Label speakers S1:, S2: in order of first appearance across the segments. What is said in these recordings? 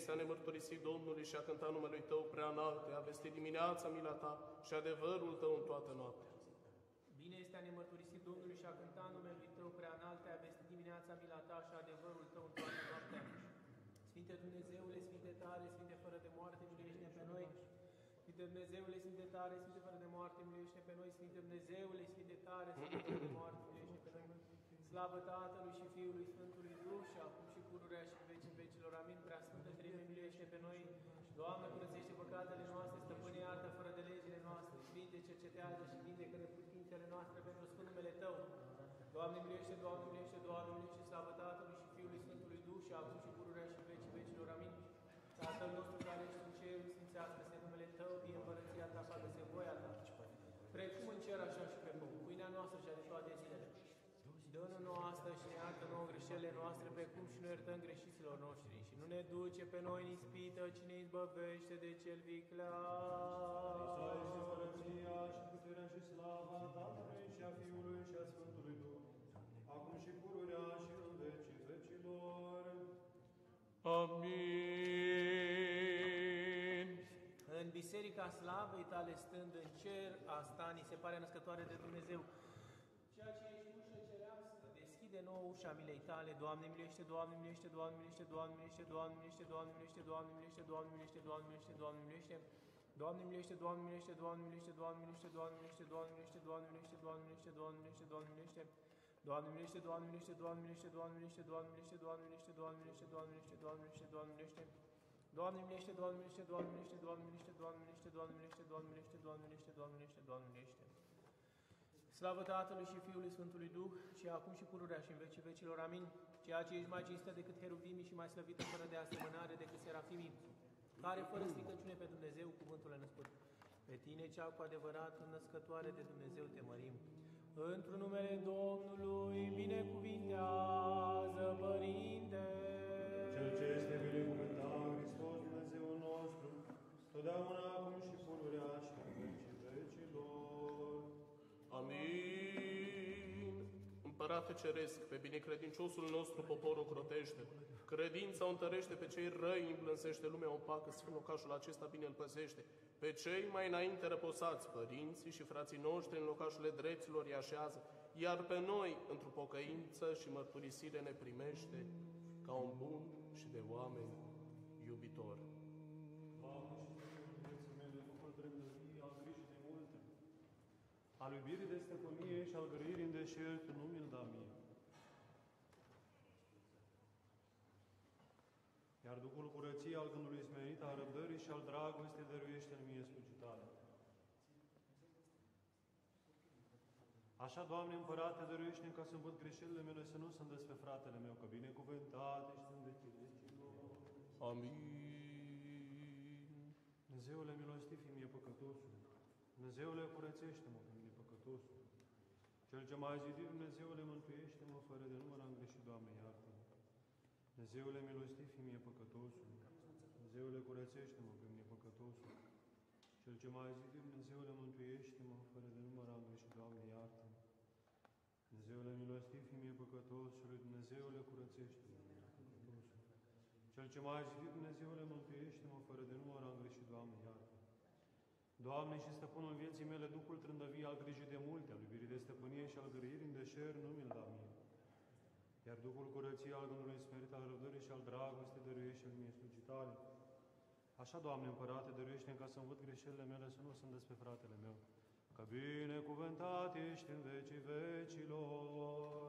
S1: este a ne mărturisi Domnului și a cânta numelui Tău prea înalte, a vesti dimineața mila Ta și adevărul Tău în toată noaptea.
S2: Bine este a ne mărturisi Domnului și a cânta numelui Tău prea înalte, a vesti dimineața mila Ta și adevărul Tău în toată noaptea. Sfinte Dumnezeule, Sfinte tare, Sfinte fără de moarte, miluiește pe noi. Sfinte Dumnezeule, Sfinte tare, Sfinte fără de moarte, miluiește pe noi. Sfinte Dumnezeule, Sfinte tare, Sfinte fără de moarte, miluiește pe noi. Slavă Tatălui și Fiului Sfântului Duh și acum și pururea și în vecii vecilor. Amin. Prea Sfântă Treime, miluiește pe noi. Doamne, curățește păcatele noastre, stăpâne, iartă fără de legile noastre. Sfinte, cercetează și vindecă neputințele noastre pentru Sfânt numele Tău. Doamne, miluiește, Doamne, miluiește, Doamne, miluiește, slavă Tatălui și Fiului Sfântului Duh și acum și pururea și în vecii vecilor. Amin. Tatăl nostru care ești în cer, sfințească-se numele Tău, vie împărăția Ta, facă-se voia Ta, precum în cer, așa și pe pământ. Pâinea noastră cea de toate zilele. Dă-ne nouă astăzi și ne iartă nouă greșelile noastre, precum și noi iertăm greșiților noștri. Și nu ne duce pe noi în ispită, ci ne izbăvește de cel viclean.
S3: Hristos este împărăția și puterea și slava Tatălui și a Fiului și a Sfântului Duh, acum și pururea și în vecii vecilor.
S1: Amin.
S2: În biserica slavei Tale stând în cer, asta ni se pare născătoare de Dumnezeu. Ceea ce ești ușă cerească, deschide nouă ușa milei Tale. Doamne miluiește, Doamne miluiește, Doamne miluiește, Doamne miluiește, Doamne miluiește, Doamne miluiește, Doamne miluiește, Doamne miluiește, Doamne miluiește, Doamne miluiește. Doamne miluiește, Doamne miluiește, Doamne miluiește, Doamne miluiește, Doamne miluiește, Doamne miluiește, Doamne miluiește, Doamne miluiește, Doamne miluiește, Doamne miluiește. Doamne miluiește, Doamne miluiește, Doamne miluiește, Doamne miluiește, Doamne miluiește, Doamne miluiește, Doamne miluiește, Doamne miluiește, Doamne miluiește, Doamne miluiește. Doamne miluiește, Doamne miluiește, Doamne miluiește, Doamne miluiește, Doamne miluiește, Doamne miluiește, Doamne miluiește, Doamne miluiește, Doamne miluiește, Doamne miluiește. Slavă Tatălui și Fiului Sfântului Duh, și acum și pururea și în vecii vecilor. Amin. Ceea ce ești mai cinstă decât heruvimii și mai slăvită fără de asemănare decât serafimii, care fără stricăciune pe Dumnezeu cuvântul a născut. Pe Tine, cea cu adevărat născătoare de Dumnezeu, te mărim. Într-un numele Domnului, binecuvintează, Părinte.
S3: Cel ce este binecuvântat, Hristos Dumnezeul nostru, totdeauna acum și pururea și în vecii vecilor.
S1: Amin. Împărate Ceresc, pe binecredinciosul nostru popor ocrotește, credința o întărește, pe cei răi îmblânsește, lumea opacă, sfânt locașul acesta bine îl păzește, pe cei mai înainte răposați, părinții și frații noștri în locașurile dreptilor îi așează, iar pe noi, într-o pocăință și mărturisire, ne primește ca un bun și de oameni iubitor.
S3: Doamne, și vieții mele, Duhul dreptării, al grijii de multe, al iubirii de stăpânie și al grăirii în deșert, nu mi-l da mie. Iar Duhul curăției, al gândului smerit, al răbdării și al dragostei dăruiește-l mie slujitare. Așa, Doamne, Împărate, dăruiește-mi ca să-mi văd greșelile mele, să nu sunt despre fratele meu, că binecuvântat ești în vecii vecilor.
S1: Amin.
S3: Dumnezeule milostiv, mie păcătosul. Dumnezeule, curățește-mă pe mine păcătosul. Cel ce m-a zidit, Dumnezeule, mântuiește-mă, fără de număr am greșit, Doamne, iartă-mă. Dumnezeule milostiv, mie păcătosul. Dumnezeule, curățește-mă pe mine păcătosul. Cel ce m-a zidit, Dumnezeule, mântuiește-mă, fără de număr am greșit, Doamne, iartă-mă. Dumnezeule milostiv, mie păcătosului, Dumnezeule, curățește-mă pe mine păcătosul. Cel ce m-a zidit, Dumnezeule, mântuiește-mă, fără de număr am greșit, Doamne, iartă-mă. Doamne și Stăpânul vieții mele, Duhul trândăvii al grijii de multe, al iubirii de stăpânie și al grăirii în deșert, nu mi-l da mie. Iar Duhul curăției, al gândului smerit, al răbdării și al dragostei, dăruiește-l mie slujitare. Așa, Doamne Împărate, dăruiește-mi ca să-mi văd greșelile mele, să nu sunt despre fratele meu, că binecuvântat ești în vecii vecilor.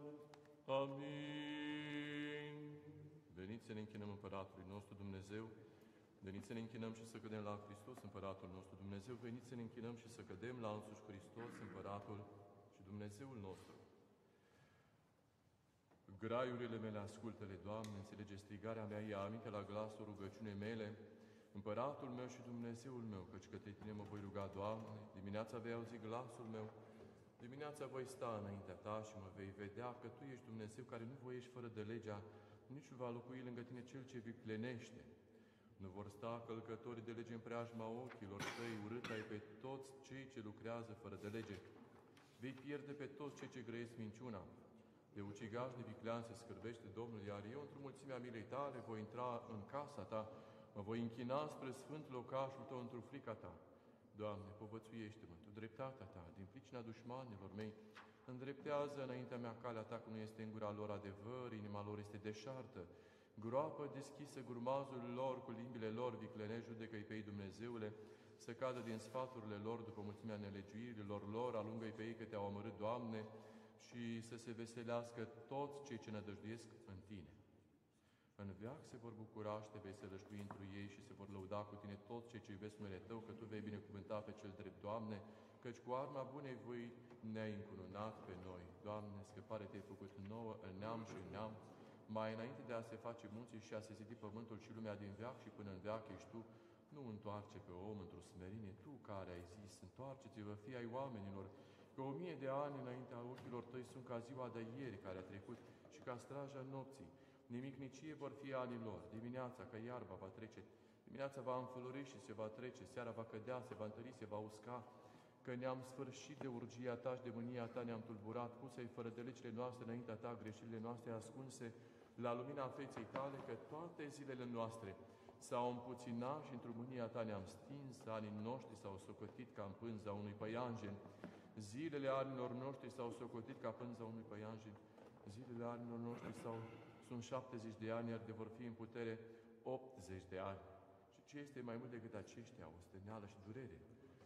S4: Amin. Veniți să ne închinăm Împăratului nostru Dumnezeu, veniți să ne închinăm și să cădem la Hristos, Împăratul nostru Dumnezeu, veniți să ne închinăm și să cădem la însuși Hristos, Împăratul și Dumnezeul nostru. Graiurile mele, ascultă-le, Doamne, înțelege strigarea mea, ia aminte la glasul rugăciunii mele, Împăratul meu și Dumnezeul meu, căci către Tine mă voi ruga, Doamne, dimineața vei auzi glasul meu, dimineața voi sta înaintea Ta și mă vei vedea că Tu ești Dumnezeu care nu voiești fără de legea, nici nu va locui lângă Tine Cel ce viclenește. Nu vor sta călcătorii de lege în preajma ochilor Tăi, urât ai pe toți cei ce lucrează fără de lege. Vei pierde pe toți cei ce grăiesc minciuna. De ucigaș, de viclean se scârbește Domnul, iar eu, într-o mulțimea milei Tale, voi intra în casa Ta, Mă voi închina spre sfânt locașul Tău într-o frica Ta. Doamne, povățuiește-mă Tu dreptatea Ta, din pricina dușmanilor mei, îndreptează înaintea mea calea Ta, că nu este în gura lor adevăr, inima lor este deșartă, groapă deschisă grumazul lor, cu limbile lor viclene, judecă-i pe ei, Dumnezeule, să cadă din sfaturile lor după mulțimea nelegiuirilor lor, alungă-i pe ei că Te-au amărât, Doamne, și să se veselească toți cei ce nădăjduiesc în Tine. În veac se vor bucura și Te vei sălășlui întru ei și se vor lăuda cu Tine toți cei ce iubesc numele Tău, că Tu vei binecuvânta pe cel drept, Doamne, căci cu arma bunei voi ne-ai încununat pe noi. Doamne, scăpare Te-ai făcut nouă în neam și în neam, mai înainte de a se face munții și a se zidi pământul și lumea din veac și până în veac ești Tu, nu întoarce pe om într-o smerenie, Tu care ai zis, întoarceți-vă, fii ai oamenilor, că 1000 de ani înaintea ochilor Tăi sunt ca ziua de ieri care a trecut și ca straja nopții. Nimicnicie vor fi anii lor, dimineața ca iarba va trece, dimineața va înflori și se va trece, seara va cădea, se va întări, se va usca, că ne-am sfârșit de urgia Ta și de mânia Ta ne-am tulburat, puse-i fără de legile noastre înaintea Ta, greșelile noastre ascunse la lumina feței Tale, că toate zilele noastre s-au împuținat și într-o mânia Ta ne-am stins, anii noștri s-au socotit ca în pânza unui păianjen, zilele anilor noștri s-au socotit ca pânza unui păianjen, zilele anilor noștri sunt 70 de ani, iar de vor fi în putere 80 de ani. Și ce este mai mult decât aceștia, o steneală și durere?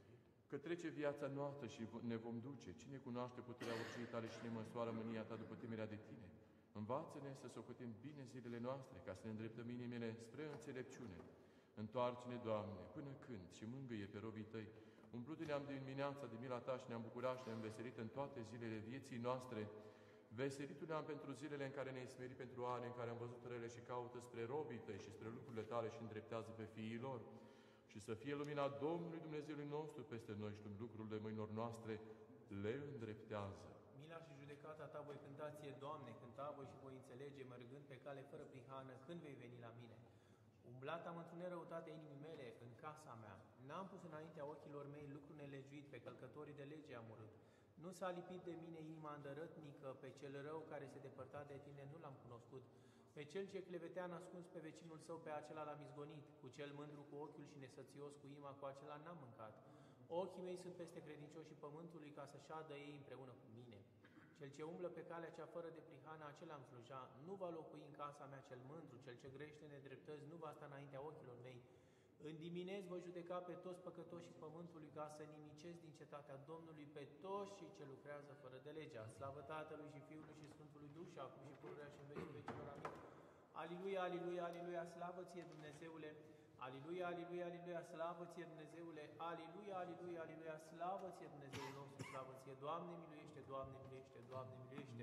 S4: Că trece viața noastră și ne vom duce. Cine cunoaște puterea urgiei Tale și ne măsoară mânia Ta după temerea de Tine? Învață-ne să socotim bine zilele noastre, ca să ne îndreptăm inimile spre înțelepciune. Întoarce-ne, Doamne, până când și mângâie pe robii Tăi. Umplut-ne-am de dimineața de mila Ta și ne-am bucurat și ne-am veselit în toate zilele vieții noastre. Veselitul-ne-am pentru zilele în care ne-ai smerit, pentru ani în care am văzut rele și caută spre robii Tăi și spre lucrurile Tale și îndreptează pe fiii lor. Și să fie lumina Domnului Dumnezeului nostru peste noi și lucrurile mâinilor noastre le îndreptează.
S2: Mila și judecata Ta voi cânta Ție, Doamne, cânta voi și voi înțelege, mărgând pe cale fără prihană, când vei veni la mine. Umblat am într-un răutatea inimii mele în casa mea. N-am pus înaintea ochilor mei lucru nelegiuit, pe călcătorii de lege am urât. Nu s-a lipit de mine inima îndărătnică, pe cel rău care se depărta de Tine nu l-am cunoscut. Pe cel ce clevetea nascuns pe vecinul său, pe acela l-am izgonit. Cu cel mândru cu ochiul și nesățios cu inima, cu acela n-am mâncat. Ochii mei sunt peste credincioșii pământului, ca să șadă ei împreună cu mine. Cel ce umblă pe calea cea fără de prihană, acela îmi sluja. Nu va locui în casa mea cel mândru, cel ce grește nedreptăți, nu va sta înaintea ochilor mei. În dimineți voi judeca pe toți păcătoșii pământului, ca să nimicesc din cetatea Domnului pe toți cei ce lucrează fără de legea. Slavă Tatălui și Fiului și Sfântului Duh și acum și pururea și în vecii vecilor. Amin. Aliluia, aliluia, aliluia, slavă Ție, Dumnezeule! Aliluia, aliluia, aliluia, slavă Ție, Dumnezeule! Aliluia, aliluia, aliluia, slavă Ție, Dumnezeul nostru, slavă Ție! Doamne miluiește, Doamne miluiește, Doamne miluiește!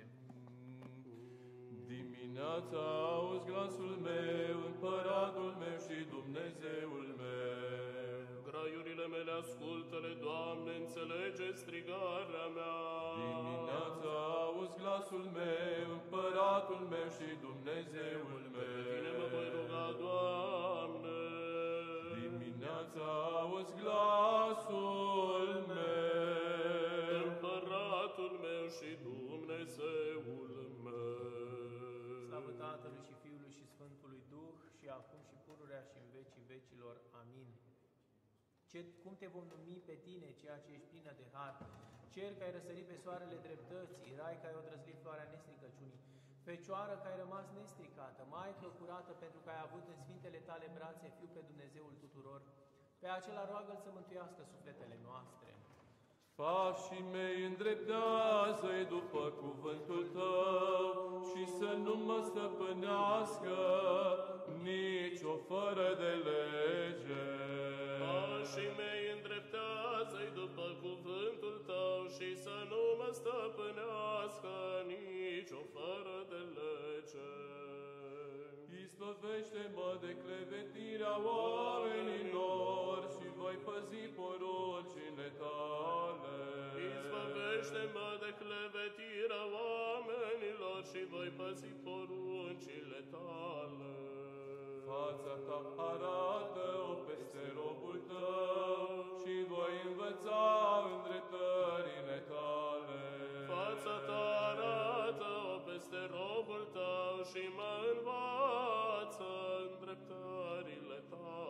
S4: Dimineața auzi glasul meu, Împăratul meu și Dumnezeul meu.
S1: Graiurile mele ascultă-le, Doamne, înțelege strigarea mea.
S4: Dimineața auzi glasul meu, Împăratul meu și Dumnezeul meu.
S1: Pe Tine mă voi ruga, Doamne.
S4: Dimineața auzi glasul meu,
S1: Împăratul meu și Dumnezeul meu.
S2: Slavă Tatălui și Fiului și Sfântului Duh și acum și pururea și în vecii vecilor. Amin. Cum te vom numi pe Tine, ceea ce ești plină de har? Cer că ai răsărit pe soarele dreptății, rai că ai odrăzlit floarea nestricăciunii, Fecioară că ai rămas nestricată, Maică curată pentru că ai avut în sfintele Tale brațe Fiul pe Dumnezeul tuturor, pe acela roagă-L să mântuiască sufletele noastre.
S4: Pașii mei îndreptează-i după cuvântul Tău și să nu mă stăpânească nicio fără de lege.
S1: Pașii mei îndreptează-i după cuvântul Tău și să nu mă stăpânească nicio fără de lege.
S4: Izbăvește-mă de clevetirea oamenilor și voi păzi poruncile Tale.
S1: Izbăvește-mă de clevetirea oamenilor și voi păzi poruncile Tale.
S4: Fața Ta arată-o peste robul Tău și voi învăța îndreptările Tale.
S1: Fața Ta arată-o peste robul Tău și mă învață îndreptările Tale.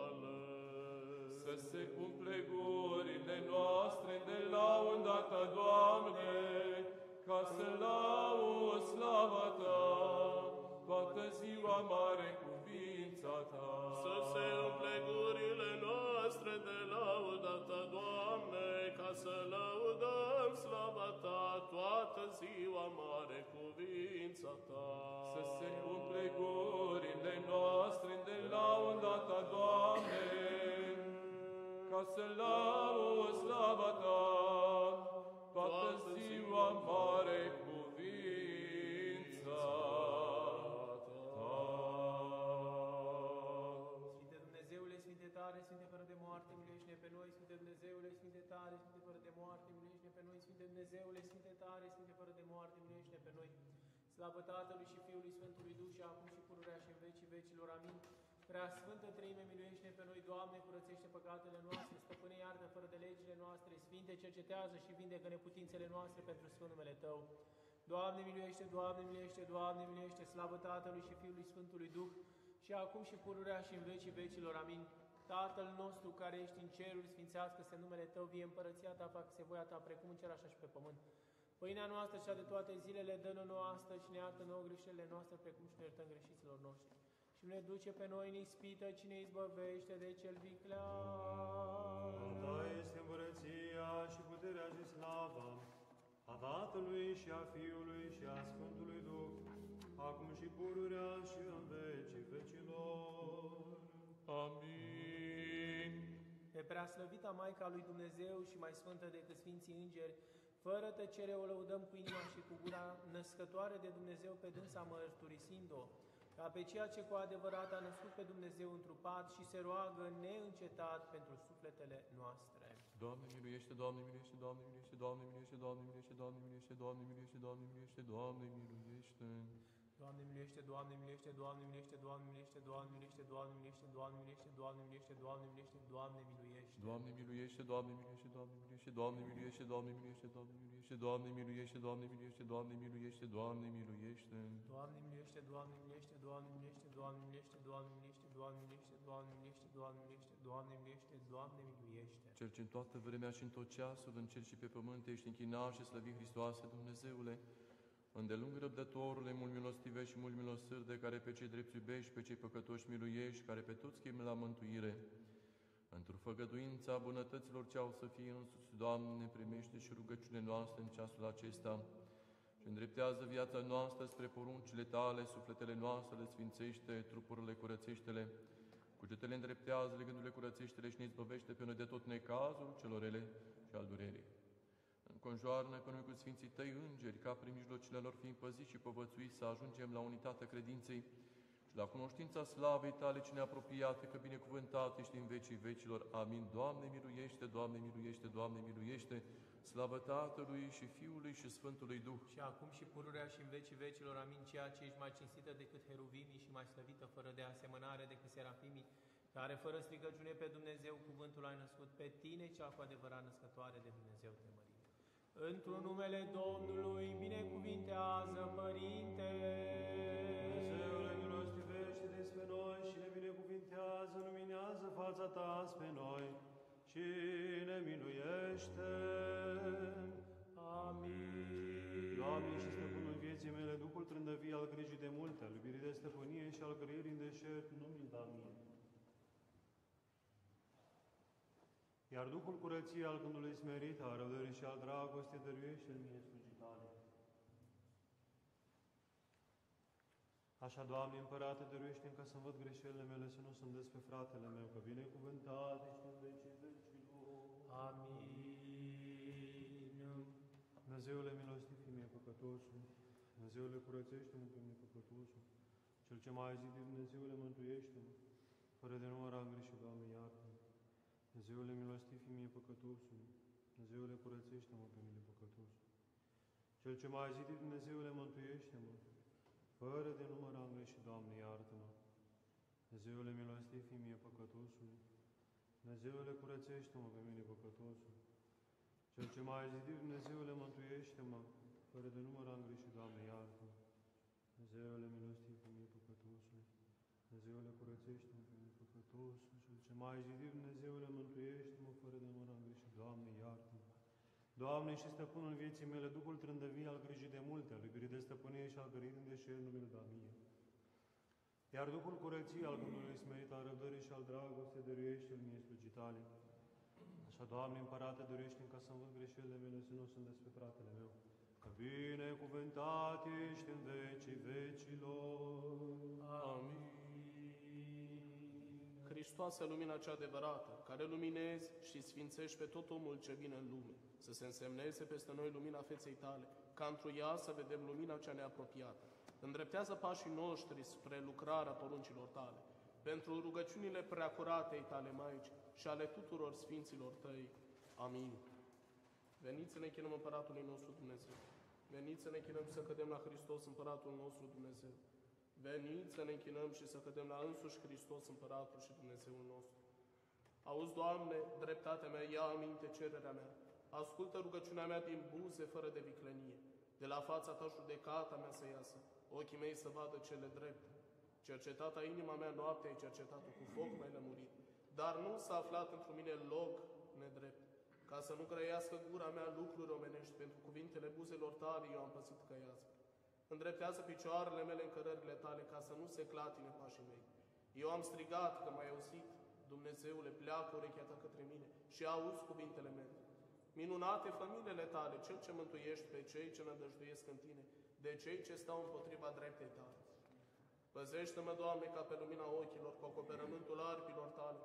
S4: se umple gurile noastre de laudă Ta, Doamne, ca să laud slava Ta, toată ziua mare cuvința Ta.
S1: Să se umple gurile noastre de lauda Ta, Doamne, ca să lăudăm slava Ta, toată ziua mare cuvința Ta.
S4: Să se umple gurile noastre de lauda Ta, Doamne, ca să laud slava Ta, toată ziua mare cuvința Ta.
S2: Sfinte Dumnezeule, Sfinte tare, Sfinte fără de moarte, miluiește-ne pe noi. Sfinte Dumnezeule, Sfinte tare, Sfinte fără de moarte, miluiește-ne pe noi. Sfinte Dumnezeule, Sfinte tare, Sfinte fără de moarte, miluiește-ne pe noi. Slavă Tatălui și Fiului Sfântului Duh și acum și pururea și în vecii vecilor. Amin. Prea Sfântă Treime, miluiește-ne pe noi, Doamne, curățește păcatele noastre, Stăpâne, iartă fără de legile noastre, Sfinte, cercetează și vindecă neputințele noastre pentru Sfânt numele Tău. Doamne, miluiește, Doamne, miluiește, Doamne, miluiește, slavă Tatălui și Fiului Sfântului Duh, și acum și pururea și în vecii vecilor. Amin. Tatăl nostru care ești în ceruri, sfințească-se numele Tău, vie împărăția Ta, facă-se voia Ta, precum în cer așa și pe pământ. Pâinea noastră cea de toate zilele dă-ne nouă astăzi și ne iartă nouă greșelile noastre, precum și ne iertăm greșiților noștri. Și nu ne duce pe noi în ispită, ci ne izbăvește de cel viclean.
S3: A Ta este împărăția și puterea și slava, a Tatălui și a Fiului și a Sfântului Duh, acum și pururea și în vecii vecilor.
S4: Amin.
S2: Pe preaslăvita Maica lui Dumnezeu și mai sfântă decât Sfinții Îngeri, fără tăcere o lăudăm cu inima și cu gura, născătoare de Dumnezeu pe dânsa mărturisind-o, ca pe ceea ce cu adevărat a născut pe Dumnezeu întrupat și se roagă neîncetat pentru sufletele noastre.
S4: Doamne miluiește, Doamne miluiește, Doamne miluiește, Doamne miluiește, Doamne miluiește, Doamne miluiește, Doamne miluiește, Doamne miluiește, Doamne miluiește.
S2: Doamne miluiește, Doamne miluiește, Doamne miluiește, Doamne miluiește, Doamne miluiește, Doamne miluiește, Doamne miluiește, Doamne miluiește, Doamne miluiește, Doamne miluiește.
S4: Doamne miluiește, Doamne miluiește, Doamne miluiește, Doamne miluiește, Doamne miluiește, Doamne miluiește, Doamne miluiește, Doamne miluiește, Doamne miluiește, Doamne miluiește.
S2: Doamne miluiește, Doamne miluiește, Doamne miluiește, Doamne miluiește, Doamne miluiește, Doamne miluiește, Doamne miluiește, Doamne miluiește, Doamne miluiește, Doamne miluiește.
S4: Cel ce în toată vremea și în tot ceasul, în cer și pe pământ, ești închinat și slăvit, Hristoase, Dumnezeule, îndelung răbdătorule, mult milostivești și mult milosârde, care pe cei drepți iubești, pe cei păcătoși miluiești, care pe toți chemi la mântuire. Într-o făgăduința bunătăților ce au să fie însuți, Doamne, primește și rugăciunile noastre în ceasul acesta și îndreptează viața noastră spre poruncile Tale, sufletele noastre le sfințește, trupurile curățește-le, cugetele îndreptează, gândurile curățește-le și ne izbăvește pe noi de tot necazul celor rele și al durerii. Înconjoară-ne pe noi cu Sfinții Tăi Îngeri, ca prin mijlocile lor fiind păziți și povățuiți să ajungem la unitatea credinței și la cunoștința slavei Tale ce neapropiate, că binecuvântat ești în vecii vecilor. Amin. Doamne miluiește, Doamne miluiește, Doamne miluiește, slavă Tatălui și Fiului și Sfântului Duh.
S2: Și acum și pururea și în vecii vecilor. Amin. Ceea ce ești mai cinstită decât heruvimii și mai slăvită fără de asemănare decât serafimii, care fără strigăciune pe Dumnezeu cuvântul ai născut, pe Tine, cea cu adevărat născătoare de Dumnezeu te mărim. Într-un numele Domnului, binecuvintează, Părinte!
S3: Dumnezeule, milostivește despre noi și ne binecuvintează, luminează fața Ta spre noi și ne miluiește.
S2: Amin.
S3: Doamne și Stăpânul vieții mele, Duhul trândăvii al grijii de multe, al iubirii de stăpânie și al grăirii în deșert, nu mi-l da mie. Iar Duhul curăției al gândului smerit, al răbdării și al dragostei, dăruiește-l mie slujitare. Așa, Doamne, Împărate, dăruiește-mi ca să văd greșelile mele, să nu sunt despre fratele meu, că binecuvântat ești în vecii vecilor.
S2: Amin.
S3: Dumnezeule, milostiv fi mie păcătosul. Dumnezeule, curățește-mă pe mine păcătosul. Cel ce m-a zidit, Dumnezeule, mântuiește-mă. Fără de număr am greșit, Doamne, iartă-mă. Dumnezeule, milostiv fi mie păcătosul. Dumnezeule, curățește-mă pe mine păcătosul. Cel ce m-a zidit, Dumnezeule, mântuiește-mă. Fără de număr am greșit, Doamne, iartă-mă. Dumnezeule, milostiv fi mie păcătosul. Dumnezeule, curățește-mă pe mine păcătosul. Cel ce m-a zidit, Dumnezeule, mântuiește-mă. Fără de număr am greșit, Doamne, iartă-mă. Dumnezeule, milostiv fi mie păcătosul. Dumnezeule, curățește-mă pe mine păcătosul, cel ce m-ai zidit, Dumnezeule, mântuiește-mă fără de număr am greșit. Doamne, iartă-mă! Doamne și stăpânul vieții mele, Duhul trândăvie al grijii de multe, al iubirii de stăpânie și al găririi în deșert, nu mi-l da mie. Iar Duhul curăției, al gândului smerit, al răbdării și al dragostei, dăruiește-l mie slujitale. Așa, Doamne, Împărate, dăruiește-mi ca să învăț greșelile mele, să nu sunt despre fratele meu. Că binecuvântat ești în vecii vecilor.
S1: Amin. Hristoase, lumina cea adevărată, care luminezi și sfințești pe tot omul ce vine în lume, să se însemneze peste noi lumina feței tale, ca într-o ea să vedem lumina cea neapropiată. Îndreptează pașii noștri spre lucrarea poruncilor tale, pentru rugăciunile preacuratei tale Maici și ale tuturor sfinților tăi. Amin. Veniți să ne închinăm Împăratului nostru Dumnezeu. Veniți să ne închinăm și să cădem la Hristos, Împăratul nostru Dumnezeu. Veniți să ne închinăm și să cădem la însuși Hristos, Împăratul și Dumnezeul nostru. Auzi, Doamne, dreptatea mea, ia aminte cererea mea. Ascultă rugăciunea mea din buze fără de viclenie. De la fața ta judecata mea să iasă, ochii mei să vadă cele drepte. Cercetata inima mea noaptea ai cercetat-o, cu foc m-ai lămurit, dar nu s-a aflat într mine loc nedrept, ca să nu grăiască gura mea lucruri omenești, pentru cuvintele buzelor tale eu am pățit căiască. Îndreptează picioarele mele în cărările tale, ca să nu se clatine pașii mei. Eu am strigat că m-ai auzit, Dumnezeule, pleacă urechea ta către mine și auzi cuvintele mele. Minunate familiile tale, cel ce mântuiești pe cei ce nădăjduiesc în tine, de cei ce stau împotriva dreptei tale. Păzește-mă, Doamne, ca pe lumina ochilor, cu acoperământul aripilor tale.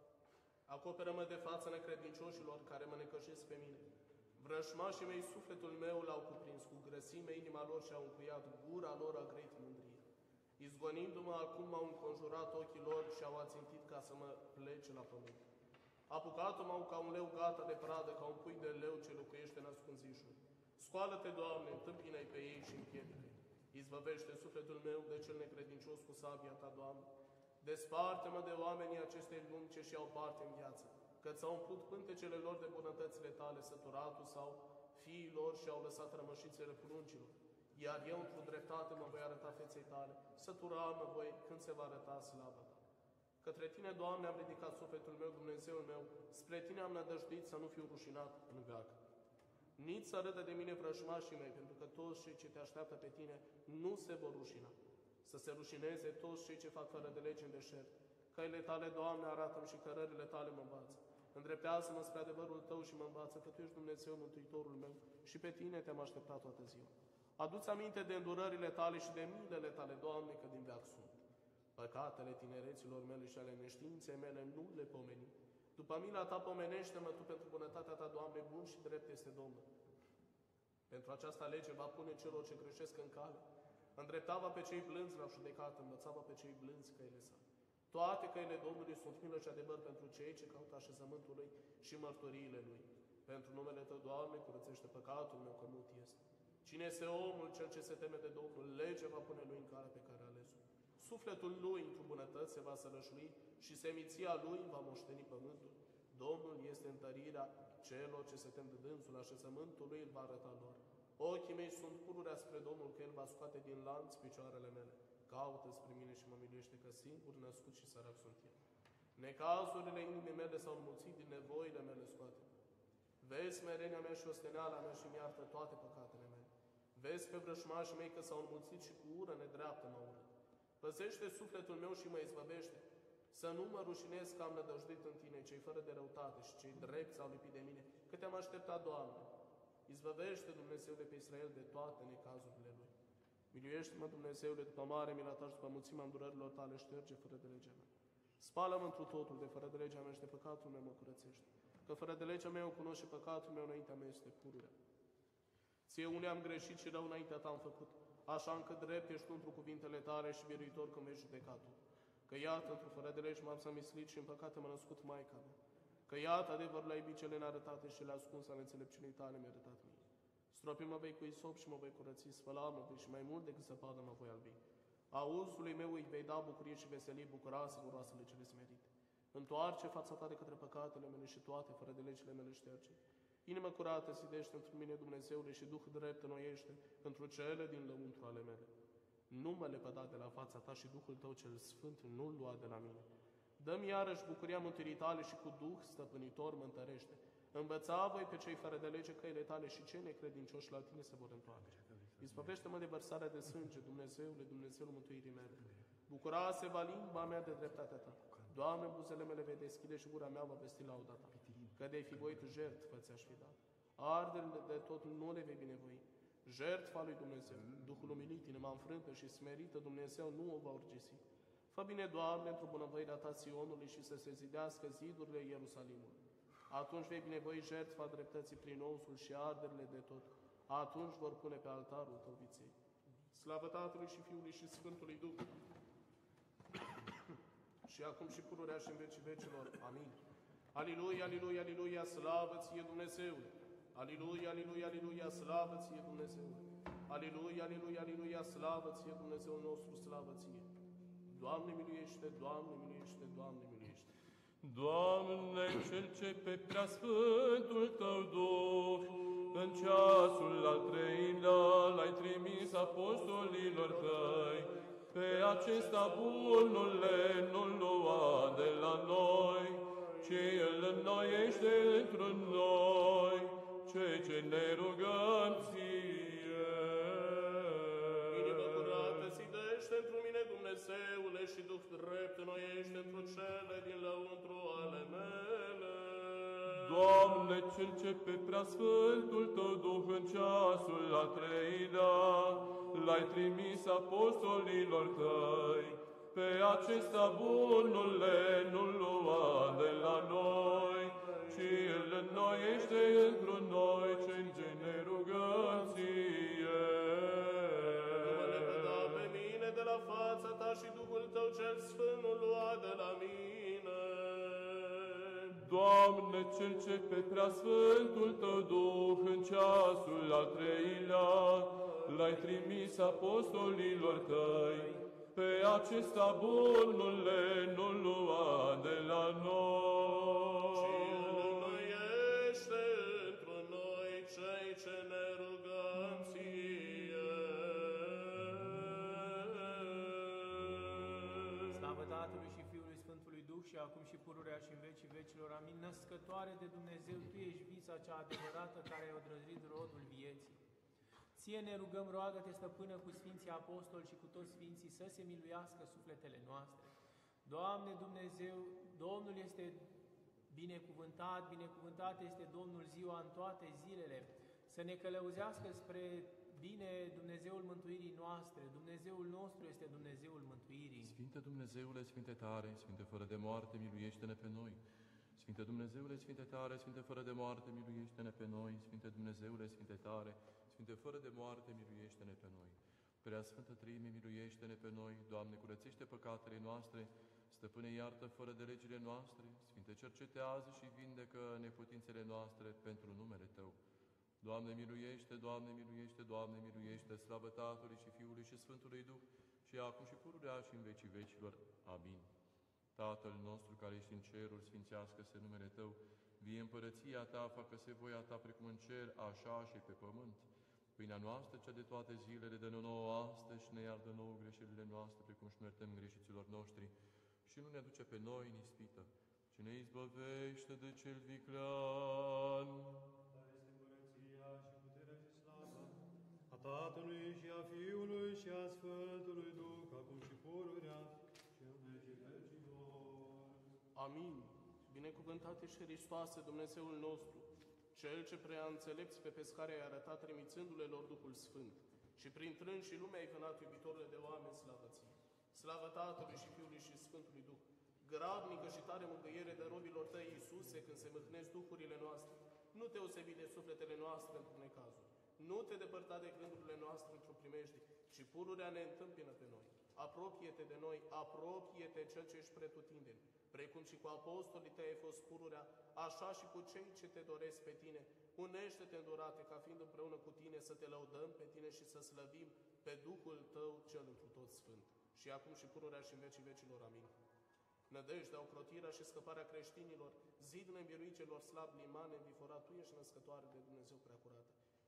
S1: Acoperă-mă de fața necredincioșilor care mă necășesc pe mine. Vrășmașii mei sufletul meu l-au cuprins, cu grăsime inima lor și-au încuiat, gura lor a greit mândrie. Izgonindu-mă acum m-au înconjurat ochii lor și au ațintit ca să mă plece la pământ. Apucat-o-m-au ca un leu gata de pradă, ca un pui de leu ce locuiește în ascunzișuri. Scoală-te, Doamne, întâmpină-i pe ei și împiedică-i. Izbăvește sufletul meu de cel necredincios cu sabia ta, Doamne. Desparte-mă de oamenii acestei lumi ce și-au parte în viață, că ți-au umplut pântecele lor de bunătățile tale, săturatul sau fiii lor și-au lăsat rămășițele pruncilor. Iar eu, într-o dreptate, mă voi arăta feței tale, săturat mă voi când se va arăta slava ta. Către tine, Doamne, am ridicat sufletul meu, Dumnezeul meu, spre tine am nădăjduit să nu fiu rușinat în veac. Nici să râdă de mine vrăjmașii mei, pentru că toți cei ce te așteaptă pe tine nu se vor rușina. Să se rușineze toți cei ce fac fără de lege în deșert. Căile tale, Doamne, arată-mi și cărările tale mă învață. Îndreptează-mă spre adevărul tău și mă învață că tu ești Dumnezeu, Mântuitorul meu, și pe tine te-am așteptat toată ziua. Adu-ți aminte de îndurările tale și de milele tale, Doamne, că din veac sunt. Păcatele tinereților mele și ale neștiinței mele nu le pomeni. După mila ta pomenește-mă tu pentru bunătatea ta, Doamne, bun și drept este Domnul. Pentru aceasta lege va pune celor ce greșesc în cale. Îndreptava pe cei blânzi la judecată, învățava pe cei blânzi căile sale. Toate căile Domnului sunt milă și adevăr pentru cei ce caută așezământul Lui și mărturiile Lui. Pentru numele Tău, Doamne, curățește păcatul meu, că mult este. Cine este omul cel ce se teme de Domnul, lege va pune lui în calea pe care a ales-o. Sufletul lui într-o bunătăți se va sălășlui și seminția lui va moșteni pământul. Domnul este întărirea celor ce se tem de dânsul, așezământul lui îl va arăta lor. Ochii mei sunt pururea spre Domnul, că El va scoate din lanț picioarele mele. Caută spre mine și mă miluiește, că singur născut și sărac sunt eu. Necazurile inimii mele s-au înmulțit, din nevoile mele scoate. Vezi smerenia mea și osteneala mea și mi-artă toate păcatele mele. Vezi pe vrășmașii mei că s-au înmulțit și cu ură nedreaptă mă ură. Păzește sufletul meu și mă izbăvește, să nu mă rușinez că am nădăjduit în tine, cei fără de răutate și cei drepți au lipit de mine, că te-am așteptat, Doamne. Izbăvește, Dumnezeule, pe Israel de toate necazurile lui. Miluiește-mă, Dumnezeule, după mare mila ta și după mulțimea îndurărilor tale, șterge fără de legea mea. Spală-mă întru totul de fără de legea mea și de păcatul meu mă curățește, că fără de legea mea o cunosc și păcatul meu înaintea mea este pururea. Ție unde am greșit și rău înaintea ta am făcut, așa încât drept ești tu întru cuvintele tale și biruitor când vei judeca tu. Că iată, într-o fără de legi m-am zămislit și în păcate m-a născut Maica mea. Că iată, adevărul la iubit cele nearătate și le ascuns ale înțelepciunii tale mi-a arătat mie. Stropi mă vei cu isop și mă voi curăți, spăla mă vei și mai mult decât zăpadă mă voi albi. Auzului meu îi vei da bucurie și veselie, bucurase guroasele cele smerite. Întoarce fața ta de către păcatele mele și toate fără de legile mele șterge. Inimă curată zidește într mine, Dumnezeule, și Duh drept înnoiește întru cele din lăuntru ale mele. nu mă lepăda de la fața ta și Duhul tău cel Sfânt nu-l lua de la mine. Dă-mi iarăși bucuria mântuirii tale și cu Duh stăpânitor mă întărește. Învăța voi pe cei fără de lege căile tale și cei necredincioși la tine se vor întoarce. Izbăvește-mă de vărsarea de sânge, Dumnezeule, Dumnezeul mântuirii mele. Bucura-se va limba mea de dreptatea ta. Doamne, buzele mele vei deschide și gura mea va vesti lauda ta. Că de-ai fi voit jertfă ți-aș fi dat. Arderile de tot nu le vei binevoi. Jertfa lui Dumnezeu, Duhul umilit, inima înfrântă și smerită, Dumnezeu nu o va urgisi. Fă bine, Doamne, într-o bunăvoirea ta Sionului și să se zidească zidurile Ierusalimului. Atunci vei binevoi jertfa dreptății prin ousul și arderile de tot. Atunci vor pune pe altarul tău viței. Slavă Tatălui și Fiului și Sfântului Duh. Și acum și pururea și în vecii vecilor. Amin. Aliluia, aliluia, aliluia, slavă ție Dumnezeule! Aliluia, aliluia, aliluia, slavă ție Dumnezeule! Aliluia, aliluia, aliluia, slavă ție Dumnezeul nostru, slavă ție! Doamne miluiește, Doamne miluiește, Doamne miluiește!
S4: Doamne, Cel ce pe preasfântul Tău Duh, în ceasul al treilea l-ai trimis apostolilor Tăi, pe acesta bunule nu-l lua de la noi, ci îl înnoiește într noi, cei ce ne rugăm ție.
S1: Inima curată zidește într mine, Dumnezeule, și Duh drept înnoiește într cele din lăuntru ale mele.
S4: Doamne, Cel ce pe preasfântul Tău Duh în ceasul al treilea l-ai trimis apostolilor Tăi, pe acesta bunule nu-l lua de la noi, ci îl înnoiește într noi, cei ce ne rugăm ție.
S1: Nu mă lepăda pe mine de la fața ta și Duhul tău cel Sfânt nu lua de la mine.
S4: Doamne, Cel ce pe preasfântul Tău Duh în ceasul al treilea l-ai trimis apostolilor Tăi, pe acesta bunule nu-l lua de la noi.
S1: Și îl înnoiește într noi cei ce ne rugăm ție.
S2: Slavă Tatălui și Fiului Sfântului Duh și acum și pururea și în vecii vecilor. Amin. Născătoare de Dumnezeu, Tu ești vița cea adevărată care ai odrăzit rodul vieții. Ție ne rugăm, roagă-te, Stăpână, cu Sfinții Apostoli și cu toți Sfinții, să se miluiască sufletele noastre. Doamne Dumnezeu, Domnul este binecuvântat, binecuvântat este Domnul ziua în toate zilele, să ne călăuzească spre bine Dumnezeul mântuirii noastre. Dumnezeul nostru este Dumnezeul mântuirii.
S4: Sfinte Dumnezeule, Sfinte tare, Sfinte fără de moarte, miluiește-ne pe noi. Sfinte Dumnezeule, Sfinte tare, Sfinte fără de moarte, miluiește-ne pe noi. Sfinte Dumnezeule, Sfinte tare, Sfinte fără de moarte, miluiește-ne pe noi. Prea Sfântă Treime, miluiește-ne pe noi. Doamne, curățește păcatele noastre. Stăpâne, iartă fără de legile noastre. Sfinte, cercetează și vindecă neputințele noastre pentru numele Tău. Doamne, miluiește, Doamne, miluiește, Doamne, miluiește, slavă Tatălui și Fiului și Sfântului Duh, și acum și pururea și în vecii vecilor. Amin. Tatăl nostru care ești în ceruri, sfințească-se numele Tău, vie împărăția Ta, facă-se voia Ta precum în cer, așa și pe pământ. Pâinea noastră, cea de toate zilele, dă-ne nouă astăzi și ne iartă nouă greșelile noastre, precum și noi iertăm greșiților noștri. Și nu ne duce pe noi în ispită, ci ne izbăvește de cel viclean.
S3: Care este împărăția și puterea și slava a Tatălui și a Fiului și a Sfântului Duh, acum și pururea și în vecii vecilor.
S1: Amin. Binecuvântat ești, Hristoase, Dumnezeul nostru, Cel ce prea înțelepți pe pescare ai arătat, trimițându-le lor Duhul Sfânt, și prin trâns și lumea ai vânat iubitorile de oameni, slavă ție. Slavă Tatălui și Fiului și Sfântului Duh, grabnică și tare mângâiere de robilor tăi, Iisuse, când se mâhnesc duhurile noastre, nu te osebi de sufletele noastre într-un necazuri, nu te depărta de gândurile noastre într-o primejdie, ci pururea ne întâmpină pe noi. Apropie-te de noi, apropie-te Cel ce ești pretutindeni, precum și cu apostolii tăi ai fost pururea, așa și cu cei ce te doresc pe tine. Unește-te îndurate, ca fiind împreună cu tine, să te lăudăm pe tine și să slăvim pe Duhul tău cel întru tot sfânt. Și acum și pururea și în vecii vecilor. Amin. Nădejdea, ocrotirea și scăparea creștinilor, zidul înbiruit celor slabi, limane, înviforat, Tu ești născătoare de Dumnezeu preacurată.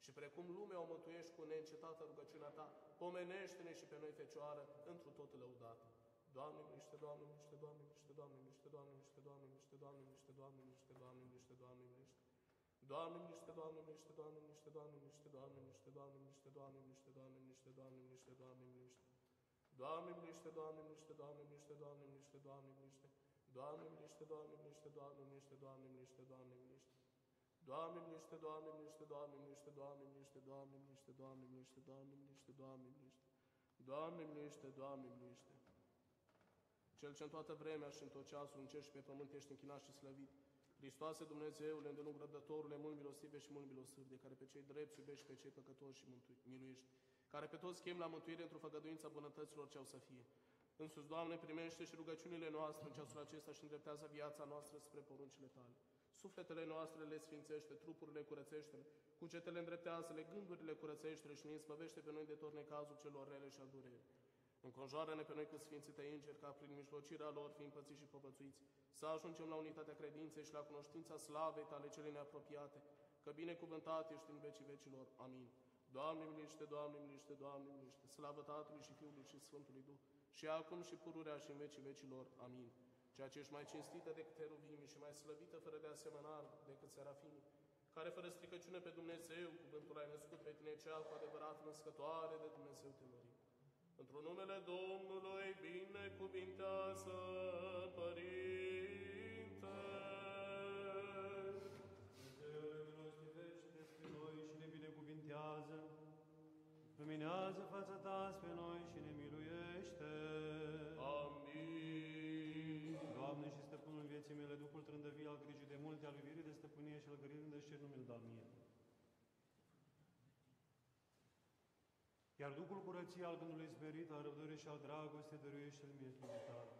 S1: Și precum lumea o mântuiești cu neîncetată rugăciunea ta, pomenește-ne și pe noi, Fecioară, întru tot lăudată. Doamne miște, Doamne miște, Doamne miște, Doamne miște, Doamne miște, Doamne miște, Doamne miște, Doamne miște, Doamne miște, Doamne miște. Doamne miște, Doamne miște, Doamne miște, Doamne miște, Doamne miște, Doamne miște, Doamne miște, Doamne miște, Doamne miște, Doamne miște. Doamne miște, Doamne miște, Doamne miște, Doamne miște, Doamne miște. Doamne miște, Doamne miște, Doamne miște, Doamne miște, Doamne miște. Doamne miște, Doamne miște, Doamne miște, Doamne miște, Doamne miște, Doamne miște, Doamne miște, Doamne miște. Doamne miște, Doamne miște. Cel ce în toată vremea și în tot ceasul în cer și pe pământ ești închinat și slăvit. Hristoase Dumnezeule, îndelung răbdătorule, mult milostive și mult milosârde, care pe cei drepți iubești, pe cei păcătoși și miluiești, care pe toți chem la mântuire într-o făgăduința bunătăților ce au să fie. Însuți, Doamne, primește și rugăciunile noastre în ceasul acesta și îndreptează viața noastră spre poruncile Tale. Sufletele noastre le sfințește, trupurile curățește-le, cugetele îndreptează-le, gândurile curățește-le și ne izbăvește pe noi de tot necazul celor rele și al durerii. Înconjoară-ne pe noi cu sfințite îngeri, ca prin mijlocirea lor, fiind pățiți și povățuiți, să ajungem la unitatea credinței și la cunoștința slavei Tale cele neapropiate, că binecuvântat ești în vecii vecilor. Amin. Doamne miliște, Doamne miliște, Doamne miliște, slavă Tatălui și Fiului și Sfântului Duh, și acum și pururea și în vecii vecilor. Amin. Ceea ce ești mai cinstită decât heruvimii și mai slăvită fără de asemănare decât serafimii, care fără stricăciune pe Dumnezeu, cuvântul ai născut pe tine, cea cu adevărat născătoare de Dumnezeu te mărim. Într-un numele Domnului, binecuvintează, Părinte!
S3: Dumnezeule, milostivește spre noi și ne binecuvintează. Luminează fața Ta spre noi și ne miluiește.
S1: Amin.
S3: Doamne și Stăpânul vieții mele, Duhul trândăvii al grijii de multe, al iubirii de stăpânie și al găririi de cer nu-mi-l da mie. Iar Duhul curăției al gândului smerit, al răbdării și al dragostei, dăruiește-l mie slujit Tale.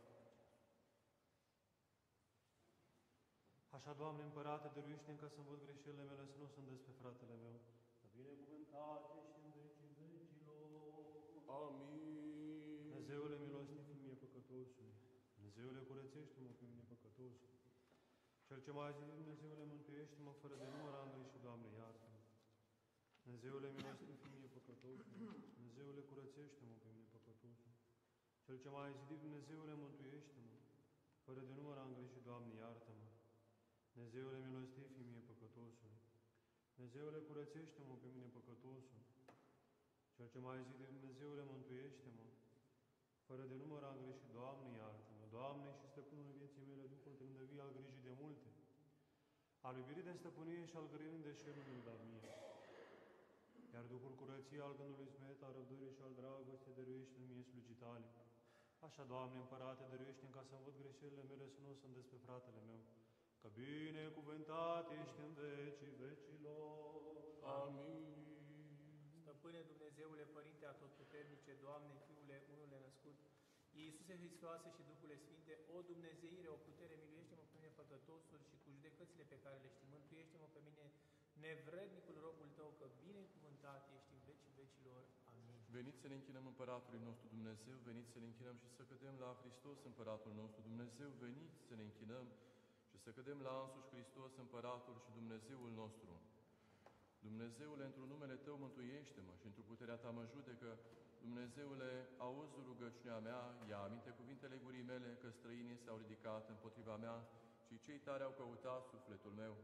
S3: Așa, Doamne, Împărate, dăruiește-mi ca să-mi văd greșelile mele, să nu sunt despre fratele meu. Că binecuvântat ești în vecii vecilor.
S1: Amin.
S3: Dumnezeule milostiv, fi mie păcătosului. Dumnezeule, curățește-mă pe mine păcătosul. Cel ce m-a zis, Dumnezeule, mântuiește-mă fără de număr am greșit, Doamne, iartă-mă. Dumnezeule milostiv, fi mie păcătosul. Dumnezeule, curățește-mă pe mine păcătosul. Cel ce m-a zidit, Dumnezeule, mântuiește-mă. Fără de număr am greșit, Doamne, iartă-mă. Dumnezeule milostiv, fi mie păcătosul. Dumnezeule, curățește-mă pe mine păcătosul. Cel ce m-a zidit, Dumnezeule, mântuiește-mă. Fără de număr am greșit, Doamne, iartă-mă. Doamne și Stăpânul vieții mele, Duhul trândăvii al grijii de multe, al iubirii de stăpânie și al găririi de șer nu-mi da mie. Iar Duhul curăției al gândului smerit, al răbdării și al dragostei, dăruiește-l mie slujii Tale. Așa, Doamne, Împărate, dăruiește-mi ca să-mi văd greșelile mele, să nu sunt despre fratele meu. Că binecuvântat ești în vecii vecilor.
S1: Amin.
S2: Stăpâne Dumnezeule, Părinte Atotputernice, Doamne, Fiule, unule născut, Iisuse Hristoase și Duhule Sfinte, o Dumnezeire, o putere, miluiește-mă pe mine păcătosul și cu judecățile pe care le știm, mântuiește-mă pe mine nevrednicul robul Tău, că binecuvântat ești în vecii vecilor. Amin.
S4: Veniți să ne închinăm Împăratului nostru Dumnezeu, veniți să ne închinăm și să cădem la Hristos Împăratul nostru Dumnezeu, veniți să ne închinăm și să cădem la însuși Hristos Împăratul și Dumnezeul nostru. Dumnezeule, într-un numele Tău mântuiește-mă și într-o puterea Ta mă judecă. Dumnezeule, auzi rugăciunea mea, ia aminte cuvintele gurii mele, că străinii s-au ridicat împotriva mea și cei tare au căutat sufletul meu.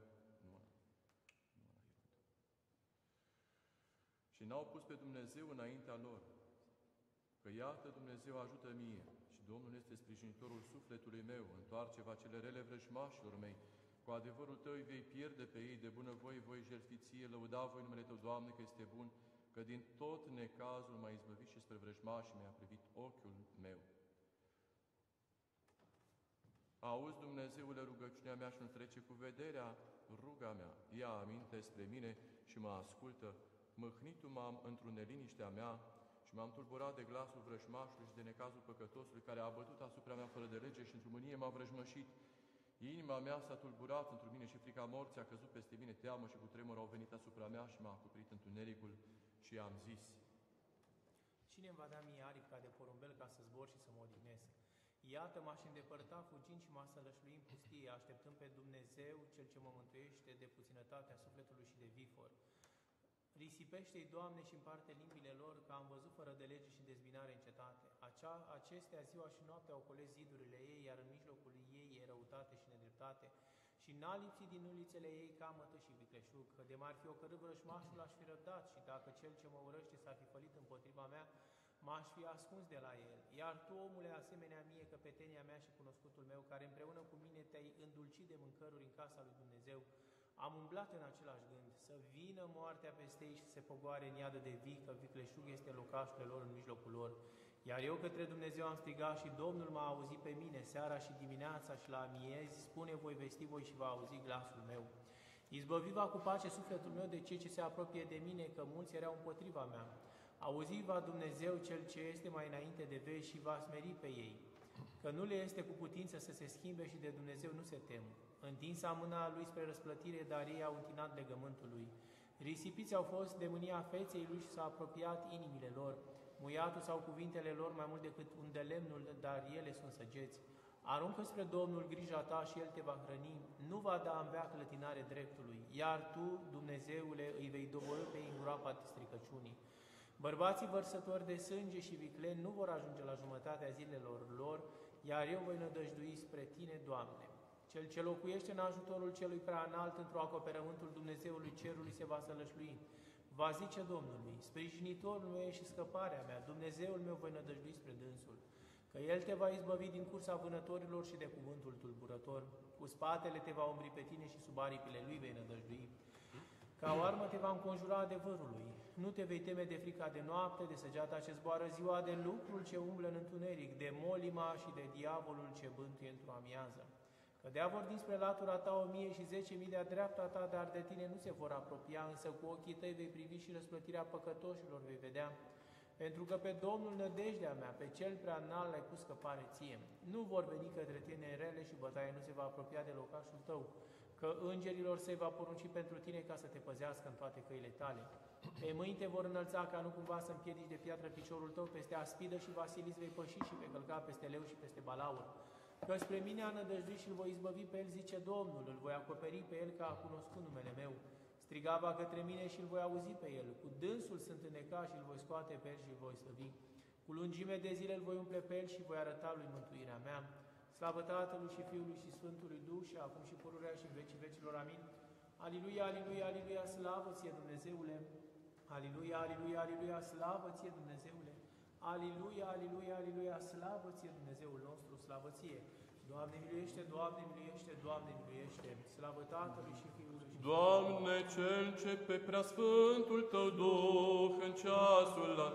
S4: Și n-au pus pe Dumnezeu înaintea lor. Că iată, Dumnezeu ajută mie și Domnul este sprijinitorul sufletului meu, întoarce-va cele rele vrăjmașilor mei. Cu adevărul Tău îi vei pierde pe ei, de bunăvoie voi jertfi Ție, lăuda voi numele Tău, Doamne, că este bun, că din tot necazul m-ai izbăvit și spre vrăjmașii mi-a privit ochiul meu. Auzi, Dumnezeule, rugăciunea mea și nu trece cu vederea ruga mea. Ia aminte spre mine și mă ascultă. Mâhnitul m-am într-o neliniștea mea și m-am tulburat de glasul vrăjmașului și de necazul păcătosului care a bătut asupra mea fără de lege și într-o mânie m-a vrăjmășit. Inima mea s-a tulburat într mine și frica morții a căzut peste mine, teamă și cutremur au venit asupra mea și m-a acoperit întunericul și am zis:
S2: Cine îmi va da mie aripi ca de porumbel ca să zbor și să mă odihnesc? Iată, m-aș îndepărta fugind și m-aș sălășlui în pustie, așteptând pe Dumnezeu, Cel ce mă mântuiește de puținătatea sufletului și de vifor. Risipește-i, Doamne, și împarte limbile lor, că am văzut fără de lege și dezbinare în cetate. Acestea ziua și noaptea au coles zidurile ei, iar în mijlocul ei e răutate și nedreptate. Și n-a lipsit din ulițele ei camătă și vicleșug, că de m-ar fi ocărât vrăjmașul, aș fi răbdat, și dacă cel ce mă urăște s-ar fi fălit împotriva mea, m-aș fi ascuns de la el. Iar tu, omule, asemenea mie, căpetenia mea și cunoscutul meu, care împreună cu mine te-ai îndulcit de mâncăruri în casa lui Dumnezeu, am umblat în același gând, să vină moartea peste ei și se pogoare în iadă de vii, că vicleșug este locașul lor în mijlocul lor. Iar eu către Dumnezeu am strigat și Domnul m-a auzit pe mine, seara și dimineața și la amiezi, spune voi vesti voi și va auzi glasul meu. Izbăviva cu pace sufletul meu de cei ce se apropie de mine, că mulți erau împotriva mea. Auzi-va Dumnezeu cel ce este mai înainte de veci și va smeri pe ei, că nu le este cu putință să se schimbe și de Dumnezeu nu se tem. Întinsa mâna lui spre răsplătire, dar ei au întinat legământul lui. Risipiți au fost de mânia feței lui și s-a apropiat inimile lor. Muiatul sau cuvintele lor mai mult decât un de lemnul, dar ele sunt săgeți. Aruncă spre Domnul grija ta și El te va hrăni, nu va da în veac clătinare dreptului, iar tu, Dumnezeule, îi vei doborî pe ei în groapa stricăciunii. Bărbații vărsători de sânge și vicleni nu vor ajunge la jumătatea zilelor lor, iar eu voi nădăjdui spre Tine, Doamne. Cel ce locuiește în ajutorul celui prea înalt într-o acoperământul Dumnezeului cerului se va sălășlui. Va zice Domnului, sprijinitorul meu e și scăparea mea, Dumnezeul meu voi nădăjdui spre dânsul, că El te va izbăvi din cursa vânătorilor și de cuvântul tulburător, cu spatele te va umbri pe tine și sub aripile Lui vei nădăjdui. Ca o armă te va înconjura adevărului, nu te vei teme de frica de noapte, de săgeata ce zboară ziua, de lucrul ce umblă în întuneric, de molima și de diavolul ce bântuie într-o amiază. Cădea vor dinspre latura ta 1000 și 10.000 de-a dreapta ta, dar de tine nu se vor apropia, însă cu ochii tăi vei privi și răsplătirea păcătoșilor vei vedea. Pentru că pe Domnul nădejdea mea, pe Cel prea înalt l-ai pus scăpare ție. Nu vor veni către tine rele și bătaie nu se va apropia de locașul tău, că îngerilor se va porunci pentru tine ca să te păzească în toate căile tale. Pe mâini te vor înălța ca nu cumva să împiedici de piatră piciorul tău, peste aspidă și vasilis vei păși și vei călca peste leu și peste balaur. Că spre mine a nădăjduit și îl voi izbăvi pe el, zice Domnul, îl voi acoperi pe el că a cunoscut numele meu. Strigava către mine și îl voi auzi pe el. Cu dânsul sunt înnecat și îl voi scoate pe el și îl voi slăvi. Cu lungime de zile îl voi umple pe el și voi arăta lui mântuirea mea. Slavă Tatălui și Fiului și Sfântului Duh și acum și pururea și în vecii vecilor. Amin. Aliluia, aliluia, aliluia, slavă ție Dumnezeule! Aliluia, aliluia, aliluia, slavă ție Dumnezeule! Aliluia, aliluia, aliluia, slavă ție Dumnezeul nostru, slavă ție! Doamne miluiește, Doamne miluiește, Doamne miluiește! Slavă Tatălui și Fiului și
S4: Doamne, Cel ce pe preasfântul Tău Duh în ceasul la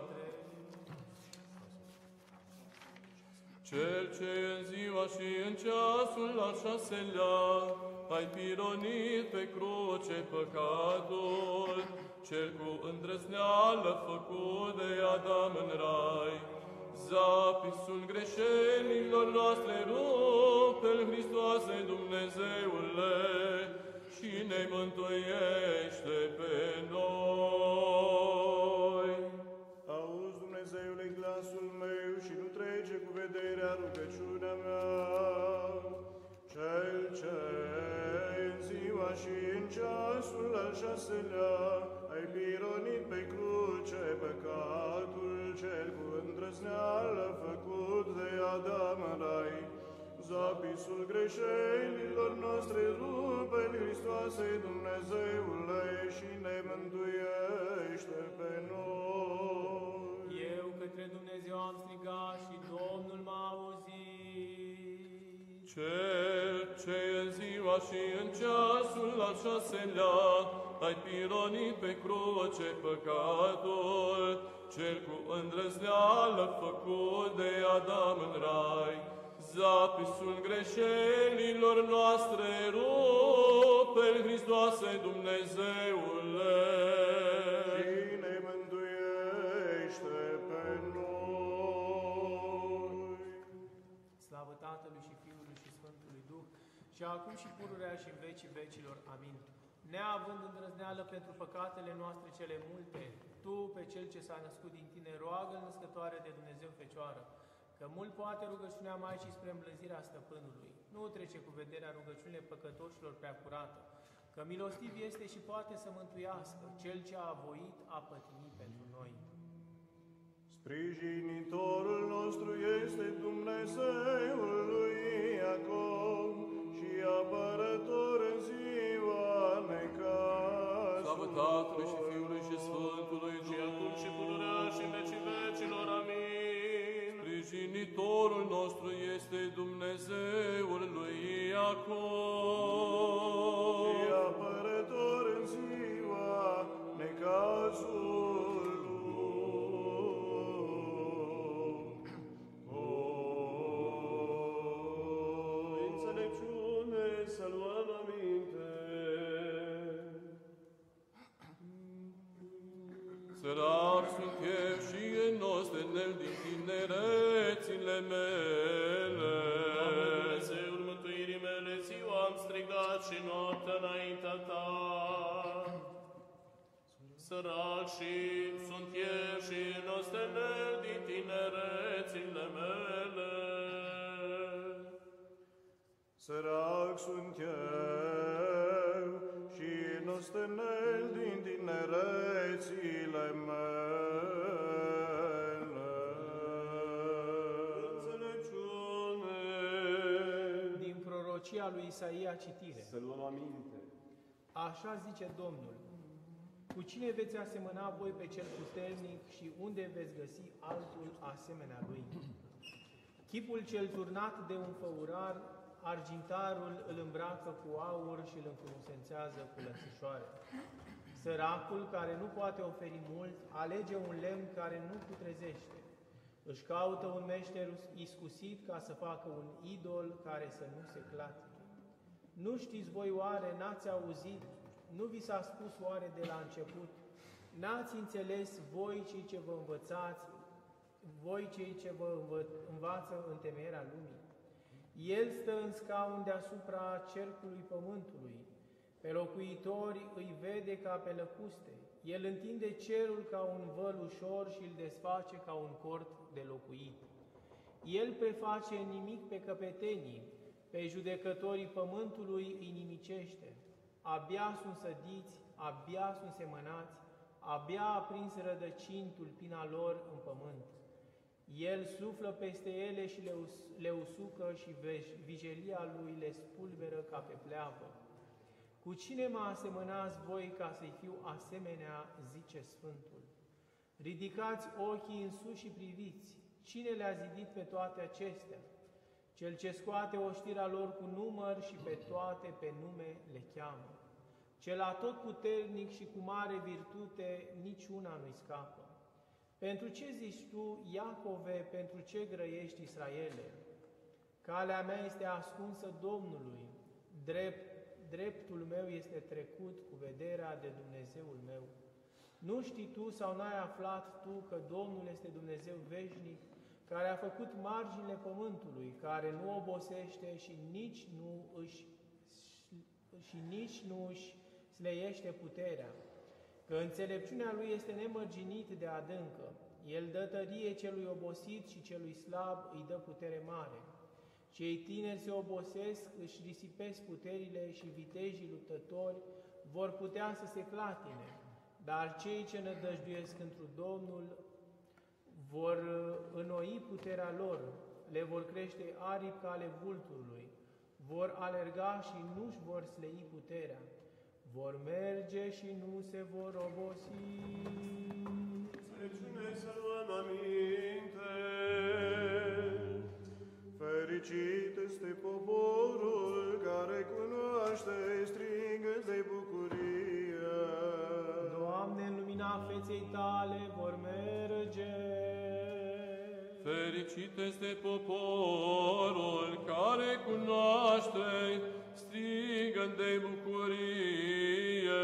S4: Cel ce în ziua și în ceasul al 6-lea ai pironit pe cruce păcatul, Cel cu îndrăzneală făcut de Adam în rai, zapisul greșelilor noastre rupe-l, Hristoase Dumnezeule, și ne mântuiește pe noi.
S5: Auzi, Dumnezeule, glasul meu și nu trece cu vederea rugăciunea mea. Cel ce în ziua și în ceasul al 6-lea ai pironit pe cruce păcatul, Cel cu îndrăzneală făcut de Adam în rai, zapisul greșelilor noastre rupe-l, Hristoase Dumnezeule, și ne mântuiește pe noi.
S2: Eu către Dumnezeu am strigat și Domnul m-a auzit.
S4: Cel ce în ziua și în ceasul al 6-lea ai pironit pe cruce păcatul, Cel cu îndrăzneală făcut de Adam în rai, zapisul greșelilor noastre rupe-l, Hristoase Dumnezeule,
S5: Și ne mântuiește pe noi.
S2: Slavă Tatălui și Fiului și Sfântului Duh, și acum și pururea și în vecii vecilor. Amin. Neavând îndrăzneală pentru păcatele noastre cele multe, Tu, pe Cel ce s-a născut din Tine, roagă născătoare de Dumnezeu Fecioară, că mult poate rugăciunea Maicii spre îmblânzirea stăpânului. Nu trece cu vederea rugăciunile păcătoșilor prea curată, Că milostiv este și poate să mântuiască Cel ce a voit a pătimi pentru noi.
S5: Sprijinitorul nostru este Dumnezeul lui Iacov și apărător în ziua necazului.
S4: Slavă Tatălui și Fiului și Sfântului
S1: Și acum și pururea și în vecii vecilor. Amin.
S4: Sprijinitorul nostru este Dumnezeul lui Iacov.
S5: Și apărător în ziua necazului.
S3: Înțelepciune să luăm aminte.
S4: Sărac sunt eu și enostenel din tinerețile mele.
S1: Doamne, Dumnezeul mântuirii mele, ziua am strigat și noaptea înaintea Ta. Sărac și sunt eu și nostenel din tinerețile mele.
S5: Sărac sunt eu și nostenel din tinerețile mele.
S3: Înțelepciune.
S2: Din prorocia lui Isaia citire.
S3: Să luăm aminte.
S2: Așa zice Domnul: cu cine veți asemăna voi pe cel puternic și unde veți găsi altul asemenea lui? Chipul cel turnat de un făurar, argintarul îl îmbracă cu aur și îl înfrumusețează cu lănțișoare. Săracul, care nu poate oferi mult, alege un lemn care nu putrezește. Își caută un meșter iscusit ca să facă un idol care să nu se clatine. Nu știți voi oare, n-ați auzit, nu vi s-a spus oare de la început? N-ați înțeles voi cei ce vă învățați, voi cei ce vă învață în temerea lumii? El stă în scaun deasupra cercului pământului, pe locuitori îi vede ca pe lăcuste. El întinde cerul ca un văl ușor și îl desface ca un cort de locuit. El preface în nimic pe căpetenii, pe judecătorii pământului îi nimicește. Abia sunt sădiți, abia sunt semănați, abia a prins rădăcini tulpina lor în pământ. El suflă peste ele și le usucă și vijelia lui le spulberă ca pe pleavă. Cu cine mă asemănați voi ca să-i fiu asemenea, zice Sfântul? Ridicați ochii în sus și priviți, cine le-a zidit pe toate acestea? Cel ce scoate oștirea lor cu număr și pe toate pe nume le cheamă. Cel atotputernic și cu mare virtute, niciuna nu-i scapă. Pentru ce zici tu, Iacove, pentru ce grăiești, Israele? Calea mea este ascunsă Domnului, dreptul meu este trecut cu vederea de Dumnezeul meu. Nu știi tu sau n-ai aflat tu că Domnul este Dumnezeu veșnic, care a făcut marginile pământului, care nu obosește și nici nu își sleiește puterea, că înțelepciunea lui este nemărginit de adâncă. El dă tărie celui obosit și celui slab îi dă putere mare. Cei tineri se obosesc, își risipesc puterile și vitejii luptători vor putea să se clatine, dar cei ce nădăjduiesc întru Domnul vor înnoi puterea lor, le vor crește aripi ca ale vulturului, vor alerga și nu-și vor slăi puterea, vor merge și nu se vor obosi.
S3: Înțelepciune să luăm aminte.
S5: Fericit este poporul care cunoaște strigă de bucurie.
S2: Doamne, în lumina feței Tale vor merge.
S4: Fericit este poporul care cunoaște strigă de bucurie.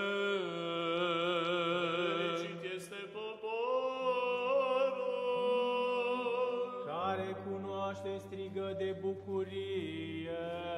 S1: Fericit este poporul
S2: care cunoaște strigă de bucurie.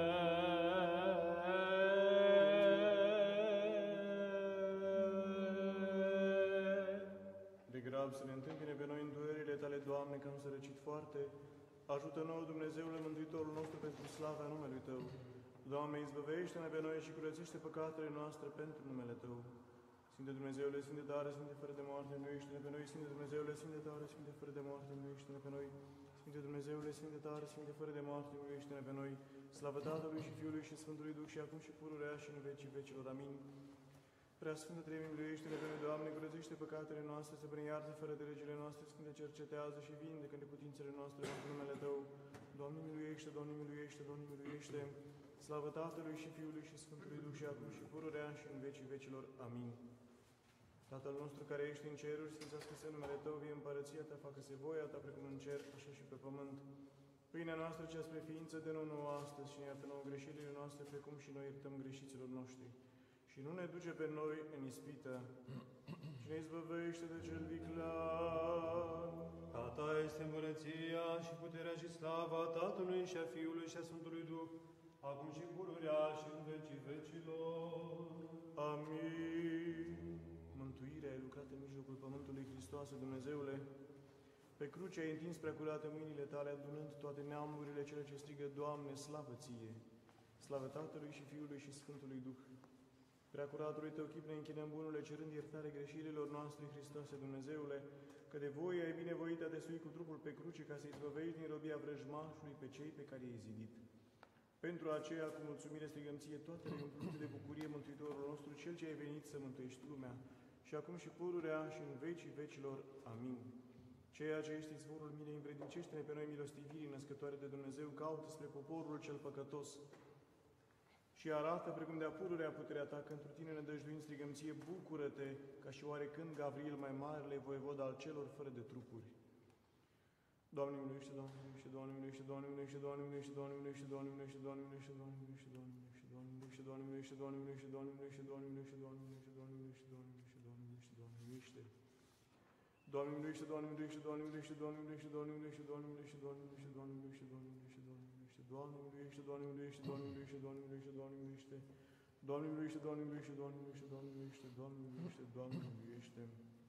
S5: De grab să ne întâmpine pe noi în durerile Tale, Doamne, că am sărăcit foarte. Ajută-ne, Dumnezeule Mântuitorul nostru, pentru slava numelui Tău. Doamne, izbăvește-ne pe noi și curățește păcatele noastre pentru numele Tău. Sfinte Dumnezeule, Sfinte tare, Sfinte fără de moarte, miluiește-ne pe noi. Sfinte Dumnezeule, Sfinte tare, Sfinte fără de moarte, miluiește-ne pe noi. Sfinte Dumnezeule, Sfinte tare, Sfinte fără de moarte, miluiește-ne pe noi. Slavă Tatălui și Fiului și Sfântului Duh și acum și pururea și în vecii vecilor. Amin. Prea Sfântă Treime, miluiește-ne pe noi, Doamne, curățește păcatele noastre, să iartă fără de legile noastre, Sfinte, cercetează și vindecă neputințele noastre în numele Tău. Doamne, miluiește, Doamne, miluiește, Doamne, miluiește. Slavă Tatălui și Fiului și Sfântului Duh și acum și pururea și în vecii vecilor. Amin. Tatăl nostru care ești în ceruri, sfințească-se numele Tău, vie împărăția Ta, facă-se voia Ta, precum în cer, așa și pe pământ. Pâinea noastră cea spre ființă, dă-ne nouă astăzi și ne iartă nouă greșelile noastre, precum și noi iertăm greșiților noștri. Și nu ne duce pe noi în ispită, și ne izbăvește de cel viclean.
S3: A Ta este împărăția și puterea și slava Tatălui și a Fiului și a Sfântului Duh, acum și pururea și în vecii vecilor.
S5: Amin. Mântuirea ai lucrat în mijlocul pământului, Hristoase, Dumnezeule. Pe cruce ai întins preacurate mâinile Tale, adunând toate neamurile cele ce strigă, Doamne, slavă Ție! Slavă Tatălui și Fiului și Sfântului Duh! Preacuratului Tău chip ne închinăm bunule, cerând iertare greșelilor noastre, Hristoase, Dumnezeule, că de voie ai binevoit a desui cu trupul pe cruce ca să-i izbăvești din robia vrăjmașului pe cei pe care i-ai zidit. Pentru aceea, cu mulțumire strigăm Ție toate umplute de bucurie, Mântuitorul nostru, Cel ce ai venit să mântuiești lumea, și acum și pururea și în vecii vecilor. Amin. Ceea ce ești izvorul milei, învrednicește-ne pe noi milostivirii născătoare de Dumnezeu, caută spre poporul cel păcătos și arată precum de-a pururea puterea Ta, că întru Tine ne dăjduind strigăm Ție, bucură-te, ca și oarecând Gavril mai marele voievod al celor fără de trupuri. Doamne miluiește, Doamne miluiește, Doamne miluiește, Doamne miluiește, Doamne miluiește, Doamne miluiește, Doamne miluiește, Doamne miluiește, Doamne miluiește, Doamne miluiește, Doamne miluiește, Doamne miluiește, Doamne miluiește, Doamne miluiește, Doamne miluiește, Doamne miluiește, Doamne miluiește, Doamne miluiește, Doamne miluiește, Doamne miluiește. Doamne miluiește, Doamne miluiește, Doamne miluiește, Doamne miluiește, Doamne miluiește, Doamne miluiește, Doamne miluiește, Doamne miluiește, Doamne miluiește, Doamne miluiește, Doamne miluiește, Doamne miluiește, Doamne miluiește, Doamne miluiește, Doamne miluiește, Doamne miluiește, Doamne miluiește, Doamne miluiește, Doamne miluiește, Doamne miluiește.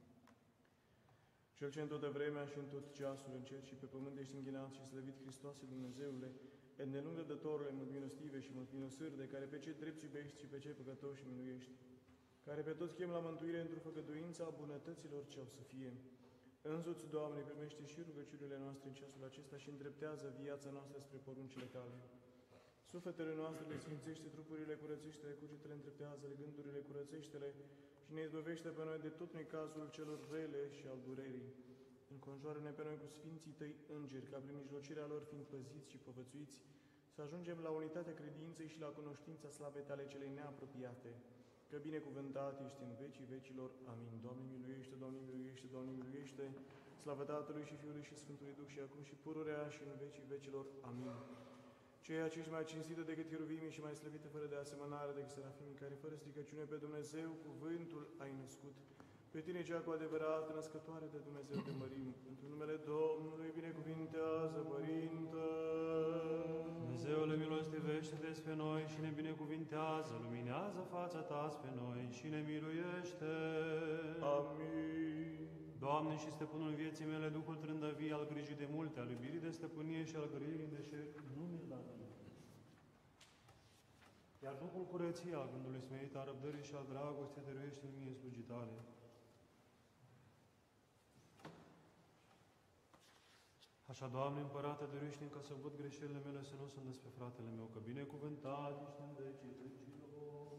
S5: Cel ce în toată vremea și în tot ceasul, în cer și pe pământ ești înghinat și slăvit, Hristoase, Dumnezeule, îndelung răbdătorule, milostive și milosârde, care pe cei drepți iubești și pe cei păcătoși miluiești, care pe toți chem la mântuire într-o făgăduință a bunătăților ce au să fie. Însuți, Doamne, primește și rugăciunile noastre în ceasul acesta și îndreptează viața noastră spre poruncile Tale. Sufletele noastre le sfințește, trupurile curățește-le, cugetele îndreptează-le, gândurile curățește-le și ne izbăvește pe noi de tot necazul celor rele și al durerii. Înconjoară-ne pe noi cu sfinții Tăi îngeri, ca prin mijlocirea lor fiind păziți și povățuiți, să ajungem la unitatea credinței și la cunoștința slavei Tale celei neapropiate, că binecuvântat ești în vecii vecilor. Amin. Doamne miluiește, Doamne miluiește, Doamne miluiește, slavă Tatălui și Fiului și Sfântului Duh și acum și pururea și în vecii vecilor. Amin. Ceea ce ești mai cinstită decât cheruvimii și mai slăvită fără de asemănare decât serafimii, care fără stricăciune pe Dumnezeu cuvântul ai născut. Pe Tine cea cu adevărat născătoare de Dumnezeu te mărim. Într numele Domnului binecuvintează, Părinte.
S3: Dumnezeule, milostivește-te spre noi și ne binecuvintează, luminează fața Ta spre noi și ne miluiește.
S5: Amin.
S3: Doamne și Stăpânul vieții mele, Duhul trândăvii al grijii de multe, al iubirii de stăpânie și al grăirii în deșert, nu mi-l da mie. Iar Duhul curăției, al gândului smerit, al răbdării și al dragostei, dăruiește-mi mie slujii Tale. Așa, Doamne, Împărate, dăruiește-mi ca să văd greșelile mele, să nu sunt despre fratele meu, că binecuvântat ești în vecii vecilor.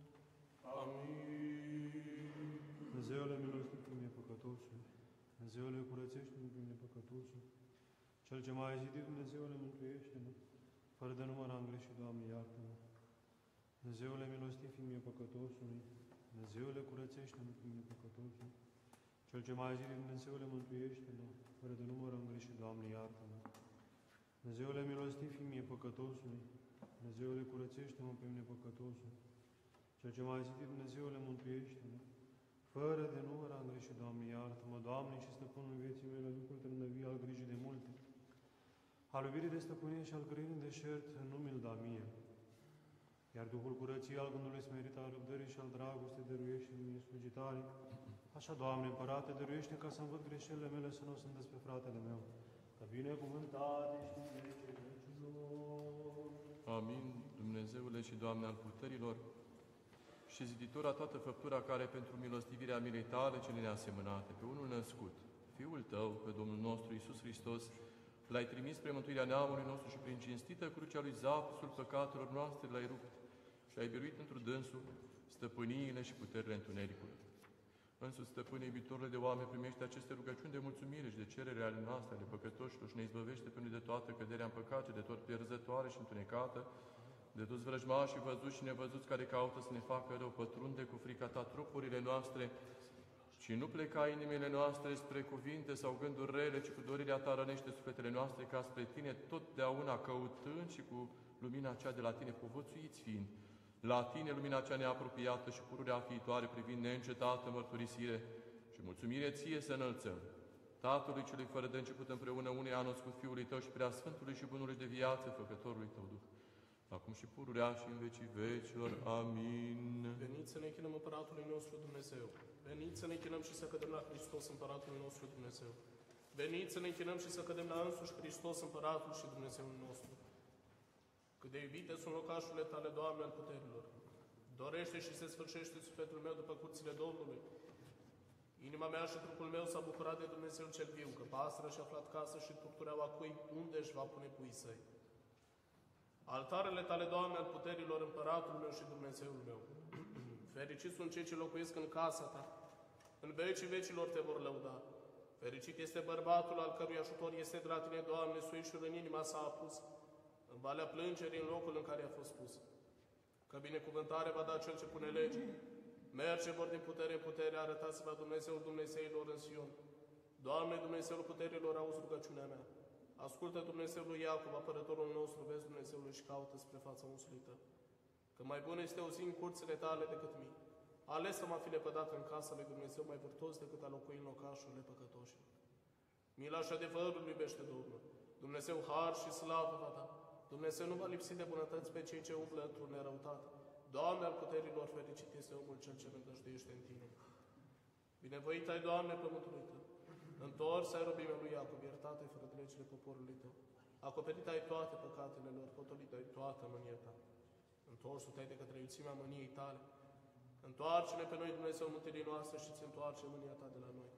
S5: Amin.
S3: Dumnezeule, milostivi pe mine păcătosul. Dumnezeule, curățește-mă pe mine păcătosul. Cel ce m-a zidit, Dumnezeule, mântuiește-mă. Fără de număr am greșit, Doamne, iartă-mă. Dumnezeule, milostiv fi mie păcătosului. Dumnezeule, curățește-mă pe mine păcătosul. Cel ce m-a zidit, Dumnezeule, mântuiește-mă. Fără de număr am greșit, Doamne, iartă-mă. Dumnezeule, milostiv fi mie păcătosului. Dumnezeule, curățește-mă pe mine păcătosul. Cel ce m-a zidit, Dumnezeule, mântuiește-mă. Fără de număr am greșit, Doamne, iartă-mă. Doamne și Stăpânul vieții mele, Duhul trândăvii al grijii de multe, al iubirii de stăpânie și al grăirii în deșert, nu mi-l da mie. Iar Duhul curăției, al gândului smerit, al răbdării și al dragostei, dăruiește mie slujii Tale. Așa, Doamne, Împărate, dăruiește ca să-mi văd greșelile mele, să nu sunt despre fratele meu, că binecuvântat ești în vecii vecilor.
S4: Amin. Dumnezeu Dumnezeule și Doamne al puterilor, și ziditora toată făptura care pentru milostivirea milei Tale cele neasemănate, pe unul născut, Fiul Tău, pe Domnul nostru Iisus Hristos, L-ai trimis spre mântuirea neamului nostru și prin cinstită crucea lui zapsul păcatelor noastre L-ai rupt și ai biruit într dânsul stăpâniile și puterile întunericului. Însuți, Stăpâne, iubitorule de oameni, primește aceste rugăciuni de mulțumire și de cerere ale noastre, ale păcătoșilor, și ne izbăvește pe noi de toată căderea în păcat și de tot pierzătoare și întunecată, de toți vrăjmașii văzuți și nevăzuți care caută să ne facă rău, pătrunde cu frica Ta trupurile noastre și nu pleca inimile noastre spre cuvinte sau gânduri rele, ci cu dorirea Ta rănește sufletele noastre ca spre Tine totdeauna căutând și cu lumina cea de la Tine povățuiți fiind, la Tine lumina cea neapropiată și pururea viitoare privind neîncetată mărturisire și mulțumire Ție să înălțăm. Tatălui celui fără de început împreună unei a născut Fiului Tău și Preasfântului și Bunului de viață, Făcătorului Tău Duh, acum și pururea și în vecii vecilor. Amin.
S1: Veniți să ne închinăm Împăratului nostru Dumnezeu. Veniți să ne închinăm și să cădem la Hristos, Împăratul nostru Dumnezeu. Veniți să ne închinăm și să cădem la însuși Hristos, Împăratul și Dumnezeul nostru. Cât de iubite sunt locașurile Tale, Doamne, al puterilor. Dorește și se sfârșește sufletul meu după curțile Domnului. Inima mea și trupul meu s-a bucurat de Dumnezeu cel viu, că pasăra și-a aflat casă și turtureaua cui unde își va pune puii săi. Altarele Tale, Doamne, al puterilor, Împăratul meu și Dumnezeul meu. Fericiți sunt cei ce locuiesc în casa Ta. În vecii vecilor Te vor lăuda. Fericit este bărbatul al cărui ajutor este de la Tine, Doamne, suișul în inima sa a pus, în valea plângerii, în locul în care a fost pus. Că binecuvântare va da Cel ce pune lege. Merge vor din putere în putere, arătați-vă Dumnezeul Dumnezeilor în Sion. Doamne, Dumnezeul puterilor, auzi rugăciunea mea. Ascultă Dumnezeul lui Iacov, apărătorul nostru, vezi Dumnezeului și caută spre fața unsului Tău. Că mai bun este o zi în curțile Tale decât mii. Ales să mă fi lepădat în casa lui Dumnezeu mai vârtos decât a locui în locașurile păcătoșilor. Mila și adevărul iubește Domnul. Dumnezeu har și slavă va da. Dumnezeu nu va lipsi de bunătăți pe cei ce umblă într-o nerăutate. Doamne al puterilor, fericit este omul cel ce nădăjduiește în Tine. Binevoit ai, Doamne, pământului Tău. Întors ai robimea lui Iacov, iertate fără de legile poporului Tău. Acoperit ai toate păcatele lor, potolit ai toată mânia Ta. Întorsul-te de către iuțimea mâniei Tale. Întoarce-ne pe noi, Dumnezeu, mântuirii noastre și ți întoarce mânia Ta de la noi.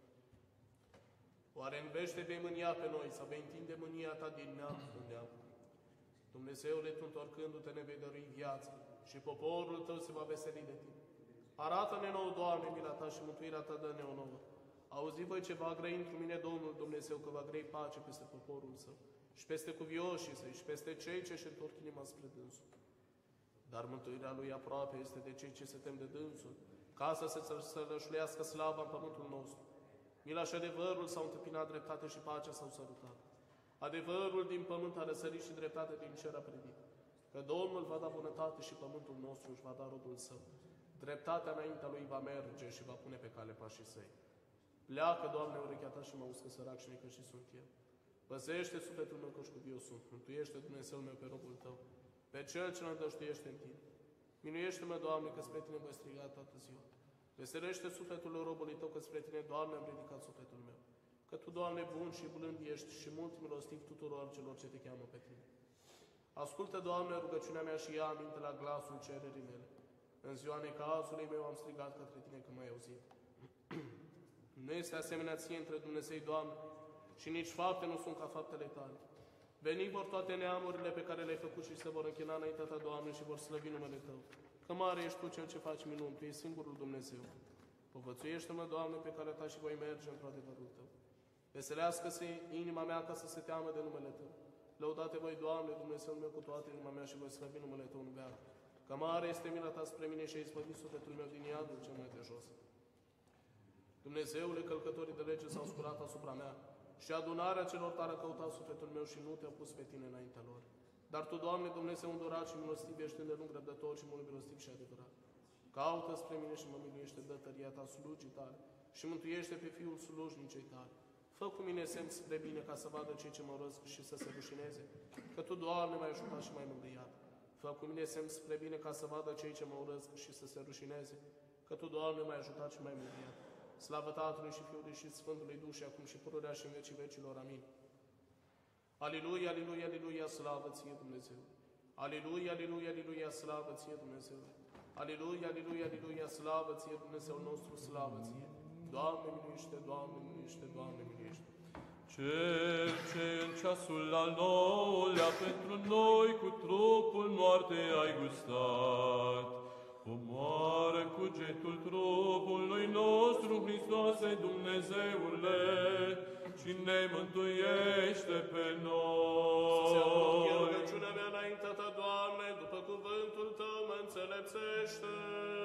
S1: Oare în vește vei mânia pe noi, sau vei întinde mânia Ta din neam în neam? Dumnezeule, Tu întorcându-te ne vei dărui viață și poporul Tău se va veseli de Tine. Arată-ne nouă, Doamne, mila Ta și mântuirea Ta dă-ne o nouă. Auzi voi ce va grăi într mine Domnul Dumnezeu, că va grăi pace peste poporul Său și peste cuvioșii Săi și peste cei ce își întorc inima spre Dânsul. Dar mântuirea Lui aproape este de cei ce se tem de Dânsul, ca să se sălășluiască slava în pământul nostru. Mila și adevărul s-au întâmpinat, dreptate și pacea s-au sărutat. Adevărul din pământ a răsărit și dreptate din cer a privit. Că Domnul va da bunătate și pământul nostru își va da rodul său. Dreptatea înaintea Lui va merge și va pune pe cale pașii Săi. Pleacă, Doamne, urechea Ta și mă uscă sărac și necășit sunt eu. Păzește sufletul meu că șcuviu sunt. Mântuiește, Dumnezeul meu, pe robul Tău, pe Cel ce nădăjduiește în Tine. Minuiește-mă, Doamne, că spre Tine voi striga toată ziua. Veselește sufletul robului Tău, că spre Tine, Doamne, am ridicat sufletul meu. Că Tu, Doamne, bun și blând ești și mult milostiv tuturor celor ce Te cheamă pe Tine. Ascultă, Doamne, rugăciunea mea și ia aminte la glasul cererii mele. În ziua necazului meu am strigat către Tine că m-ai auzit. Nu este asemenea Ție între Dumnezei, Doamne, și nici fapte nu sunt ca faptele Tale. Veni vor toate neamurile pe care le-ai făcut și se vor închina înaintea Ta, Doamne, și vor slăvi numele Tău. Că mare ești Tu Cel ce faci minuni, Tu ești singurul Dumnezeu. Povățuiește-mă, Doamne, pe calea Ta și voi merge într-o adevărul Tău. Veselească-se inima mea ca să se teamă de numele Tău. Lăudate voi, Doamne, Dumnezeul meu, cu toată inima mea și voi slăvi numele Tău în veac. Că mare este mila Ta spre mine și ai izbăvit sufletul meu din iadul cel mai de jos. Dumnezeule, călcătorii de lege s-au sculat asupra mea și adunarea celor tare a căutat sufletul meu și nu Te-a pus pe Tine înaintea lor. Dar Tu, Doamne, Dumnezeu îndurat și milostiv, ești îndelung răbdător și mult milostiv și adevărat. Caută spre mine și mă miluiește, dă tăria Ta slugii Tale și mântuiește pe Fiul slujnicei Tale. Fă cu mine semn spre bine ca să vadă cei ce mă urăsc și să se rușineze, că Tu, Doamne, m-ai ajutat și m-ai mângâiat. Fă cu mine semn spre bine ca să vadă cei ce mă urăsc și să se rușineze, că Tu, Doamne, m-ai ajutat și m-ai mângâiat. Slavă Tatălui și Fiului și Sfântului Duh și acum și pururea și în vecii vecilor. Amin. Aliluia, aliluia, aliluia, slavă Ție, Dumnezeu! Aleluia, aleluia, aleluia, slavă ție, Dumnezeu! Aleluia, aleluia, aleluia, slavă ție, Dumnezeu nostru, slavă ție! Doamne miluiește, Doamne miluiește, Doamne miluiește!
S4: Cel ce în ceasul al nouălea pentru noi cu trupul moarte ai gustat, omoară cugetul trupului nostru, Hristoase Dumnezeule, și ne mântuiește pe noi.
S1: Să se apropie rugăciunea mea înaintea ta, Doamne, după cuvântul tău mă înțelepțește.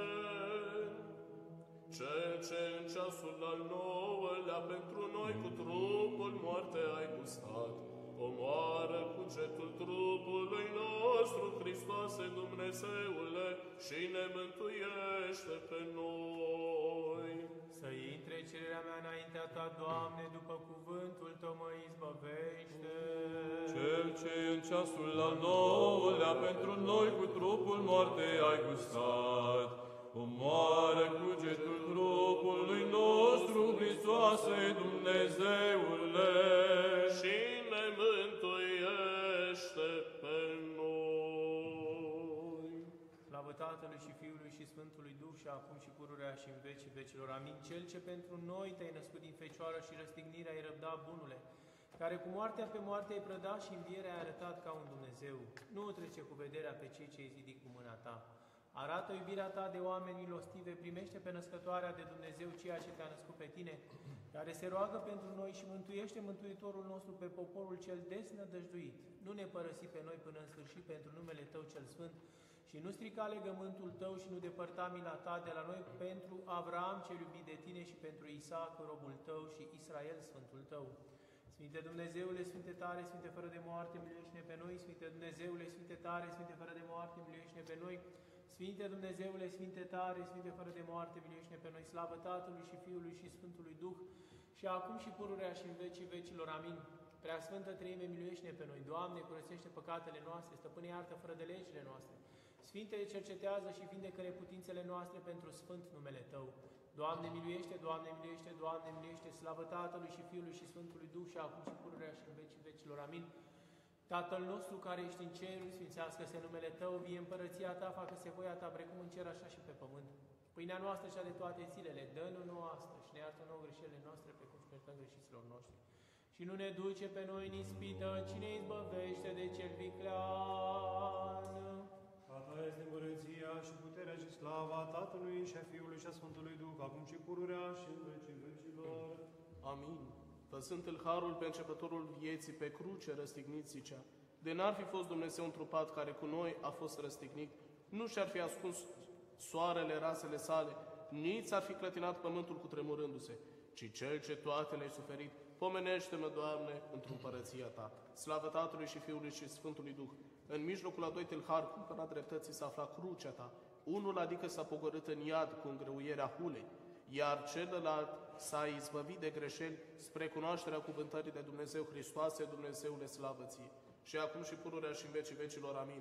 S1: Cel ce în ceasul al nouălea pentru noi cu trupul moarte ai gustat, omoară cugetul trupului nostru, Hristoase Dumnezeule, și ne mântuiește pe noi.
S2: Să intre cererea mea înaintea ta, Doamne, după cuvântul tău mă izbăvește.
S4: Cel ce în ceasul al nouălea pentru noi cu trupul moarte ai gustat, omoară cugetul trupului nostru, Hristoase Dumnezeule,
S1: și ne mântuiește pe noi.
S2: Slavă Tatălui și Fiului și Sfântului Duh și acum și pururea și în vecii vecilor. Amin. Cel ce pentru noi te-ai născut din Fecioară și răstignirea ai răbdat, bunule, care cu moartea pe moarte ai prădat și învierea ai arătat ca un Dumnezeu, nu trece cu vederea pe cei ce ai zidit cu mâna ta. Arată iubirea ta de oameni milostive, primește pe născătoarea de Dumnezeu ceea ce te-a născut pe tine, care se roagă pentru noi și mântuiește Mântuitorul nostru pe poporul cel desnădăjduit. Nu ne părăsi pe noi până în sfârșit pentru numele Tău cel Sfânt și nu strica legământul Tău și nu depărta mila Ta de la noi pentru Avram cel iubit de Tine și pentru Isaac, robul Tău, și Israel, Sfântul Tău. Sfinte Dumnezeule, Sfinte tare, Sfinte fără de moarte, miluiește-ne pe noi. Sfinte Dumnezeule, Sfinte tare, Sfinte fără de moarte, miluiește-ne pe noi. Sfinte Dumnezeule, Sfinte tare, Sfinte fără de moarte, miluiește-ne pe noi. Slavă Tatălui și Fiului și Sfântului Duh, și acum și pururea și în vecii vecilor. Amin. Preasfântă Treime, miluiește-ne pe noi. Doamne, curățește păcatele noastre, Stăpâne, iartă fără de legile noastre. Sfinte, cercetează și vindecă neputințele noastre pentru sfânt numele Tău. Doamne, miluiește, Doamne, miluiește, Doamne, miluiește, slavă Tatălui și Fiului și Sfântului Duh și acum și pururea și în vecii vecilor. Amin. Tatăl nostru care ești în ceruri, sfințească-se numele Tău, vie împărăția Ta, facă-se voia Ta, precum în cer, așa și pe pământ. Pâinea noastră cea de toate zilele, dă-ne nouă astăzi și ne iartă nouă greșelile noastre, precum și iertăm greșiților noștri. Și nu ne duce pe noi în ispită, ci ne izbăvește de cel viclean.
S3: A Ta este împărăția și puterea și slava Tatălui și a Fiului și a Sfântului Duh, acum și pururea și în vecii vecilor.
S1: Amin. Văzând-l harul pe începătorul vieții, pe cruce răstignit, zicea: de n-ar fi fost Dumnezeu întrupat care cu noi a fost răstignit, nu și-ar fi ascuns soarele rasele sale, nici s-ar fi clătinat pământul cu tremurându-se, ci Cel ce toate le-ai suferit, pomenește-mă, Doamne, într-o împărăția Ta. Slavă Tatălui și Fiului și Sfântului Duh. În mijlocul a doi tâlhari, cumpăra dreptății, s-a aflat crucea Ta. Unul adică s-a pogorât în iad cu îngreuierea hulei, iar celălalt s-a izbăvit de greșeli spre cunoașterea cuvântării de Dumnezeu. Hristoase, Dumnezeule, slavă Ție! Și acum și pururea și în vecii vecilor. Amin.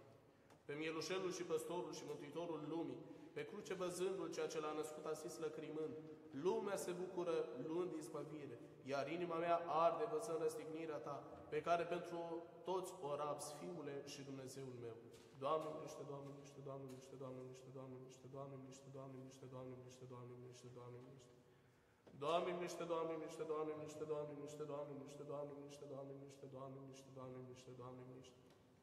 S1: Pe mielușelul și păstorul și mântuitorul lumii, pe cruce văzându-l, ceea ce l-a născut a zis lăcrimând: lumea se bucură luând izbăvire, iar inima mea arde văzând răstignirea Ta, pe care pentru toți o rabzi, Fiule și Dumnezeul meu. Doamne miluiește, Doamne miluiește, Doamne miluiește, Doamne miluiește, Doamne miluiește, Doamne miluiește, Doamne miluiește, Doamne miluiește, Doamne miluiește, Doamne miluiește. Doamne miluiește, Doamne miluiește, Doamne miluiește, Doamne miluiește, Doamne miluiește, Doamne miluiește, Doamne miluiește, Doamne miluiește, Doamne miluiește, Doamne miluiește.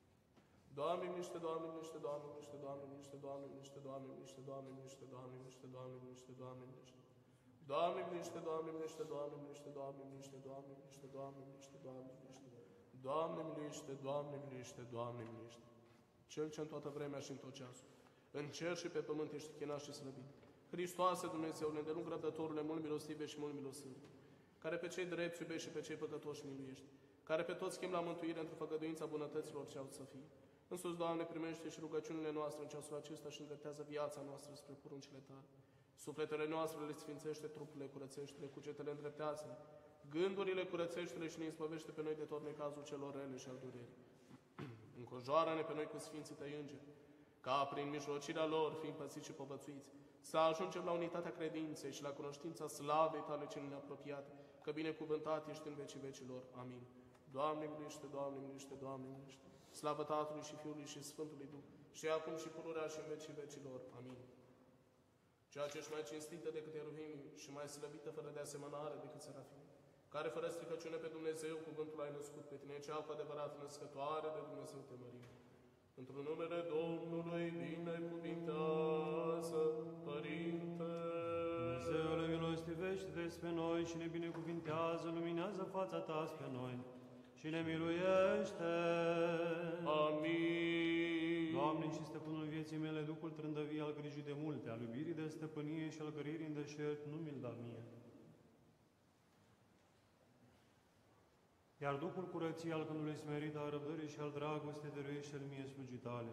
S1: Doamne miluiește, Doamne miluiește, Doamne miluiește, Doamne miluiește, Doamne miluiește, Doamne miluiește, Doamne miluiește, Doamne miluiește, Doamne miluiește, Doamne miluiește. Doamne miluiește, Doamne miluiește, Doamne miluiește, Doamne miluiește, Doamne miluiește, Doamne miluiește, Doamne miluiește. Doamne miluiește, Doamne miluiește, Doamne miluiește. Cel ce în toată vremea și în tot ceasul, în cer și pe pământ ești chinat și slăvit. Hristoase, Dumnezeule, îndelung răbdătorule, mult milostive și mult milosând, care pe cei drepți iubești și pe cei păcătoși miluiești, care pe toți chem la mântuire într-o făgăduința bunătăților ce au să fie. Însuți, Doamne, primește și rugăciunile noastre în ceasul acesta și îndreptează viața noastră spre poruncile Tale. Sufletele noastre le sfințește, trupurile curățește-le, cugetele îndreptează-le, gândurile curățește-le și ne izbăvește pe noi de tot necazul celor rele și al durerii. Înconjoară-ne pe noi cu Sfinții Tăi Îngeri, ca prin mijlocirea lor, fiind păziți și povățuiți, să ajungem la unitatea credinței și la cunoștința slavei Tale cele neapropiate, că binecuvântat ești în vecii vecilor. Amin. Doamne miluiește, Doamne miluiește, Doamne miluiește. Slavă Tatălui și Fiului și Sfântului Duh, și acum și pururea și în vecii vecilor. Amin. Ceea ce ești mai cinstită decât ieruvimii și mai slăvită fără de asemănare decât serafim, care fără stricăciune pe Dumnezeu cuvântul ai născut pe tine, cea cu adevărat născătoare de Dumnezeu te mărim. Într-un numele Domnului binecuvintează, Părinte.
S3: Dumnezeule milostivește despre noi și ne binecuvintează, luminează fața ta spre noi și ne miluiește.
S1: Amin.
S3: Doamne și Stăpânul vieții mele, Duhul trândăvii al grijii de multe, al iubirii de stăpânie și al găririi în deșert, nu mi-l da mie. Iar Duhul curăției al gândului smerit, al răbdării și al dragostei dăruiește-l mie slujitale.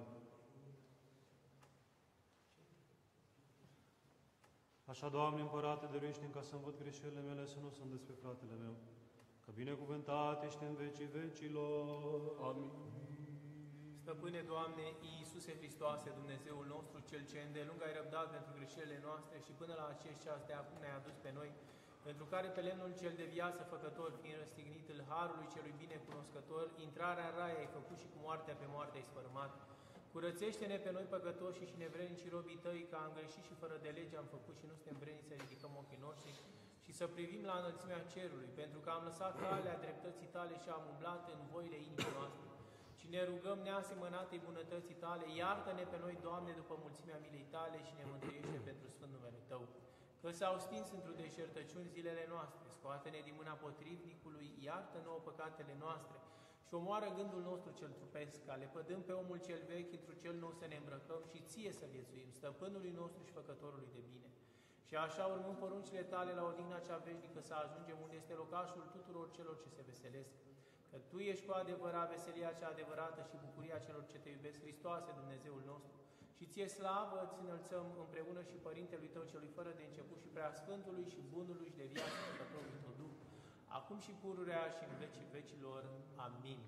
S3: Așa, Doamne, Împărate, dăruiește-mi ca să-mi văd greșelile mele, să nu sunt despre fratele meu, că binecuvântat ești în vecii vecilor.
S1: Amin.
S2: Stăpâne, Doamne, Iisuse Hristoase, Dumnezeul nostru, Cel ce îndelung ai răbdat pentru greșelile noastre și până la acest ceas de acum ne-ai adus pe noi, pentru care pe lemnul cel de viață făcător, fiind răstignit îl harului celui binecunoscător, intrarea în rai ai făcut și cu moartea pe moarte ai sfărâmat. Curățește-ne pe noi păcătoși și nevrednici robii tăi, că am greșit și fără de lege am făcut și nu suntem vrednici să ridicăm ochii noștri și să privim la înălțimea cerului, pentru că am lăsat calea dreptății tale și am umblat în voile inimii noastre. Și ne rugăm neasemănatei bunătății tale, iartă-ne pe noi, Doamne, după mulțimea milei tale și ne mântuiește pentru sfânt numele Tău. Că s-au stins într-o deșertăciuni zilele noastre, scoate-ne din mâna potrivnicului, iartă nouă păcatele noastre și omoară gândul nostru cel trupesc, ca lepădând pe omul cel vechi, într-un cel nou să ne îmbrăcăm și Ție să viețuim, Stăpânului nostru și Făcătorului de bine. Și așa, urmând poruncile Tale la odihna cea veșnică, să ajungem unde este locașul tuturor celor ce se veselesc. Că Tu ești cu adevărat veselia cea adevărată și bucuria celor ce Te iubesc, Hristoase, Dumnezeul nostru. Și Ție slavă îți înălțăm împreună și Părintelui Tău celui fără de început și Preasfântului și Bunului și de viață Făcătorului Tău Duh, acum și pururea și în vecii vecilor. Amin.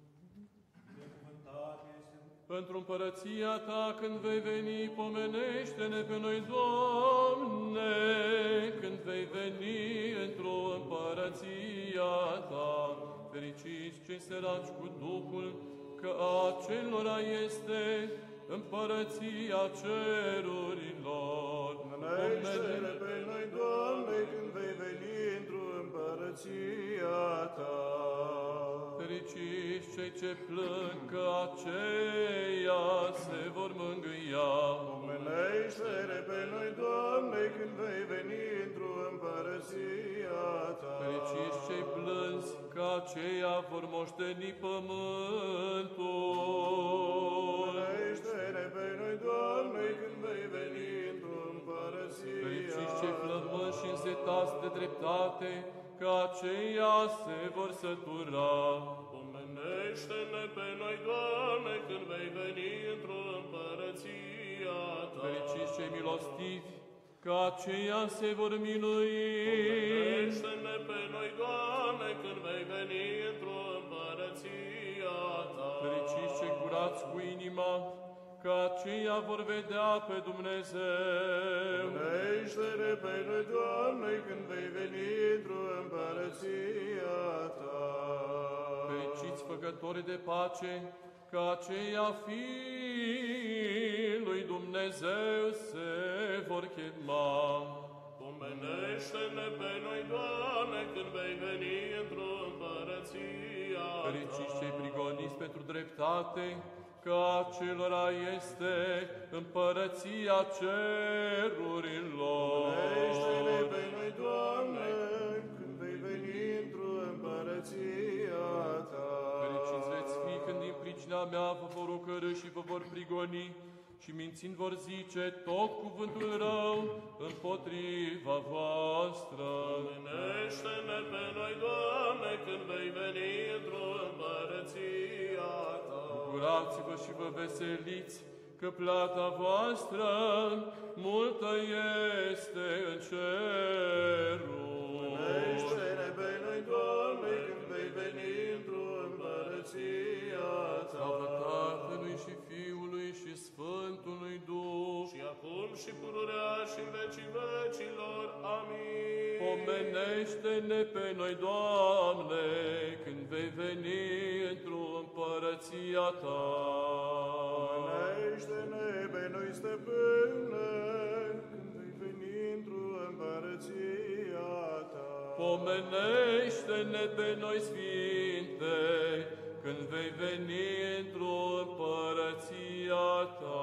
S4: Pentru împărăția Ta, când vei veni, pomenește-ne pe noi, Doamne, când vei veni într-o împărăția Ta. Fericiți cei săraci cu Duhul, că acelora este împărăția cerurilor.
S5: Pomenește-ne pe noi, Doamne, când vei veni într-o împărăția Ta.
S4: Fericiți cei ce plâng, că aceia se vor mângâia.
S5: Pomenește-ne pe noi, Doamne, când vei veni într-o împărăția Ta.
S4: Fericiți cei plânzi, că aceia vor moșteni pământul.
S5: Pomenește-ne pe noi, Doamne, când vei veni într-o împărăția Ta.
S4: Fericiți cei flămânzi și însetați de dreptate, că aceia se vor sătura.
S1: Pomenește-ne pe noi, Doamne, când vei veni într-o împărăția Ta.
S4: Fericiți cei milostivi, că aceia se vor milui.
S1: Pomenește-ne pe noi, Doamne, când vei veni într-o împărăția Ta.
S4: Fericiți cei curați cu inima, că aceia vor vedea pe Dumnezeu.
S5: Pomenește-ne pe noi, Doamne, când vei veni într-o împărăția Ta.
S4: Fericiți făcători de pace, că aceia fiii lui Dumnezeu se vor chema.
S1: Pomenește-ne pe noi, Doamne, când vei veni într-o împărăția Ta.
S4: Fericiți cei prigoniți pentru dreptate, că acelora este împărăția cerurilor.
S5: Pomenește-ne pe noi, Doamne, când vei veni într-o împărăția Ta.
S4: Fericiți veți fi când din pricina mea vă vor ocărî și vă vor prigoni și mințind vor zice tot cuvântul rău împotriva voastră.
S1: Pomenește-ne pe noi, Doamne, când vei veni într-o împărăția Ta.
S4: Bucurați-vă și vă veseliți, că plata voastră multă este în cerul.
S5: Pomenește-ne pe noi, Doamne, când vei veni într-o împărăția Ta.
S4: Slavă Tatălui și Fiului și Sfântului Duh,
S1: Și acum și pururea și în vecii vecilor. Amin.
S4: pomenește-ne pe noi, Doamne, când vei veni într-o împărăție împărăția ta.
S5: Omenește-ne pe noi, stăpâne, când vei veni într-o împărăția ta.
S4: Pomenește-ne pe noi, Sfinte, când vei veni într-o împărăția ta.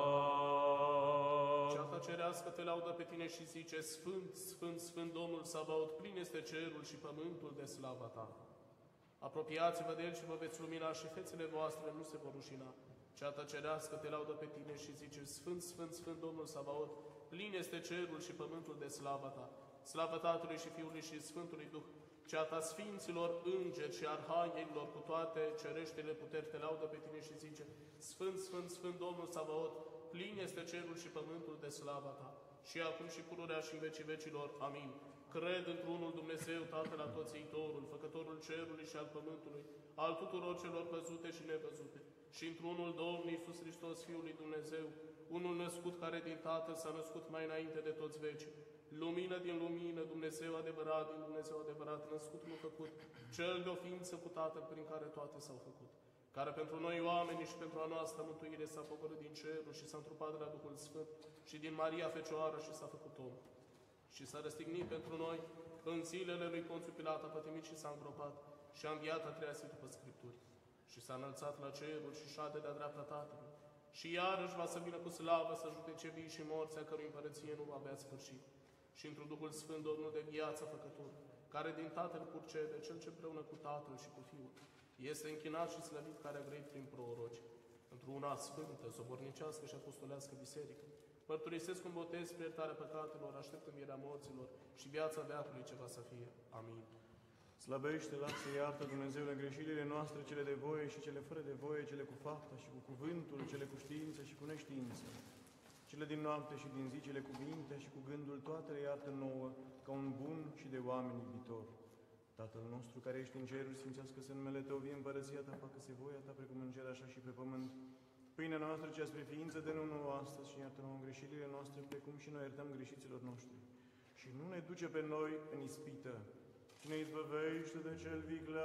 S1: Ceata cerească te laudă pe tine și zice: Sfânt, Sfânt, Sfânt Domnul Sabaot, plin este cerul și pământul de slava ta. Apropiați-vă de el și vă veți lumina și fețele voastre nu se vor rușina. Ceata cerească te laudă pe tine și zice: Sfânt, Sfânt, Sfânt Domnul Sabaot, plin este cerul și pământul de slava ta. Slavă Tatălui și Fiului și Sfântului Duh, ceata sfinților, îngeri și arhanghelilor cu toate cereștile puteri te laudă pe tine și zice: Sfânt, Sfânt, Sfânt Domnul Sabaot, plin este cerul și pământul de slava ta. Și acum și pururea și în vecii vecilor. Amin. Cred într-unul Dumnezeu, Tatăl Atotțiitorul, Făcătorul cerului și al pământului, al tuturor celor văzute și nevăzute, și într-unul Domnul Iisus Hristos, Fiul lui Dumnezeu, unul născut care din Tatăl s-a născut mai înainte de toți vecii, lumină din lumină, Dumnezeu adevărat din Dumnezeu adevărat, născut nu făcut, cel de o ființă cu Tatăl prin care toate s-au făcut, care pentru noi oamenii și pentru a noastră mântuire s-a pogorât din cerul și s-a întrupat de la Duhul Sfânt și din Maria Fecioară și s-a făcut om. Și s-a răstignit pentru noi în zilele lui Ponțiu Pilat, a pătimit și s-a îngropat și a înviat a treia zi după Scripturi. Și s-a înălțat la ceruri și șade de-a dreapta Tatălui. Și iarăși va să vină cu slavă să judece vii și morți, a cărui împărăție nu va avea sfârșit. Și într-un Duhul Sfânt, Domnul de viață făcător, care din Tatăl purcede, cel ce împreună cu Tatăl și cu Fiul este închinat și slăvit, care a grăit prin proroci, într-una sfântă, sobornicească și apostolească biserică, mărturisesc un botez spre iertarea păcatelor, aștept învierea morților și viața veacului ce va să fie. Amin.
S5: Slăbește, lasă, iartă, Dumnezeule, greșelile noastre, cele de voie și cele fără de voie, cele cu fapta și cu cuvântul, cele cu știință și cu neștiință, cele din noapte și din zi, cele cu mintea și cu gândul, toate le iartă nouă, ca un bun și de oameni iubitor. Tatăl nostru care ești în ceruri, sfințească-se numele Tău, vie împărăția Ta, facă-se voia Ta, precum în cer, așa și pe pământ. Pâinea noastră cea spre ființă, dă-ne nouă astăzi și iartă nouă greșelile noastre, precum și noi iertăm greșiților noștri. Și nu ne duce pe noi în ispită, ci ne izbăvește de cel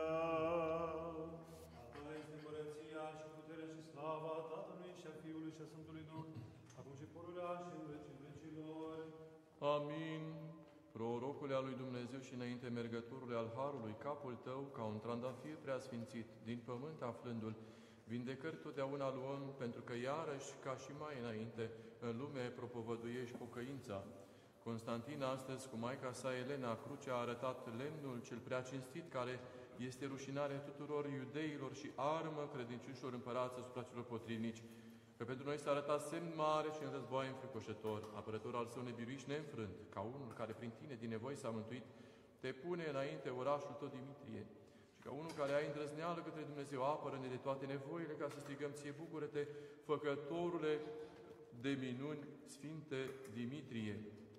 S5: viclean.
S3: Ta este împărăția și puterea și slava Tatălui și a Fiului și a Sfântului Duh, acum și pururea și în vecii vecilor.
S4: Amin. Prorocule al lui Dumnezeu și înainte mergătorule al Harului, capul tău, ca un trandafir preasfințit, din pământ aflându-l, vindecări totdeauna luăm, pentru că iarăși, ca și mai înainte, în lume propovăduiești pocăința. Constantin astăzi, cu maica sa Elena, crucea a arătat lemnul cel prea cinstit, care este rușinare tuturor iudeilor și armă credincioșilor împărați asupra celor potrivnici, că pentru noi s-a arătat semn mare și în război înfricoșător, apărător al său nebiruiș neînfrânt, ca unul care prin tine din nevoi s-a mântuit, te pune înainte orașul tot Dimitrie, și ca unul care ai îndrăzneală către Dumnezeu, apără-ne de toate nevoile, ca să strigăm ție, bucură-te, făcătorule de minuni, Sfinte Dimitrie.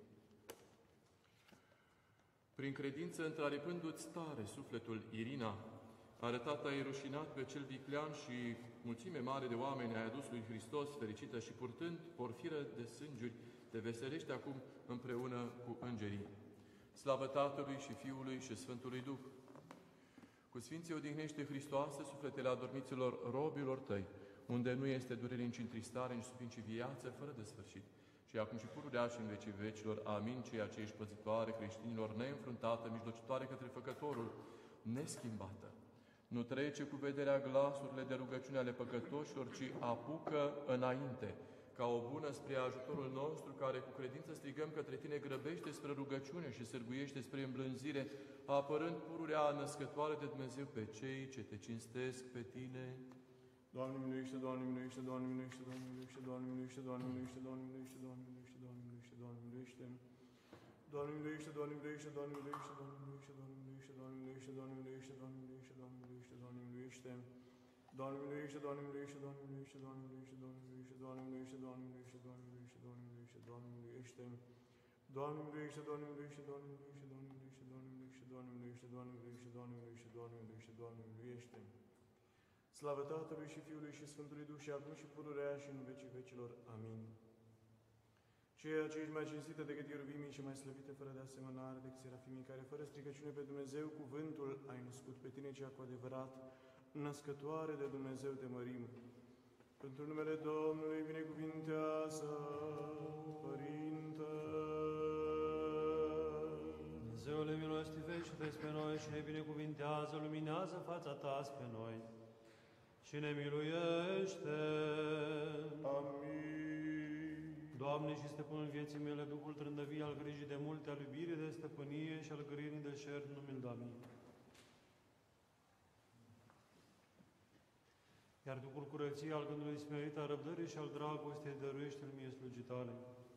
S4: Prin credință, întraripându-ți tare sufletul, Irina, arătat ai rușinat pe cel viclean și mulțime mare de oameni ai adus lui Hristos, fericită și purtând porfiră de sângeri, te veselește acum împreună cu îngerii. Slavă Tatălui și Fiului și Sfântului Duh! Cu Sfinții odihnește Hristoase sufletele adormiților robilor tăi, unde nu este durere, nici întristare, nici supin, ci viață fără de sfârșit. Și acum și pururea și în vecii vecilor. Amin. Ceea ce ești păzitoare creștinilor, neînfruntată, mijlocitoare către Făcătorul, neschimbată. Nu trece cu vederea glasurile de rugăciune ale păcătoșilor, ci apucă înainte, ca o bună spre ajutorul nostru, care cu credință strigăm către Tine, grăbește spre rugăciune și sârguiește spre îmblânzire, apărând pururea născătoare de Dumnezeu pe cei ce Te cinstesc pe Tine.
S5: Doamne miluiește, Doamne miluiește, Doamne miluiește, Doamne miluiește, Doamne miluiește, Doamne miluiește, Doamne miluiește, Doamne miluiește, Doamne miluiește, Doamne miluiește. Doamne miluiește, Doamne miluiește, Doamne miluiește, Doamne miluiește, Doamne miluiește, Doamne miluiește, Doamne miluiește, Doamne miluiește, Doamne miluiește, Doamne miluiește. Doamne miluiește, Doamne miluiește, Doamne miluiește, Doamne miluiește, Doamne miluiește, Doamne miluiește, Doamne miluiește, Doamne miluiește, Doamne miluiește, Doamne miluiește. Doamne miluiește, Doamne miluiește, Doamne miluiește, Doamne miluiește, Doamne miluiește, Doamne miluiește, Doamne miluiește, Doamne miluiește, Doamne miluiește, Doamne miluiește. Slavă Tatălui și Fiului și Sfântului Duh și acum și pururea și în vecii vecilor. Amin. Ceea ce ești mai cinstită decât ieruvimii și mai slăvită fără de asemănare decât serafimii, care fără stricăciune pe Dumnezeu cuvântul ai născut, pe Tine cea cu adevărat, născătoare de Dumnezeu te mărim. Pentru numele Domnului binecuvintează, Părinte.
S3: Dumnezeule milostivește despre noi și ne binecuvintează, luminează fața ta spre noi și ne miluiește.
S5: Amin.
S3: Doamne și Stăpânul vieții mele, Duhul trândăvii al grijii de multe, al iubirii de stăpânie și al găririi de șert, numele Doamnei. Iar Duhul curăției al gândului smerit, al răbdării și al dragostei, dăruiește-l mie slujitale.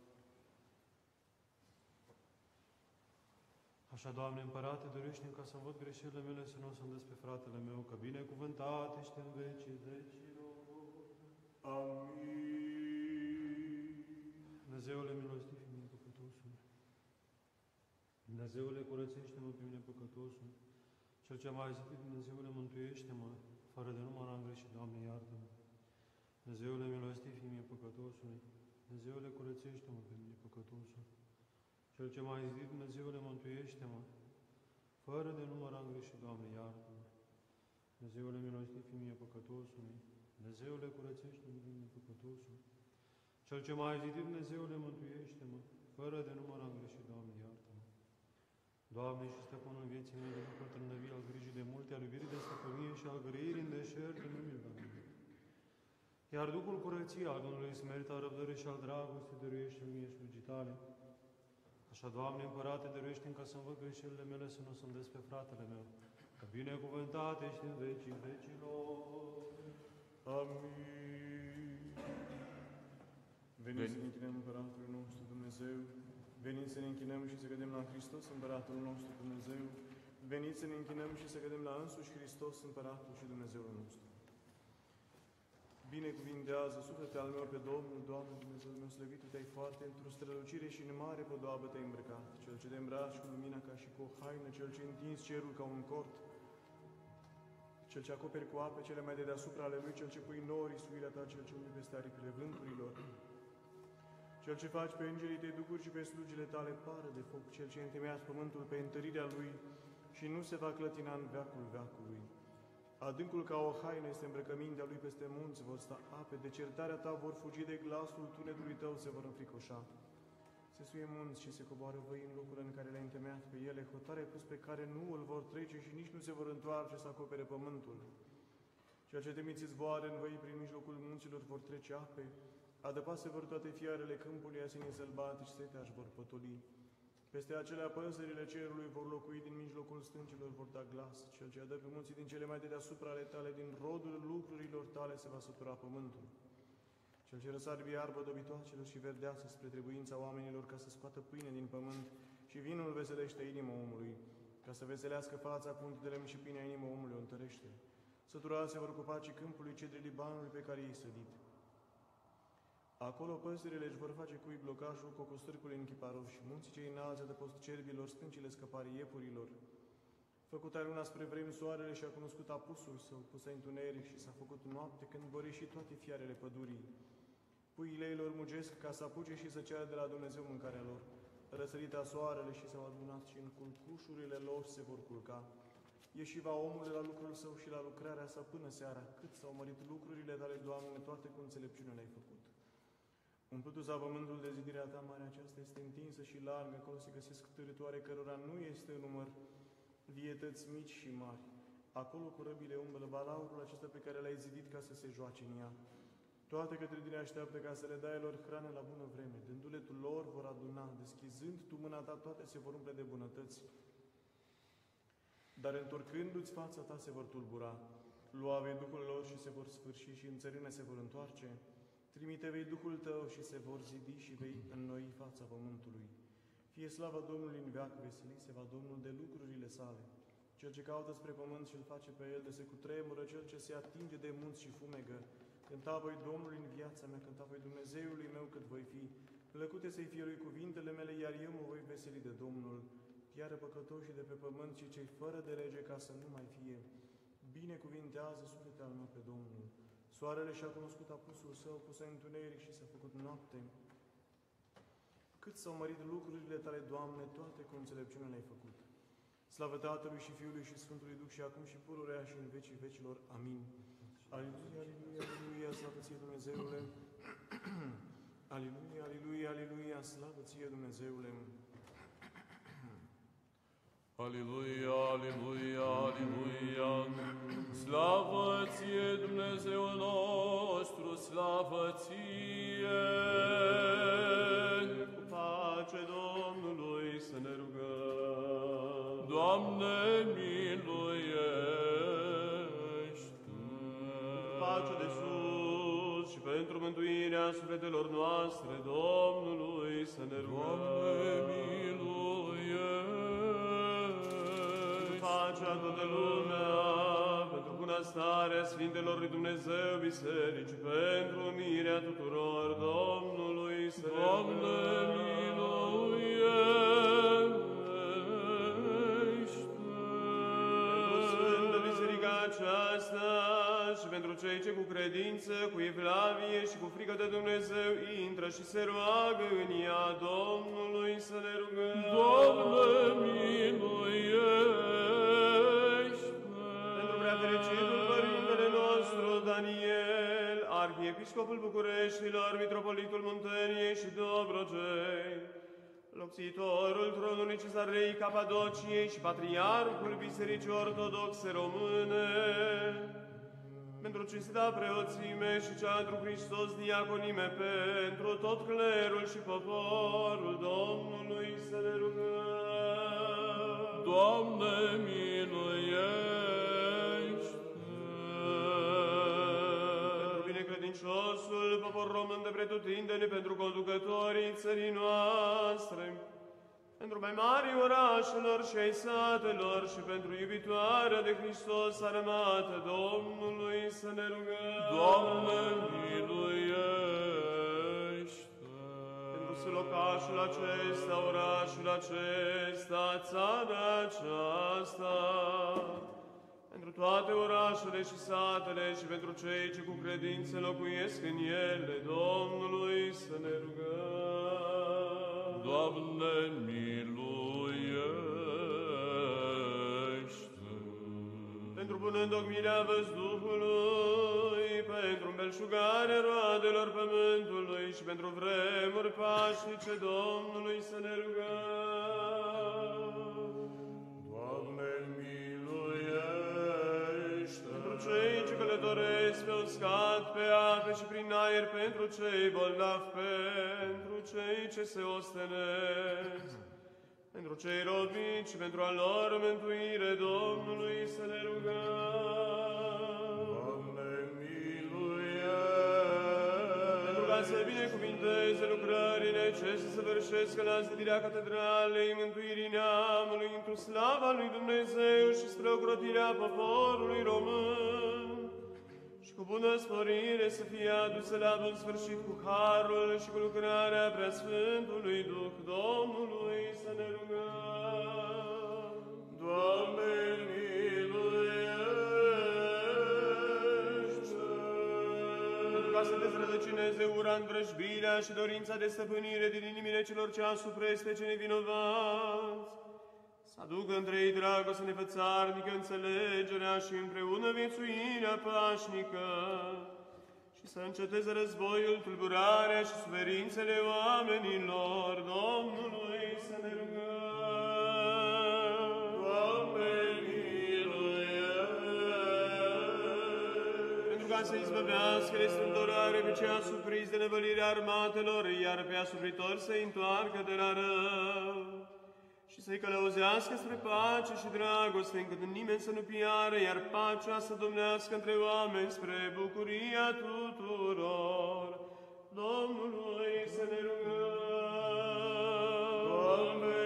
S3: Așa, Doamne, Împărate, dăruiește-mi ca să văd greșelile mele, să nu o să-mi despre fratele meu, că binecuvântat ești în vecii vecilor.
S5: Amin.
S3: Dumnezeule milostiv, mine păcătosul. Dumnezeule, curățește-mă pe mine păcătosul. Cel ce m-a zis, Dumnezeule, mântuiește-mă. Fără de număr am greșit, Doamne, iartă-mă. Dumnezeule, milostiv, mie păcătosului. Dumnezeule, curățește-mă pe mine păcătosul. Cel ce m-a zis, Dumnezeule, mântuiește-mă. Fără de număr am greșit, Doamne, iartă-mă. Dumnezeule, milostiv, mie păcătosului. Dumnezeule, curățește-mă pe mine păcătosul. Cel ce m-a zis, Dumnezeule, mântuiește-mă. Fără de număr am greșit, Doamne, iartă-mă. Doamne și Stăpânul vieții mele, Duhul trândăvii al grijii de multe, al iubirii de stăpânie și al grăirii în deșert, în numele Doamne. Iar Duhul curăției al Domnului smerit, al răbdării și al dragostei, dăruiește-mi mie slujitale. Așa, Doamne, Împărate, dăruiește-mi ca să-mi văd greșelile mele, să nu sunt despre fratele meu, că binecuvântat ești în vecii vecilor.
S5: Amin. Veniți să ne închinăm Împăratului nostru Dumnezeu. Veniți să ne închinăm și să cădem la Hristos, Împăratul nostru Dumnezeu. Veniți să ne închinăm și să cădem la însuși Hristos, Împăratul și Dumnezeul nostru. Binecuvintează suflete al meu pe Domnul, Doamne, Dumnezeul meu, slăvitul te-ai foarte, într-o strălucire și în mare podoabă te-ai îmbrăcat. Cel ce te îmbraci cu lumina ca și cu o haină, cel ce întins cerul ca un cort, cel ce acoperi cu ape cele mai de deasupra ale lui, cel ce pui norii suirea ta, cel ce umbi peste aripile vânturilor, cel ce faci pe îngerii tăi duhuri și pe slugile tale pară de foc, cel ce întemeiați pământul pe întărirea lui și nu se va clătina în veacul veacului. Adâncul ca o haină este îmbrăcămintea lui, peste munți vor sta ape, de certarea ta vor fugi, de glasul tunetului tău se vor înfricoșa. Se suie munți și se coboară văi în locul în care le-ai întemeiat pe ele, hotare pus pe care nu îl vor trece și nici nu se vor întoarce să acopere pământul. Ceea ce temiți zboare în văi prin mijlocul munților vor trece ape, adăpase vor toate fiarele câmpului, asinii sălbatici, setea își vor potoli. Peste acelea păsările cerului vor locui, din mijlocul stâncilor vor da glas. Cel ce adă pe munții din cele mai de deasupra ale tale, din rodul lucrurilor tale se va sătura pământul. Cel ce răsarbi iarbă dobitoacelor și verdeață spre trebuința oamenilor, ca să scoată pâine din pământ, și vinul veselește inima omului, ca să veselească fața cu unt de lemn și pâinea inima omului o întărește. Săturați se vor copacii câmpului, cedrii Libanului pe care i-ai sădit. Acolo păsările își vor face cui blocajul, cocostârcului în chiparoși, munții cei înalți adăpost cerbilor, stâncile scăparii iepurilor. Făcut ai luna spre vremi, soarele și-a cunoscut apusul său, pus-a întuneric și s-a făcut noapte, când vor ieși toate fiarele pădurii. Puiile lor mugesc ca să apuce și să ceară de la Dumnezeu mâncarea lor. Răsărita soarele și s-au adunat și în culcușurile lor se vor culca. Ieși va omul la lucrul său și la lucrarea sa până seara, cât s-au mărit lucrurile tale, Doamne, toate cu înțelepciune le-ai făcut. Umplutu-ți pământul de zidirea ta, marea aceasta este întinsă și largă, acolo se găsesc târătoare cărora nu este în număr, vietăți mici și mari. Acolo cu răbile umblă balaurul acesta pe care l-ai zidit ca să se joace în ea. Toate către tine așteaptă ca să le dai lor hrană la bună vreme. Dându-le-tu lor vor aduna, deschizând tu mâna ta, toate se vor umple de bunătăți. Dar întorcându-ți fața ta se vor tulbura. Lua vei Duhul lor și se vor sfârși și în țărână se vor întoarce. Trimite vei Duhul tău și se vor zidi și vei înnoi fața pământului. Fie slava Domnului în veac, veseli se va Domnul de lucrurile sale. Cel ce caută spre pământ și îl face pe el de se cutremură, cel ce se atinge de munți și fumegă. Cânta voi Domnului în viața mea, cânta voi Dumnezeului meu cât voi fi. Plăcute să-i fie lui cuvintele mele, iar eu mă voi veseli de Domnul. Piară păcătoșii de pe pământ și cei fără de lege ca să nu mai fie. Binecuvintează sufletul al meu pe Domnul. Soarele și-a cunoscut apusul său, pus în întuneric și s-a făcut noapte. Cât s-au mărit lucrurile tale, Doamne, toate cu înțelepciune le-ai făcut. Slavă Tatălui și Fiului și Sfântului Duh și acum și pururea și în vecii vecilor. Amin. Aleluia, aleluia, aleluia, slavă ție Dumnezeule. Aleluia, aleluia, aleluia, slavă ție Dumnezeule.
S4: Aleluia, aleluia, aleluia, slavă ție Dumnezeul nostru, slavă ție.
S3: Cu pace Domnului să ne rugăm.
S4: Doamne, miluiește!
S3: Pace de sus și pentru mântuirea sufletelor noastre, Domnului să ne rugăm.
S4: Doamne, miluiește!
S3: Pacea toată lumea, pentru bunăstarea Sfintelor lui Dumnezeu Biserici, pentru unirea tuturor, Domnului să ne rugăm.
S4: Doamne,
S3: aceasta și pentru cei ce cu credință, cu evlavie și cu frică de Dumnezeu intră și se roagă în ea, Domnului să ne rugăm.
S4: Doamne, miluiește!
S3: Pentru preafericitul Părintele nostru, Daniel, Arhiepiscopul Bucureștilor, Mitropolitul Munteniei și Dobrogei, locțitorul tronului Cezarei Capadociei și Patriarhul Bisericii Ortodoxe Române, pentru cinstita preoțime și cea întru Hristos diaconime, pentru tot clerul și poporul Domnului să ne rugăm.
S4: Doamne, miluiește!
S3: Pentru binecredinciosul popor român de pretutindeni, pentru conducătorii țării noastre, pentru mai mari orașelor și ai satelor și pentru iubitoarea de Hristos armată Domnului să ne rugăm.
S4: Doamne, miluiește!
S3: Pentru locașul acesta, orașul acesta, țara aceasta, pentru toate orașele și satele și pentru cei ce cu credință locuiesc în ele, Domnului să ne rugăm.
S4: Doamne, miluiește!
S3: Pentru bună întocmirea văzduhului, pentru îmbelșugarea roadelor pământului și pentru vremuri pașnice Domnului să ne rugăm.
S5: Doamne, miluiește!
S3: Pentru cei ce călătoresc pe uscat, pe ape și prin aer, pentru cei bolnavi, pentru cei ce se ostenesc, pentru cei robici și pentru a lor mântuire Domnului să ne rugăm.
S5: Doamne, miluiește!
S3: Pentru ca să binecuvinteze lucrările ce se săvârșesc la zidirea catedralei mântuirii neamului, într-o slava lui Dumnezeu și spre ocrotirea poporului român, și cu bună sporire să fie adusă la bun sfârșit cu harul și cu lucrarea Preasfântului Duh Domnului să ne rugăm.
S5: Doamne, miluiește!
S3: Pentru ca să dezrădăcineze ura, învrăjbirea și dorința de stăpânire din inimile celor ce asupresc pe cei nevinovați, să aducă între ei dragostea nefățarnică, înțelegerea și împreună viețuirea pașnică, și să înceteze războiul, tulburarea și suferințele oamenilor, Domnului să ne rugăm.
S5: Doamne, miluiește!
S3: Pentru ca să izbăvească de strâmtorare pe cei asupriți de nevălirea armatelor, iar pe asupritori să-i întoarcă de la rău, și să-i călăuzească spre pace și dragoste, încât nimeni să nu piară, iar pacea să domnească între oameni spre bucuria tuturor. Domnului să ne rugăm.
S5: Doamne,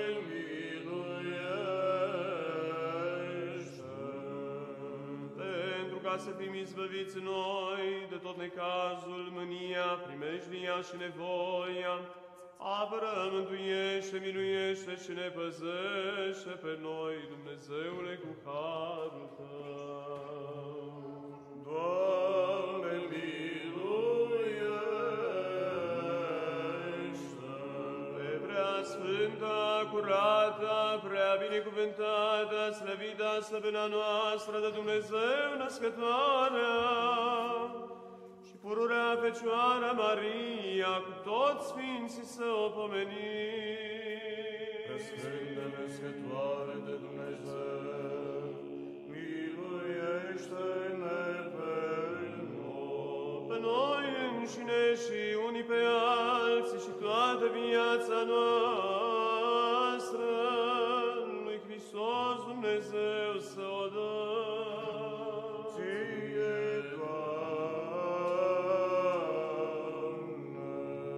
S5: miluiește!
S3: Pentru ca să fim izbăviți noi de tot necazul, mânia, primejdia și nevoia, apără, mântuiește, miluiește și ne păzește pe noi, Dumnezeule, cu harul Tău.
S5: Doamne, miluiește!
S3: Pe preasfântul
S6: sfântă, curată, prea binecuvântată, slăvită, slăbâna noastră de Dumnezeu născătoarea și pururea Fecioara Maria, cu toți sfinții să o pomenim.
S5: Sfântă născătoare de Dumnezeu, miluiește-ne
S6: pe noi înșine și unii pe alții și toată viața noastră, lui Hristos Dumnezeu să o dăm.
S5: Ție, Doamne!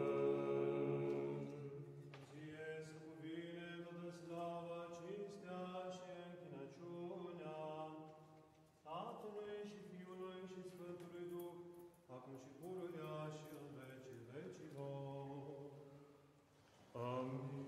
S3: Ție să cuvine toată slava, cinstea și închinăciunea Tatălui și Fiului și Sfântului Duh, acum și pururea și în vecii vecilor.
S5: Amin.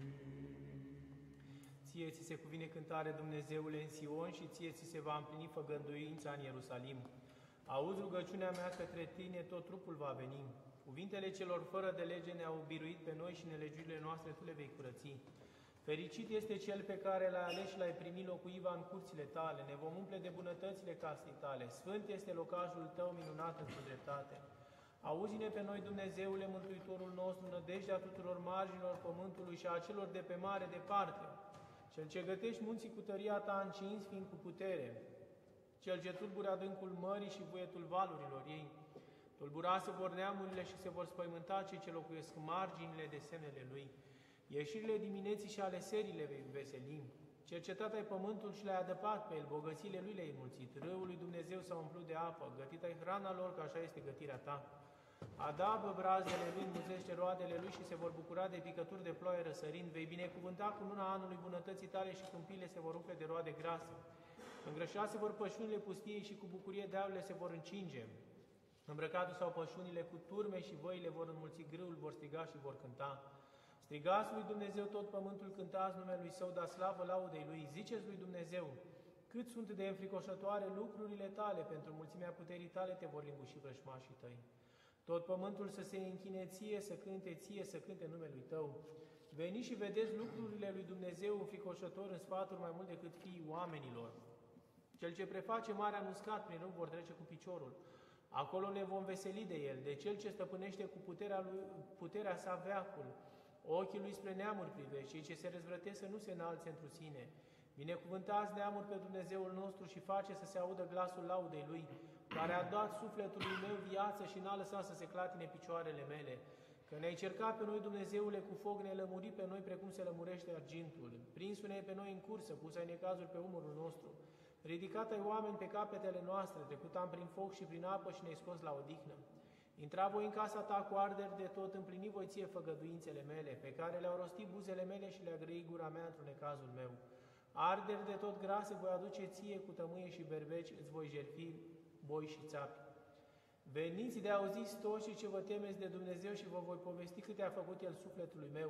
S2: Ție ți se cuvine cântare, Dumnezeule, în Sion, și ție ți se va împlini făgăduința în Ierusalim. Auzi rugăciunea mea către tine, tot trupul va veni. Cuvintele celor fără de lege ne-au biruit pe noi și nelegiurile noastre tu le vei curăți. Fericit este cel pe care l-ai ales și l-ai primit locuiva în curțile tale. Ne vom umple de bunătățile casei tale. Sfânt este locașul tău, minunat într-o dreptate. Auzi-ne pe noi, Dumnezeule, Mântuitorul nostru, nădejdea tuturor marginilor pământului și a celor de pe mare departe. Cel ce gătești munții cu tăria ta încins, fiind cu putere. Cel ce tulbure adâncul mării și vuietul valurilor ei. Tulbura se vor neamurile și se vor spăimânta cei ce locuiesc marginile de semnele lui. Ieșirile dimineții și ale serii le vei veseli. Cercetat ai pământul și l-ai adăpat pe el, bogățiile lui le-ai mulțit. Râul lui Dumnezeu s-a umplut de apă, gătit ai hrana lor, că așa este gătirea ta. Adabă brazele lui, înmulțește roadele lui și se vor bucura de picături de ploaie răsărind. Vei binecuvânta cu luna anului bunătății tale și câmpiile se vor umple de roade grase. Îngrășat se vor pășunile pustiei și cu bucurie dealurile se vor încinge. Îmbrăcatul sau pășunile cu turme și văile vor înmulți grâul, vor striga și vor cânta. Strigați lui Dumnezeu tot pământul, cântați numele lui Său, dați slavă laudei lui, ziceți lui Dumnezeu, cât sunt de înfricoșătoare lucrurile tale, pentru mulțimea puterii tale te vor linguși vrășmașii tăi. Tot pământul să se închine ție, să cânte numelui tău. Veniți și vedeți lucrurile lui Dumnezeu înfricoșător în sfaturi mai mult decât fiii oamenilor. Cel ce preface marea uscat, prin râu vor trece cu piciorul. Acolo ne vom veseli de el, de cel ce stăpânește cu puterea sa veacul. Ochii lui spre neamuri privește, cei ce se răzvrătesc să nu se înalțe întru sine. Binecuvântați neamuri pe Dumnezeul nostru și face să se audă glasul laudei lui, care a dat sufletului meu viață și n-a lăsat să se clatine picioarele mele. Că ne-ai cercat pe noi, Dumnezeule, cu foc, ne-ai lămurit pe noi precum se lămurește argintul. Prinsu-ne pe noi în cursă, pus-ai necazuri pe umărul nostru. Ridicat ai oameni pe capetele noastre, trecut am prin foc și prin apă și ne-ai scos la odihnă. Intra voi în casa ta cu arderi de tot, împlini voi ție făgăduințele mele, pe care le-au rostit buzele mele și le-a grăit gura mea într-un necazul meu. Arderi de tot grase voi aduce ție cu tămâie și berbeci, îți voi jertfi boi și țapi. Veniți de auziți toți și ce vă temeți de Dumnezeu și vă voi povesti câte a făcut El sufletului meu.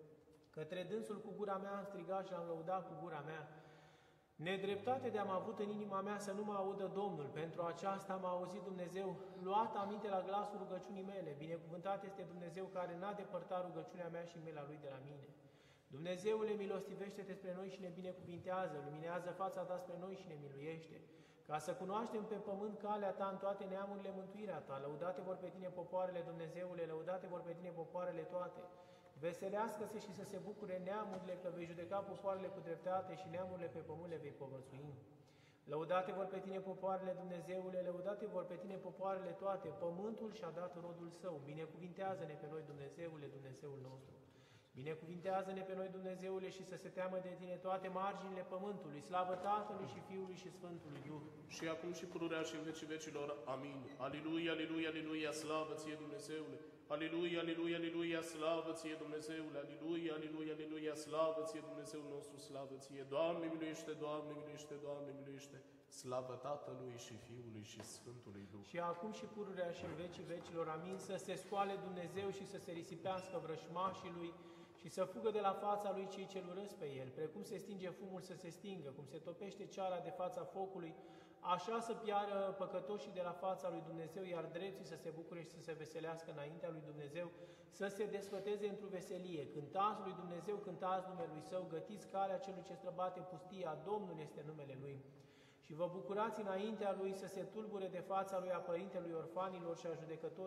S2: Către dânsul cu gura mea am strigat și am lăudat cu gura mea. Nedreptate de-am avut în inima mea să nu mă audă Domnul. Pentru aceasta m-a auzit Dumnezeu, luat aminte la glasul rugăciunii mele. Binecuvântat este Dumnezeu care n-a depărtat rugăciunea mea și mila Lui de la mine. Dumnezeule, milostivește-te spre noi și ne binecuvintează, luminează fața ta spre noi și ne miluiește. Ca să cunoaștem pe pământ calea ta în toate neamurile mântuirea ta. Lăudate vor pe tine popoarele, Dumnezeule, lăudate vor pe tine popoarele toate. Veselească-se și să se bucure neamurile, că vei judeca popoarele cu dreptate și neamurile pe pământ le vei povățui. Lăudate vor pe tine popoarele, Dumnezeule, lăudate vor pe tine popoarele toate. Pământul și-a dat rodul său. Binecuvintează-ne pe noi, Dumnezeule, Dumnezeul nostru. Binecuvintează-ne pe noi, Dumnezeule, și să se teamă de tine toate marginile pământului. Slavă Tatălui și Fiului și Sfântului Duh.
S1: Și acum și pururea și în vecii vecilor. Amin. Aliluia, aliluia, aliluia, slavă ție, Dumnezeule. Aliluia, aliluia, aliluia, slavă ție, Dumnezeule. Aliluia, aliluia, aliluia, slavă ție, Dumnezeul nostru, slavă ție. Doamne, miluiește, Doamne, miluiește, Doamne, miluiește. Slavă Tatălui și Fiului și Sfântului Duh.
S2: Și acum și pururea și în vecii vecilor. Amin. Să se scoale Dumnezeu și să se risipească vrășmașii lui și să fugă de la fața lui cei ce-l urăsc pe el. Precum se stinge fumul să se stingă, cum se topește ceara de fața focului, așa să piară păcătoșii de la fața lui Dumnezeu, iar drepții să se bucure și să se veselească înaintea lui Dumnezeu, să se desfăteze într-o veselie. Cântați lui Dumnezeu, cântați numele Lui Său, gătiți calea celui ce străbate pustia, Domnul este numele Lui. Și vă bucurați înaintea Lui să se tulbure de fața Lui a Părintelui orfanilor și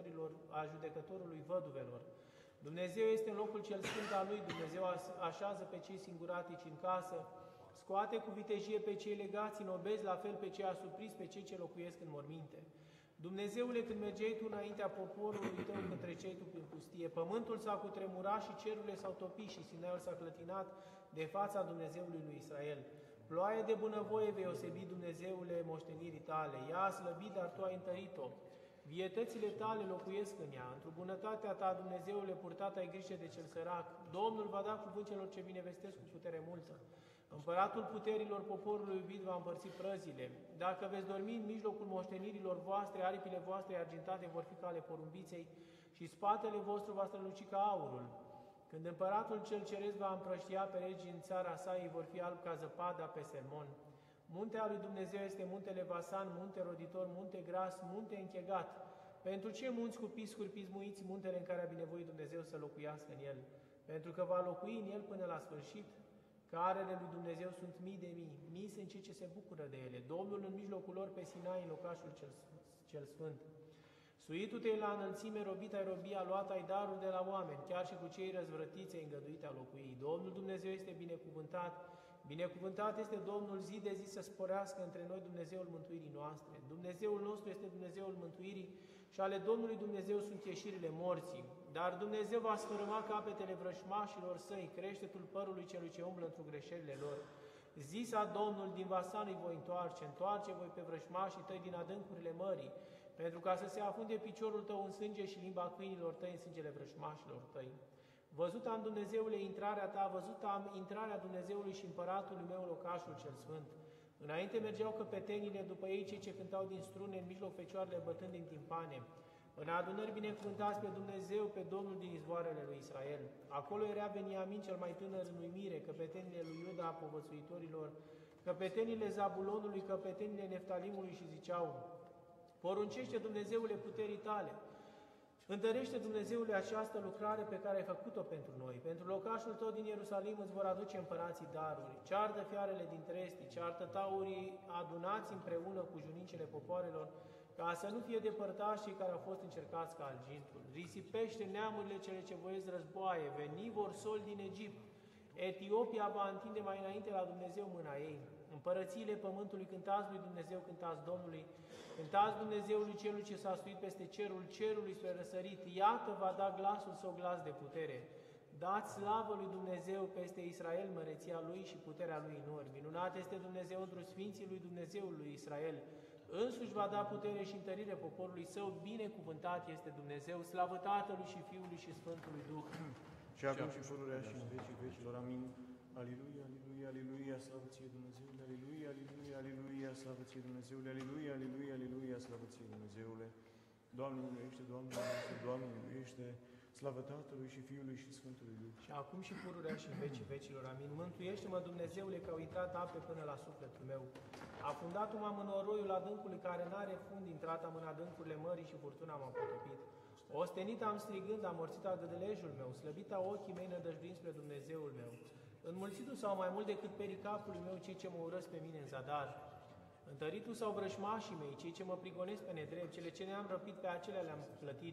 S2: a judecătorului văduvelor. Dumnezeu este în locul cel sfânt al Lui, Dumnezeu așează pe cei singuratici în casă, scoate cu vitejie pe cei legați în obezi, la fel pe cei asupriți, pe cei ce locuiesc în morminte. Dumnezeule, când mergeai Tu înaintea poporului Tău, când treceai Tu prin pustie, pământul s-a cutremurat și cerurile s-au topit și Sinaiul s-a clătinat de fața Dumnezeului lui Israel. Ploaie de bunăvoie vei osebi, Dumnezeule, moștenirii Tale. Ea a slăbit, dar Tu ai întărit-o. Vietățile Tale locuiesc în ea. Într-o bunătatea Ta, Dumnezeule, purtat ai grijă de cel sărac. Domnul va da cuvânt celor ce binevestesc cu putere multă. Împăratul puterilor poporului iubit va împărți prăzile. Dacă veți dormi în mijlocul moștenirilor voastre, aripile voastre argintate vor fi ca ale porumbiței și spatele vostru va străluci ca aurul. Când împăratul cel ceresc va împrăștia pe regii în țara sa, ei vor fi albi ca zăpada pe Sermon. Muntea lui Dumnezeu este muntele Vasan, munte roditor, munte gras, munte închegat. Pentru ce munți cu piscuri pismuiți, muntele în care a binevoit Dumnezeu să locuiască în el? Pentru că va locui în el până la sfârșit. Carele lui Dumnezeu sunt mii de mii, mii sunt cei ce se bucură de ele. Domnul în mijlocul lor pe Sinai, în locașul cel sfânt. Suitu-te la înălțime, robit ai robia, luat ai darul de la oameni, chiar și cu cei răzvrătiți ai îngăduit a locui. Domnul Dumnezeu este binecuvântat, binecuvântat este Domnul, zi de zi să sporească între noi Dumnezeul mântuirii noastre. Dumnezeul nostru este Dumnezeul mântuirii și ale Domnului Dumnezeu sunt ieșirile morții. Dar Dumnezeu va sfărâma capetele vrășmașilor săi, creștetul părului celui ce umblă într-o greșelile lor. Zisa Domnul, din Vasan îi voi întoarce voi pe vrășmașii tăi din adâncurile mării, pentru ca să se afunde piciorul tău în sânge și limba câinilor tăi în sângele vrășmașilor tăi. Văzut am, Dumnezeule, intrarea ta, văzut am intrarea Dumnezeului și împăratului meu, locașul cel sfânt. Înainte mergeau căpetenile, după ei cei ce cântau din strune, în mijloc fecioarele bătând din timpane. În adunări binecuvântați pe Dumnezeu, pe Domnul din izvoarele lui Israel. Acolo era Beniamin cel mai tânăr în uimire, căpetenile lui Iuda, povățuitorilor, căpetenile Zabulonului, căpetenile Neftalimului și ziceau: poruncește, Dumnezeule, puterii Tale. Întărește, Dumnezeule, această lucrare pe care ai făcut-o pentru noi. Pentru locașul Tău din Ierusalim îți vor aduce împărații daruri. Ceartă fiarele din trestii, ceartă taurii adunați împreună cu junincele popoarelor, ca să nu fie depărtați cei care au fost încercați ca argintul. Risipește neamurile cele ce voiesc războaie, veni vor soli din Egipt. Etiopia va întinde mai înainte la Dumnezeu mâna ei. Împărățiile pământului, cântați lui Dumnezeu, cântați Domnului, cântați Dumnezeului celui ce s-a suit peste cerul cerului spre răsărit. Iată va da glasul său glas de putere. Dați slavă lui Dumnezeu peste Israel, măreția lui și puterea lui în nori. Minunat este Dumnezeu întru sfinții lui Dumnezeul lui Israel. Însuși va da putere și întărire poporului său, binecuvântat este Dumnezeu, slavă Tatălui și Fiului și Sfântului Duh.
S5: Și acum și pururea și în vecii vecilor. Amin. Aliluia, aliluia, aliluia, slavă ție Dumnezeule, aliluia, aliluia, aliluia, slavă ție Dumnezeule, aliluia, aliluia, aliluia, slavă ție Dumnezeule. Doamne miluiește, Doamne miluiește, Doamne miluiește, slavă Tatălui și Fiului și Sfântului Duh.
S2: Și acum și pururea și în vecii vecilor. Amin. Mântuiește-mă, Dumnezeule, că au intrat ape până la sufletul meu. Afundat-mă în noroiul adâncului care n-are fund, intrat am în adâncurile mării și furtuna m-a potopit. Ostenit am strigând, amorțit a gâdălejul meu, slăbit a ochii mei nădăjduind spre Dumnezeul meu. Înmulțitul sau mai mult decât pericapului meu cei ce mă urăsc pe mine în zadar. Întăritul sau vrășmașii mei, cei ce mă prigonesc pe nedrept, cele ce ne-am răpit pe acelea le-am plătit.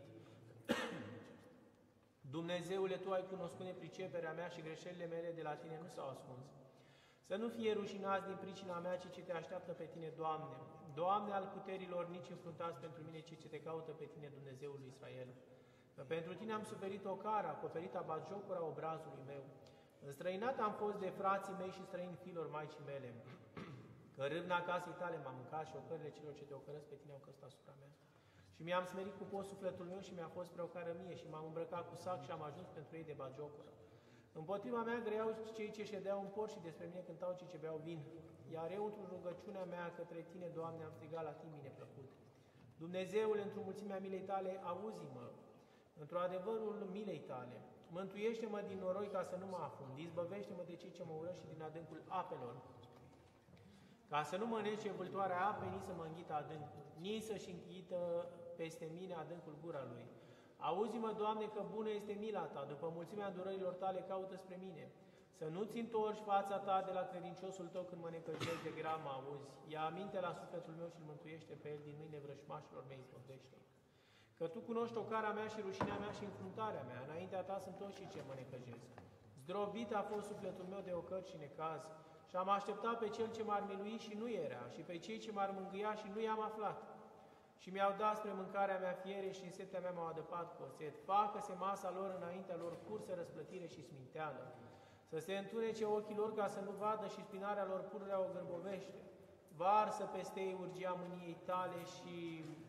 S2: Dumnezeule, Tu ai cunoscut nepriceperea mea și greșelile mele de la Tine nu s-au ascuns. Să nu fie rușinați din pricina mea cei ce Te așteaptă pe Tine, Doamne. Doamne al puterilor, nici înfruntați pentru mine cei ce Te caută pe Tine, Dumnezeul lui Israel. Că pentru Tine am suferit o cară, acoperit abatjocura obrazului meu. Înstrăinat am fost de frații mei și străini fiilor maicii mele. Că râvna casei Tale m-a mâncat și ocările celor ce Te ocărăsc pe Tine au căsut asupra mea. Și mi-am smerit cu post sufletul meu și mi-a fost spre o cară mie și m-am îmbrăcat cu sac și am ajuns pentru ei de bagiocură. Împotriva mea greau cei ce ședeau în por și despre mine cântau cei ce beau vin. Iar eu, într-o rugăciunea mea către Tine, Doamne, am strigat la Tine neplăcut. Dumnezeule, într-o mulțimea milei Tale, auzi-mă, într-o adevărul milei Tale. Mântuiește-mă din noroi ca să nu mă afund, izbăvește-mă de cei ce mă urăsc și din adâncul apelor. ca să nu mănânce vâltoarea apei, nici să mă înghită adâncul, nici să-și înghită peste mine adâncul gura lui. Auzi-mă, Doamne, că bună este mila Ta, după mulțimea îndurărilor Tale caută spre mine. Să nu-ți întorci fața Ta de la credinciosul Tău când mă necăjesc de grea mă auzi. Ia aminte la sufletul meu și îl mântuiește pe el din mâine vrășmașilor mei, izbăvește. Că Tu cunoști ocara mea și rușinea mea și înfruntarea mea, înaintea Ta sunt toți și ce mă necăjesc. Zdrobit a fost sufletul meu de ocări și necaz, și am așteptat pe Cel ce m-ar milui și nu era, și pe cei ce m-ar mângâia și nu i-am aflat. Și mi-au dat spre mâncarea mea fiere și în setea mea m-au adăpat cu oțet. Facă-se masa lor înaintea lor, cursă, răsplătire și sminteală. Să se întunece ochii lor ca să nu vadă și spinarea lor pururea o gârbovește. Varsă peste ei urgia mâniei Tale și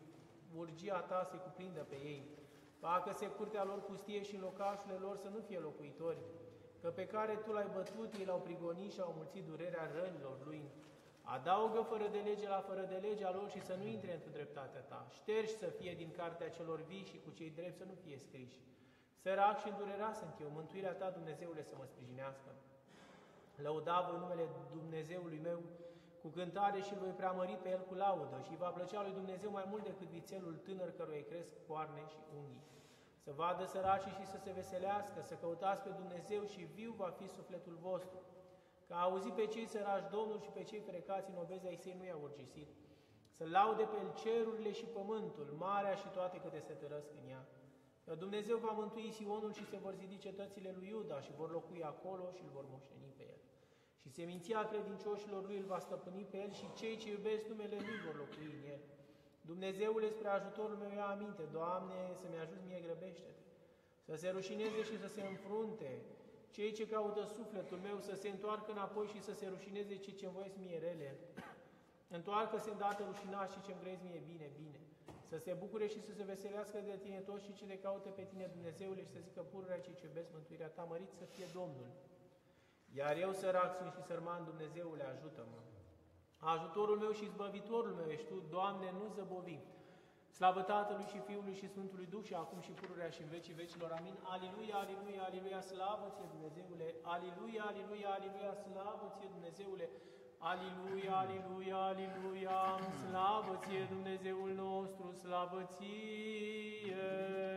S2: urgia Ta se cuprindă pe ei. Facă-se curtea lor pustie și în locașurile lor să nu fie locuitori, că pe care Tu l-ai bătut, ei l-au prigonit și au mulțit durerea rănilor lui. Adaugă fără de lege la fără de legea lor și să nu intre într-o dreptatea Ta. Ștergi să fie din cartea celor vii și cu cei drepți să nu fie scriși. Sărac și îndurerat sunt eu, mântuirea Ta, Dumnezeule, să mă sprijinească. Lăuda voi numele Dumnezeului meu cu cântare și îl voi preamări pe El cu laudă și va plăcea lui Dumnezeu mai mult decât vițelul tânăr căruia îi cresc coarne și unghii. Să vadă săracii și să se veselească, să căutați pe Dumnezeu și viu va fi sufletul vostru. Că a auzit pe cei săraci Domnul și pe cei frecați în obezi ai săi nu i-a urgisit. Să laude pe El cerurile și pământul, marea și toate câte se tărăsc în ea. Că Dumnezeu va mântui Sionul și se vor zidi cetățile lui Iuda și vor locui acolo și îl vor moșteni pe El. Și seminția credincioșilor lui îl va stăpâni pe El și cei ce iubesc numele Lui vor locui în El. Dumnezeule, spre ajutorul meu ia aminte, Doamne, să-mi ajut mie, grăbește-te. Să se rușineze și să se înfrunte cei ce caută sufletul meu, să se întoarcă înapoi și să se rușineze cei ce-mi voiesc mie rele. Întoarcă-se îndată rușinați și ce-mi grezi mie bine, bine. Să se bucure și să se veselească de Tine toți și ce te caută pe Tine, Dumnezeule, și să zică pururea cei ce iubesc mântuirea Ta, mărit să fie Domnul. Iar eu sărac sunt și sărman, Dumnezeule, ajută-mă. Ajutorul meu și izbăvitorul meu ești Tu, Doamne, nu zăbovi. Slavă Tatălui și Fiului și Sfântului Duh și acum și pururea și în vecii vecilor. Amin. Aliluia, aliluia, aliluia, slavă Ție, Dumnezeule. Aliluia, aliluia, aliluia, slavă Ție, Dumnezeule. Aliluia, aliluia, aliluia, slavă Ție, Dumnezeul nostru, slavă Ție.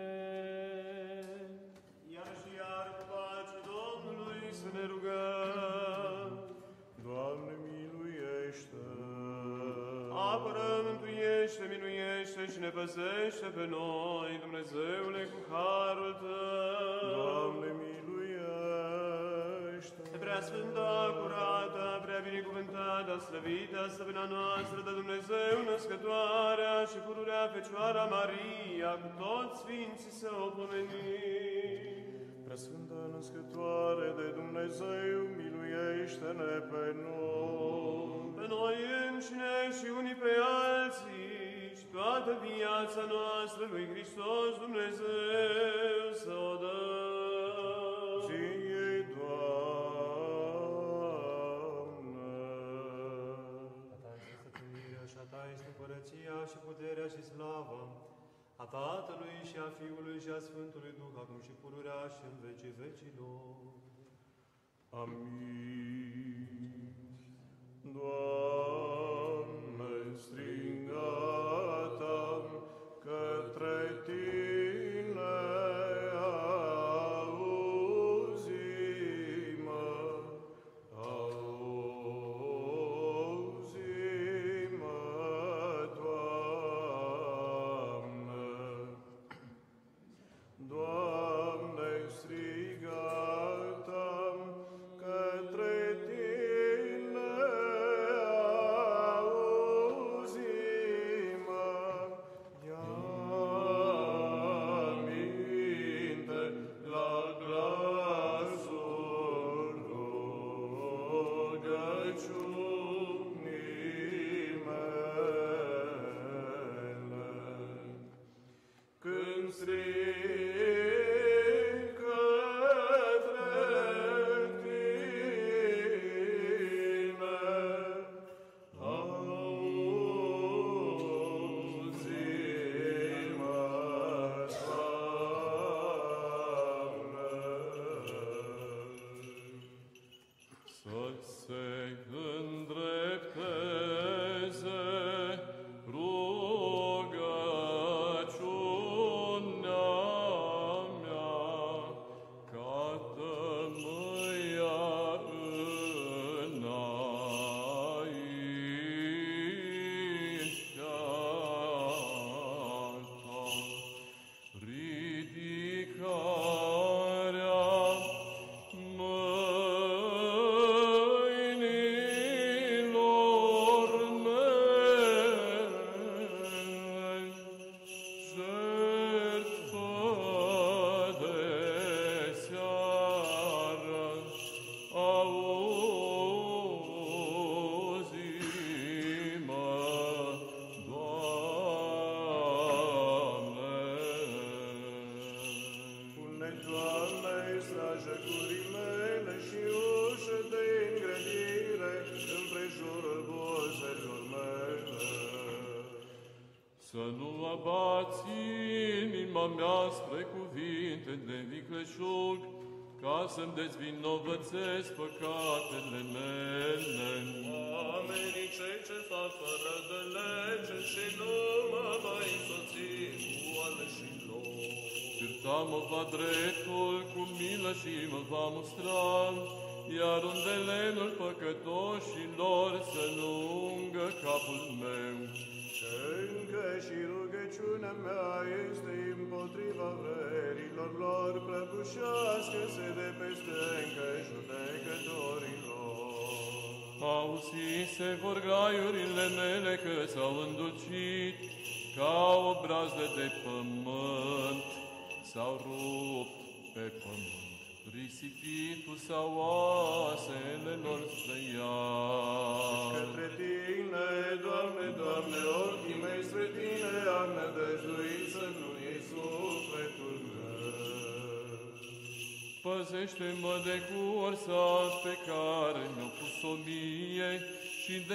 S6: Iar și iar cu pace Domnului să ne rugăm.
S5: Doamne, miluiește!
S6: Apără, mântuiește, minuiește și ne păzește pe noi, Dumnezeule, cu harul Tău.
S5: Doamne, miluiește!
S6: Preasfânta, curată, prea binecuvântată, slăvită, stăpâna noastră de Dumnezeu, născătoarea și pururea Fecioara Maria, cu toți sfinții să o pomenim.
S5: Preasfântă născătoare de Dumnezeu, miluiește-ne pe noi!
S6: Pe noi înșine și unii pe alții și toată viața noastră lui Hristos Dumnezeu să o dăm.
S5: Ție, Doamne!
S3: A Ta este stăpânirea și a Ta este împărăția și puterea și slava, a Tatălui și a Fiului și a Sfântului Duh, acum și pururea și în vecii vecilor.
S5: Amin. Doamne, strigăm către Tine, auzi-mă, auzi-mă, Doamne. Doamne, strigăm către Tine, Doamne, strajecurii mele și ușă de îngrădire împrejurul buzelor mele.
S4: Să nu abați inima mea spre cuvinte de vicleșug, ca să-mi dezvinovățesc păcatele mele.
S1: Oamenii cei ce fac fără de lege și nu mă mai însoți cu aleșilor.
S4: Purta-mă va dreptul cu milă și mă va mustra, iar unde lemnul păcătoșilor să nu ungă capul meu.
S5: Încă și rugăciunea mea este împotriva vrerilor lor, prăbușească-se de peste încă judecătorilor.
S4: Auzi-se vor graiurile mele că s-au îndulcit, ca o brazdă de pământ, s-au rupt pe pământ. Risipitul sau oasele lor străiași.
S5: Către Tine, Doamne, Doamne, ochii mei spre Tine am nădăjduit să nu iei sufletul meu.
S4: Păzește-mă de cursa pe care mi-o pus-o mie și de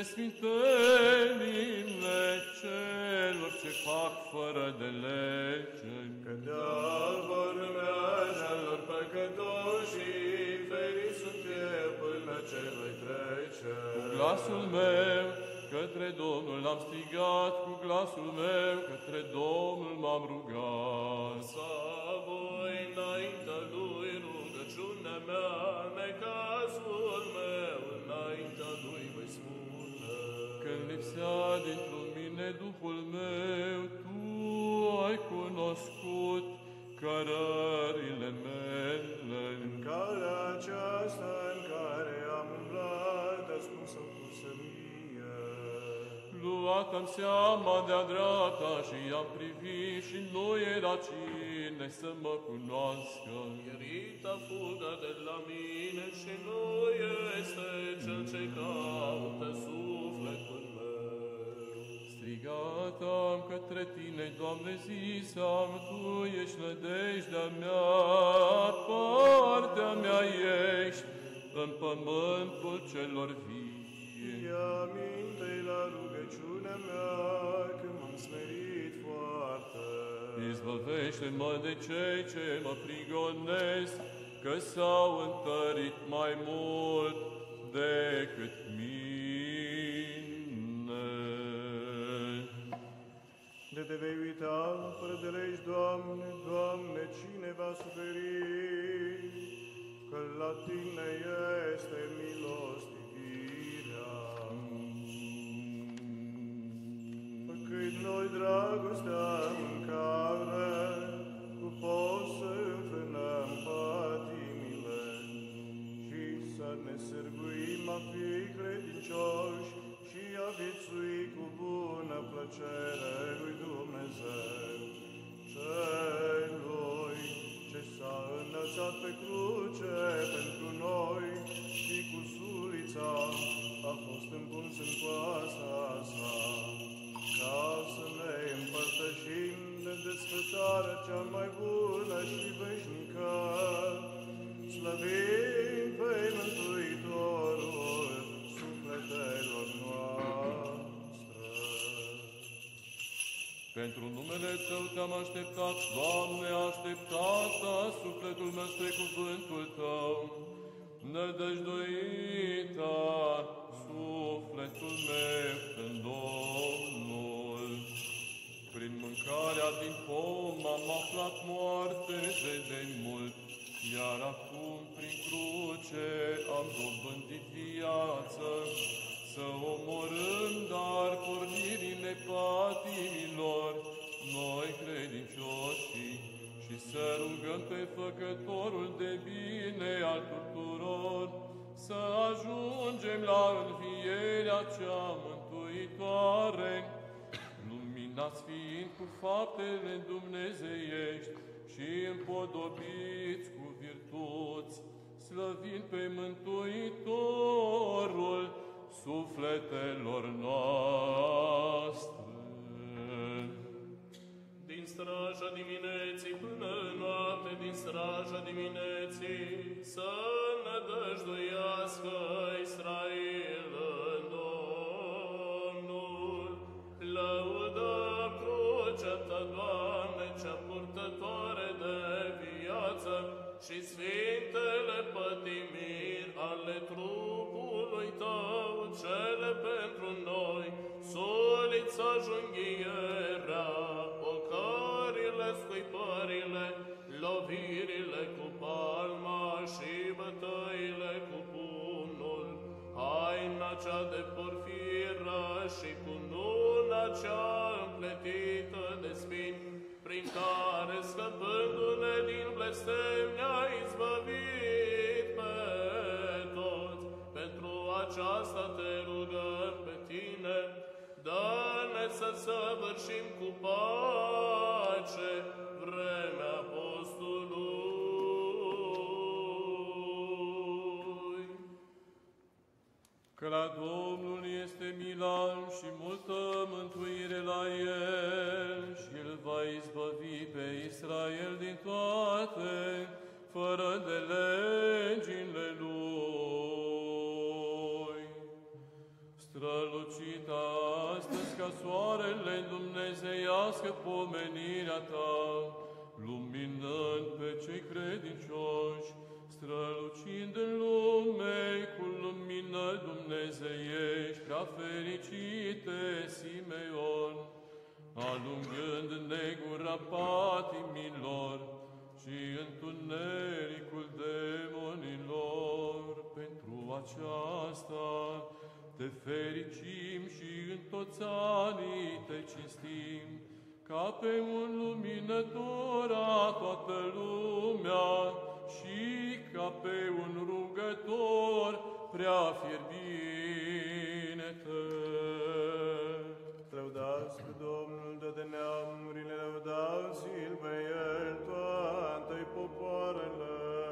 S4: sfintelile celor ce fac fără de lege.
S5: Că de-al vor numeaja lor păcătoșii, feriți sunt eu până ce voi trece.
S4: Cu glasul meu către Domnul am strigat, cu glasul meu către Domnul m-am rugat.
S1: Să voi înaintea Lui rugăciunea mea, necazul meu înaintea Lui voi spune.
S4: Când lipsea dintr-o mine Duhul meu, Tu ai cunoscut cărările mele.
S5: În calea aceasta în care am umblat, ascuns-o pusă mie.
S4: Luat-am seama de-a dreapta și i-am privit și nu era cine să mă cunoască.
S1: Ierita fuga de la mine și nu este cel ce caută sufletul meu.
S4: Strigat am către Tine, Doamne, zis-am, Tu ești nădejdea mea, partea mea ești în pământul celor vii.
S5: Ia aminte la rugăciunea mea, că m-am smerit foarte.
S4: Izbăvește-mă de cei ce mă prigonesc, că s-au întărit mai mult decât mine.
S5: De te vei uita fără de legi, Doamne, Doamne, cine va suferi? Că la Tine este milostivirea. Făcând noi dragostea mâncare, cu post să înfrânăm patimile și să ne sârguim a fi credincioși și a viețui cu bună plăcere lui Dumnezeu, celui ce s-a înălțat pe cruce pentru noi și cu sulița a fost împuns în coasta sa, ca să ne împărtășim de desfătarea cea mai bună și veșnică, slăvind pe Mântuitorul sufletelor noastre.
S4: Pentru numele Tău te-am așteptat, Doamne, așteptata sufletul meu spre cuvântul Tău, nădăjduita sufletul meu în Domnul. Prin mâncarea din pom am aflat moarte de mult, iar acum prin cruce am dobândit viață, să omorâm dar pornirile patimilor, noi credincioșii, și să rugăm pe Făcătorul de bine al tuturor, să ajungem la învierea cea mântuitoare, luminați fiind cu faptele dumnezeiești și împodobiți cu virtuți, slăvind pe Mântuitorul sufletelor noastre.
S1: Din straja dimineții până în noapte din straja dimineții, să ne dăjduiască Israel în Domnul. Lăudăm crucea Ta, Doamne, cea purtătoare de viață și sfintele pătimiri ale trupului Tău, cele pentru noi, sulița, junghierea, ocările, scuipările, lovirile cu palma și bătăile cu pumnul, haina cea de porfiră și cununa cea împletită de spini, prin care, scăpându-ne din blestem, ne-ai izbăvit pe toți. Pentru aceasta te rugăm pe Tine, dă-ne să săvârșim cu pace vremea postului.
S4: Că la Domnul este mila și multă mântuire la El și El va izbăvi pe Israel din toate, fără de legile Lui. Strălucit astăzi ca soarele dumnezeiască pomenirea Ta, luminând pe cei credincioși, strălucind în lume cu lumină dumnezeiești, prea fericite Simeon, alungând negura patimilor și întunericul demonilor. Pentru aceasta te fericim și în toți anii te cinstim, ca pe un luminător a toată lumea și ca pe un rugător prea fierbinte.
S5: Lăudați pe Domnul de neamurile, lăudați-l pe El toate popoarele.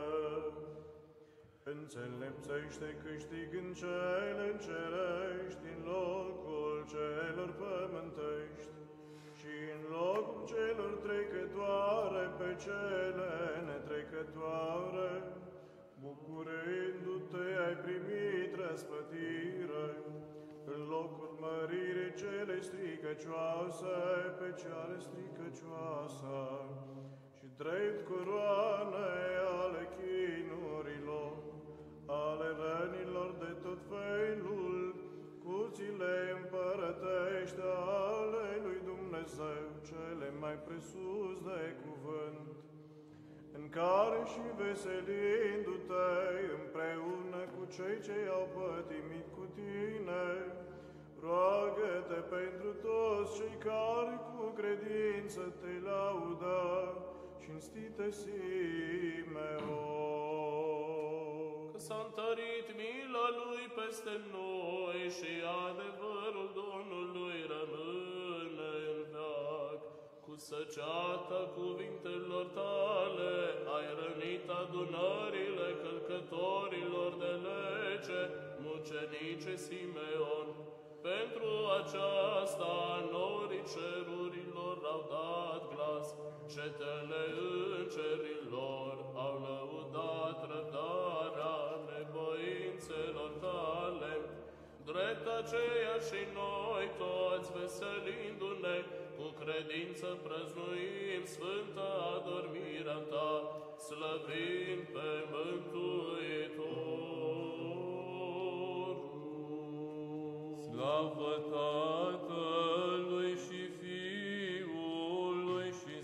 S5: Înțelepțește câștig în cele cerești, în locul celor pământești, și în locul celor trecătoare pe cele netrecătoare. Bucurându-te, ai primit răspătire, în locul măririi cele stricăcioase pe cele stricăcioase, și drept coroane ale chinurilor, ale rănilor de tot felul, curțile împărătești ale lui Dumnezeu, cele mai presus de cuvânt, în care și veselindu-te împreună cu cei ce au pătimit cu Tine, roagă-te pentru toți cei care cu credință te laudă, cinstite Simeon.
S1: Că s-a întărit mila Lui peste noi și adevărul Domnului rămâne în veac. Cu săgeata cuvintelor Tale ai rănit adunările călcătorilor de lege, mucenice Simeon. Pentru aceasta norii cerurilor au dat glas, cetele îngerilor au lăudat răbdarea nevoințelor Tale. Drept aceea și noi toți, veselindu-ne, cu credință prăznuim sfântă adormirea Ta, slăvind pe Mântuitorul.
S4: Slavă Tatălui și Fiului și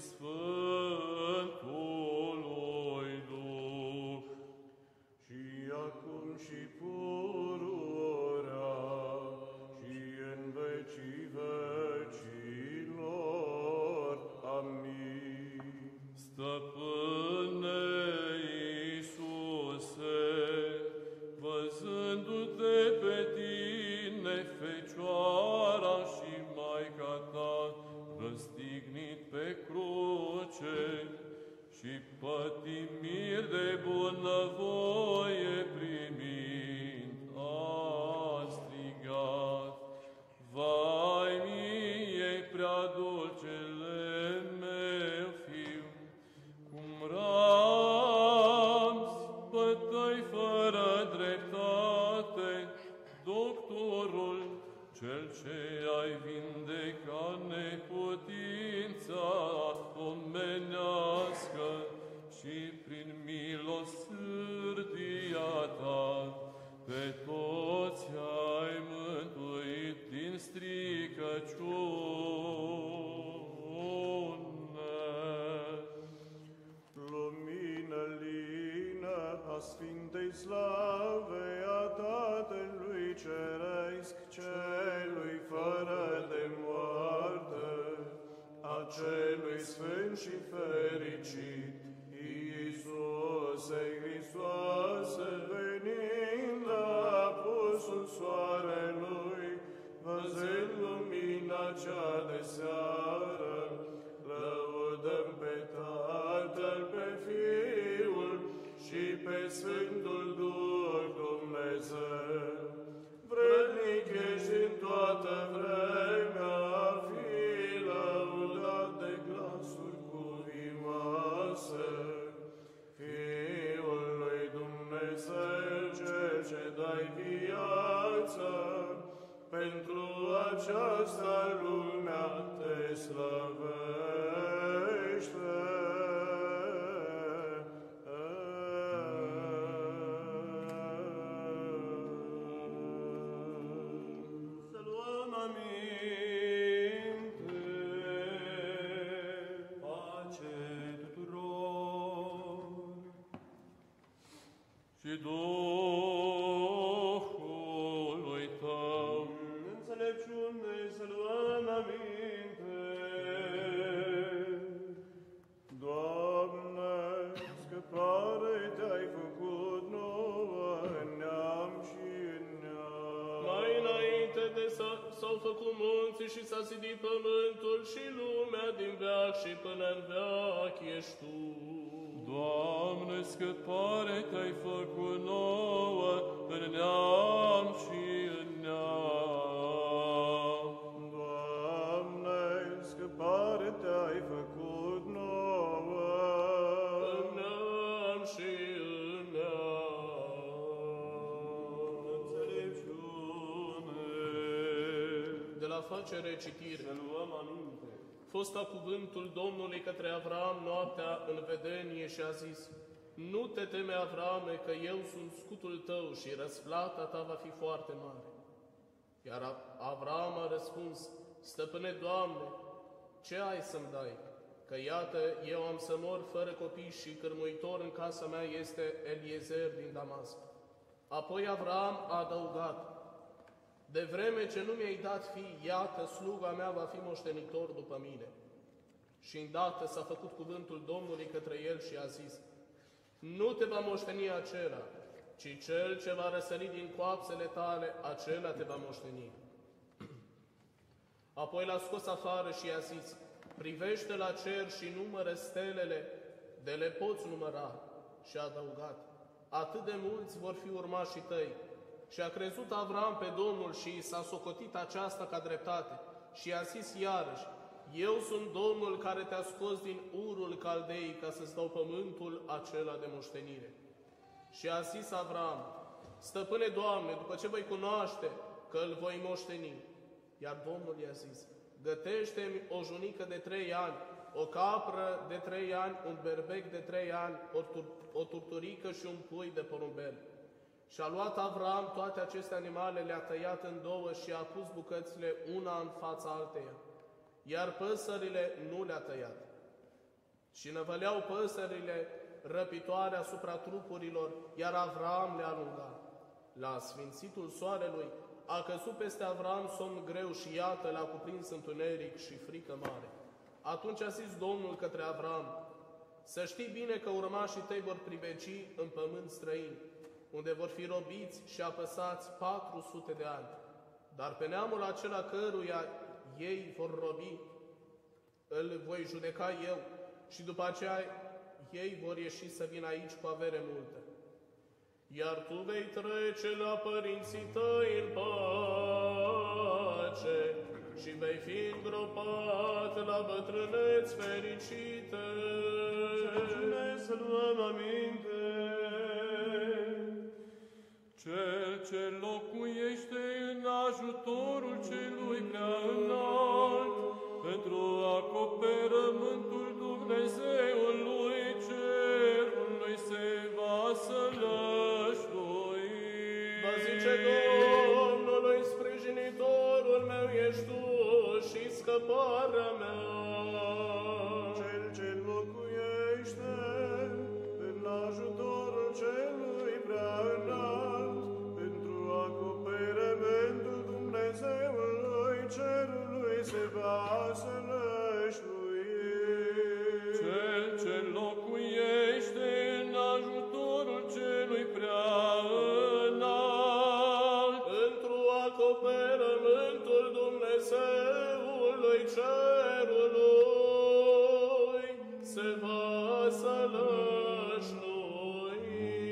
S4: Sfântului Duh,
S5: și acum și pururea și în vecii vecilor. Amin.
S4: Stăpâne Iisuse, văzându-te pe Tine, Fecioara și Maica Ta, răstignit pe cruce și pătimiri de bunăvoie primind, a strigat: Vai mie, prea dulcele mele! și prin milosârdia ta pe toți ai mântuit din stricăciune.
S5: Lumină lină a Sfintei Slave a Tatălui Ceresc, celui fără de moarte, a celui sfânt și fericit, Iisuse Hristoase, venind la apusul soarelui, văzând lumina cea de seară, lăudăm pe Tatăl, pe Fiul și pe Sfântul Duh Dumnezeu. Vrednic ești în toată vremea a fi lăudat de glasuri cuvioase. Fiul lui Dumnezeu, Cel ce dai viață, pentru aceasta lumea te slăvește.
S6: Să luăm aminte.
S3: Pace tuturor.
S4: Și Duhului tău.
S6: Înțelepciune să luăm aminte.
S5: Doamne, scăpare te-ai făcut nouă în neam și în neam.
S1: Mai înainte de s-au făcut munții și s-a zidit pământul și lumea din veac și până în veac ești Tu.
S4: Doamne, scăpare te-ai făcut nouă în neam și în neam.
S5: Doamne, scăpare te-ai făcut nouă.
S1: În neam și în neam.
S6: Înțelepciune.
S1: De la facere citire.
S6: Să luăm aminte.
S1: Fosta cuvântul Domnului către Avram noaptea în vedenie și a zis: Nu te teme, Avrame, că eu sunt scutul tău și răsplata ta va fi foarte mare. Iar Avram a răspuns: Stăpâne, Doamne, ce ai să-mi dai? Că iată, eu am să mor fără copii și cârmuitor în casa mea este Eliezer din Damasc. Apoi Avram a adăugat: De vreme ce nu mi-ai dat fii, iată, sluga mea va fi moștenitor după mine. Și îndată s-a făcut cuvântul Domnului către el și a zis: Nu te va moșteni acela, ci cel ce va răsări din coapsele tale, acela te va moșteni. Apoi l-a scos afară și i-a zis: Privește la cer și numără stelele, de le poți număra. Și a adăugat: Atât de mulți vor fi urmașii tăi. Și a crezut Avram pe Domnul și i s-a socotit aceasta ca dreptate. Și a zis iarăși: Eu sunt Domnul care te-a scos din Urul Caldei ca să-ți dau pământul acela de moștenire. Și a zis Avram: Stăpâne, Doamne, după ce voi cunoaște că îl voi moșteni. Iar Domnul i-a zis: Gătește-mi o junică de 3 ani, o capră de 3 ani, un berbec de 3 ani, o turturică și un pui de porumbel. Și a luat Avram toate aceste animale, le-a tăiat în două și a pus bucățile una în fața alteia. Iar păsările nu le-a tăiat. Și năvăleau păsările răpitoare asupra trupurilor, iar Avram le-a alungat. La sfințitul soarelui a căzut peste Avram somn greu și iată l-a cuprins întuneric și frică mare. Atunci a zis Domnul către Avram: Să știi bine că urmașii tăi vor privegi în pământ străin, unde vor fi robiți și apăsați 400 de ani. Dar pe neamul acela căruia ei vor robi, îl voi judeca eu și după aceea ei vor ieși să vină aici cu avere multă. Iar tu vei trece la părinții tăi în pace și vei fi îngropat la bătrâneți fericite.
S6: Să luăm aminte.
S4: Cel ce locuiește în ajutorul celui prea înalt, pentru acoperământul Dumnezeului cel
S1: zice Domnului, sprijinitorul meu ești tu și scăparea mea.
S5: Cel ce locuiește în ajutorul celui prea înalt, pentru acoperimentul Dumnezeului cerului se va sălășlui.
S4: Cel ce locuiește în ajutorul celui prea înalt,
S1: Într-o acoperământul Dumnezeului cerului se va sălășlui.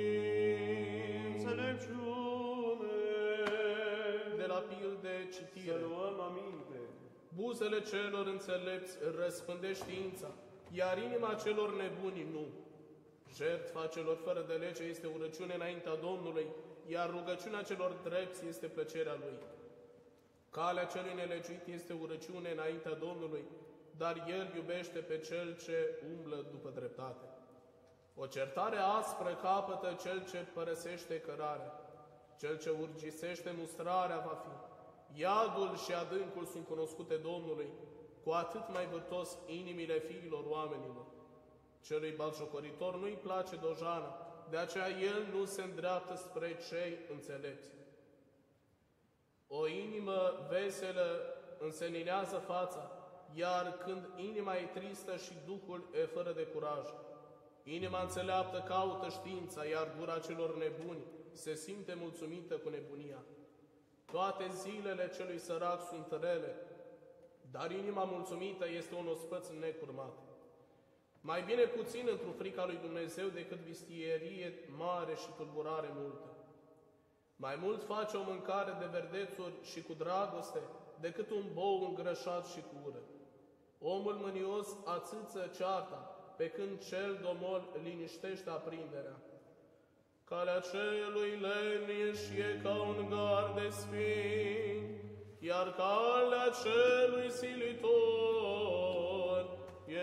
S6: Înțelepciune.
S1: De la pilde
S6: Să
S1: citire.
S6: luăm aminte.
S1: Buzele celor înțelepți răspândește știința, iar inima celor nebuni nu. Jertfa celor fără de lege este urăciune înaintea Domnului, iar rugăciunea celor drepți este plăcerea Lui. Calea celui nelegiuit este urăciune înaintea Domnului, dar El iubește pe cel ce umblă după dreptate. O certare aspră capătă cel ce părăsește cărarea. Cel ce urgisește mustrarea va fi. Iadul și adâncul sunt cunoscute Domnului, cu atât mai vârtos inimile fiilor oamenilor. Celui batjocoritor nu-i place dojana, de aceea el nu se îndreaptă spre cei înțelepți. O inimă veselă înseninează fața, iar când inima e tristă și duhul e fără de curaj. Inima înțeleaptă caută știința, iar gura celor nebuni se simte mulțumită cu nebunia. Toate zilele celui sărac sunt rele, dar inima mulțumită este un ospăț necurmat. Mai bine puțin într-o frica lui Dumnezeu decât vistierie mare și tulburare multă. Mai mult face o mâncare de verdețuri și cu dragoste decât un bou îngrășat și cu ură. Omul mânios ațâță cearta, pe când cel domol liniștește aprinderea. Calea celui leniș e ca un gard de sfini, iar calea celui silitor e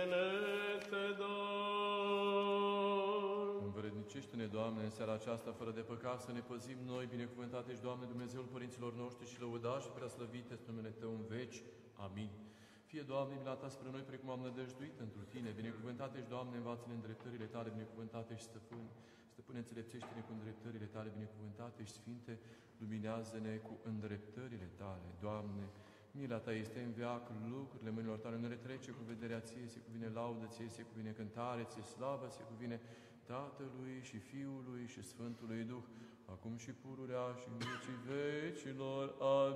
S1: netedor.
S4: Învrednicește-ne, Doamne, în seara aceasta, fără de păcat, să ne păzim noi, binecuvântat ești, Doamne, Dumnezeul părinților noștri și lăudat și preaslăvit este numele Tău în veci. Amin. Fie, Doamne, mila Ta spre noi, precum am nădăjduit întru Tine. Binecuvântat ești, Doamne, învață-ne îndreptările Tale, binecuvântat ești, Stăpân. Stăpâne, înțelepțește-ne cu îndreptările Tale, binecuvântate ești, Sfinte, luminează-ne cu îndreptările Tale. Doamne, mila Ta este în veac, lucrurile mâinilor Tale nu retrece cu vederea Ție, se cuvine laudă Ție, se cuvine cântare Ție, slavă se cuvine Tatălui și Fiului și Sfântului Duh, acum și pururea și în vecii vecilor.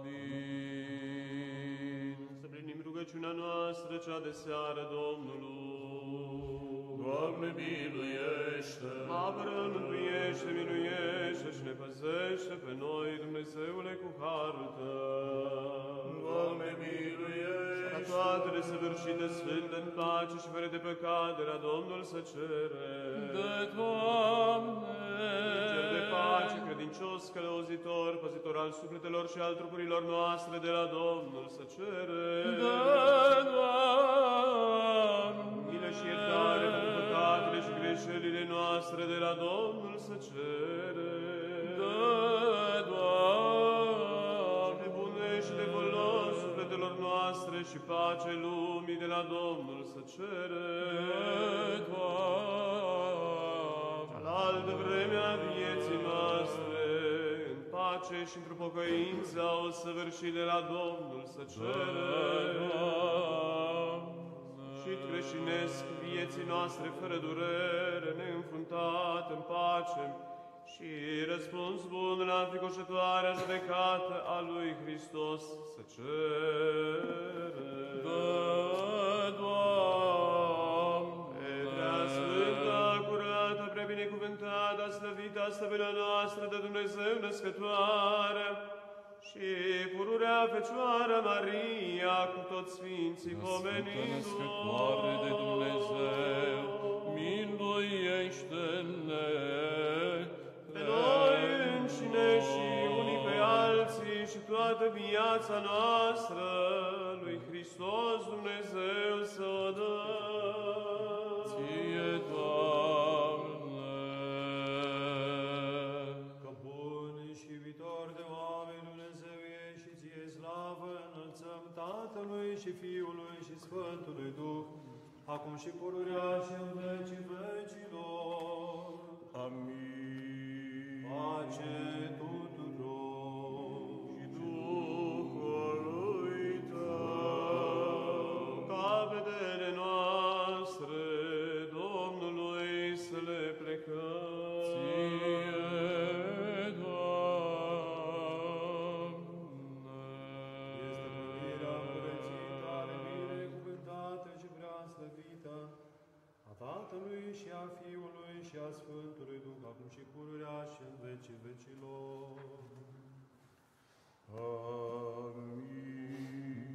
S4: Amin.
S6: Să plinim rugăciunea noastră, cea de seară Domnului.
S1: Doamne, miluiește!
S6: Apără, mântuiește, miluiește și ne păzește pe noi, Dumnezeule, cu harul Tău.
S1: Doamne, miluiește!
S6: Ca toate desăvârșite, sfânte, în pace și fără de păcat, de la Domnul să cere.
S4: Dă, Doamne!
S6: Cer de pace, credincios, călăuzitor, păzitor al sufletelor și al trupurilor noastre, de la Domnul să cere.
S4: Dă, Doamne!
S6: Milă și iertare pentru păcatele și greșelile noastre, de la Domnul să cere.
S4: Dă, Doamne!
S6: De bune și de folos sufletelor noastre și pace lumii, de la Domnul să cere.
S4: Dă, Doamne!
S6: Cealaltă vremea vieții noastre, în pace și într-o pocăință o săvârși, de la Domnul să cere. Și creștinesc vieții noastre fără durere, neînfruntat în pace, și răspuns bun la înfricoșătoarea judecată a lui Hristos să cere.
S4: Dă, Doamne!
S6: Prea sfânta, curată, prea binecuvântată, slăvită, stăpâna noastră de Dumnezeu născătoare, și pururea Fecioara Maria cu toți sfinții
S4: Sfântă născătoare de Dumnezeu, miluiește-ne!
S6: pe noi înșine și unii pe alții și toată viața noastră lui Hristos Dumnezeu să o dă.
S4: Ție, Doamne!
S3: Că bun și iubitor de și Fiului și Sfântului Duh, acum și pururea și în vecii vecilor.
S5: Amin.
S3: Pace tuturor.
S5: Și Duhului Tău,
S6: Ca vedere noastre, Domnului să le plecăm.
S4: Ție,
S3: Este mânirea curății tale, binecuvântată și prea slăvită, a Tatălui și a Fiului și a Sfântului Duh, acum și pururea și în vecii vecilor.
S5: Amin.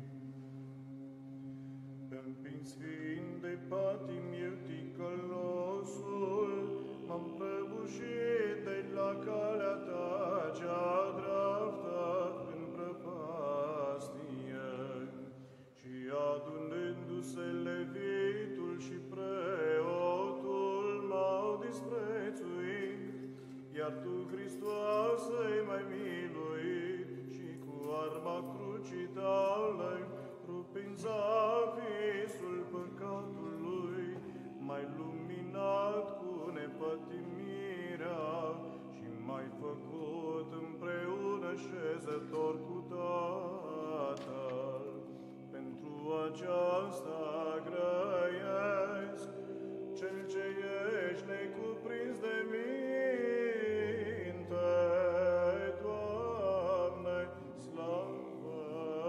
S5: Împins fiind de patim eu ticălosul, m-am prăbușit de la calea ta cea dreaptă în prăpastie. Și adunându-se levitul și preotul m-au disprețuit, iar tu, Hristoase, m-ai miluit și cu arma crucii tale, rupind zavisul păcatului, m-ai luminat cu nepătimirea și m-ai făcut împreună șezător cu Tatăl. Pentru aceasta grăiesc, cel ce ești necuprins de minte, Doamne, slavă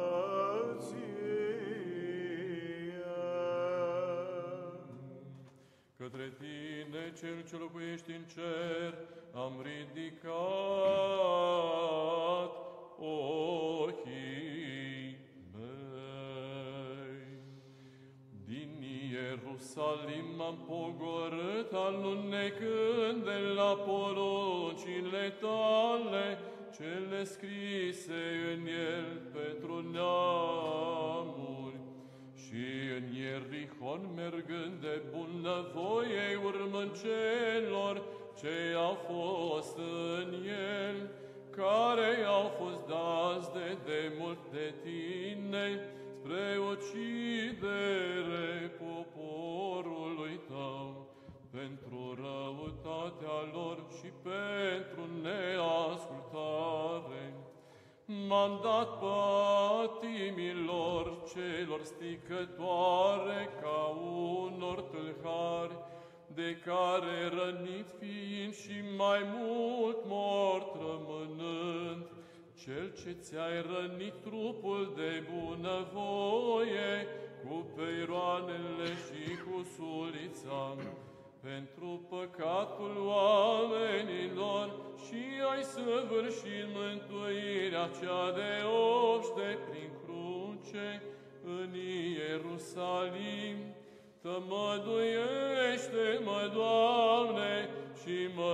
S5: Ție.
S4: Către Tine, Cel ce locuiești în cer, am ridicat ochii mei. Din Ierusalim m-am pogorât, alunecând de la poruncile Tale, cele scrise în el pentru neamuri. Și în Ierihon, mergând de bunăvoie, urmând celor ce au fost în el, care au fost dați de demult de Tine, spre ucidere poporului Tău, pentru răutatea lor și pentru neascultare. M-am dat patimilor celor sticătoare ca unor tâlhari, de care rănit fiind și mai mult mort rămânând, cel ce ți-ai rănit trupul de bunăvoie, cu peiroanele și cu sulița, pentru păcatul oamenilor, și ai săvârșit mântuirea cea de obște prin cruce în Ierusalim. Tămăduiește-mă, Doamne, și mă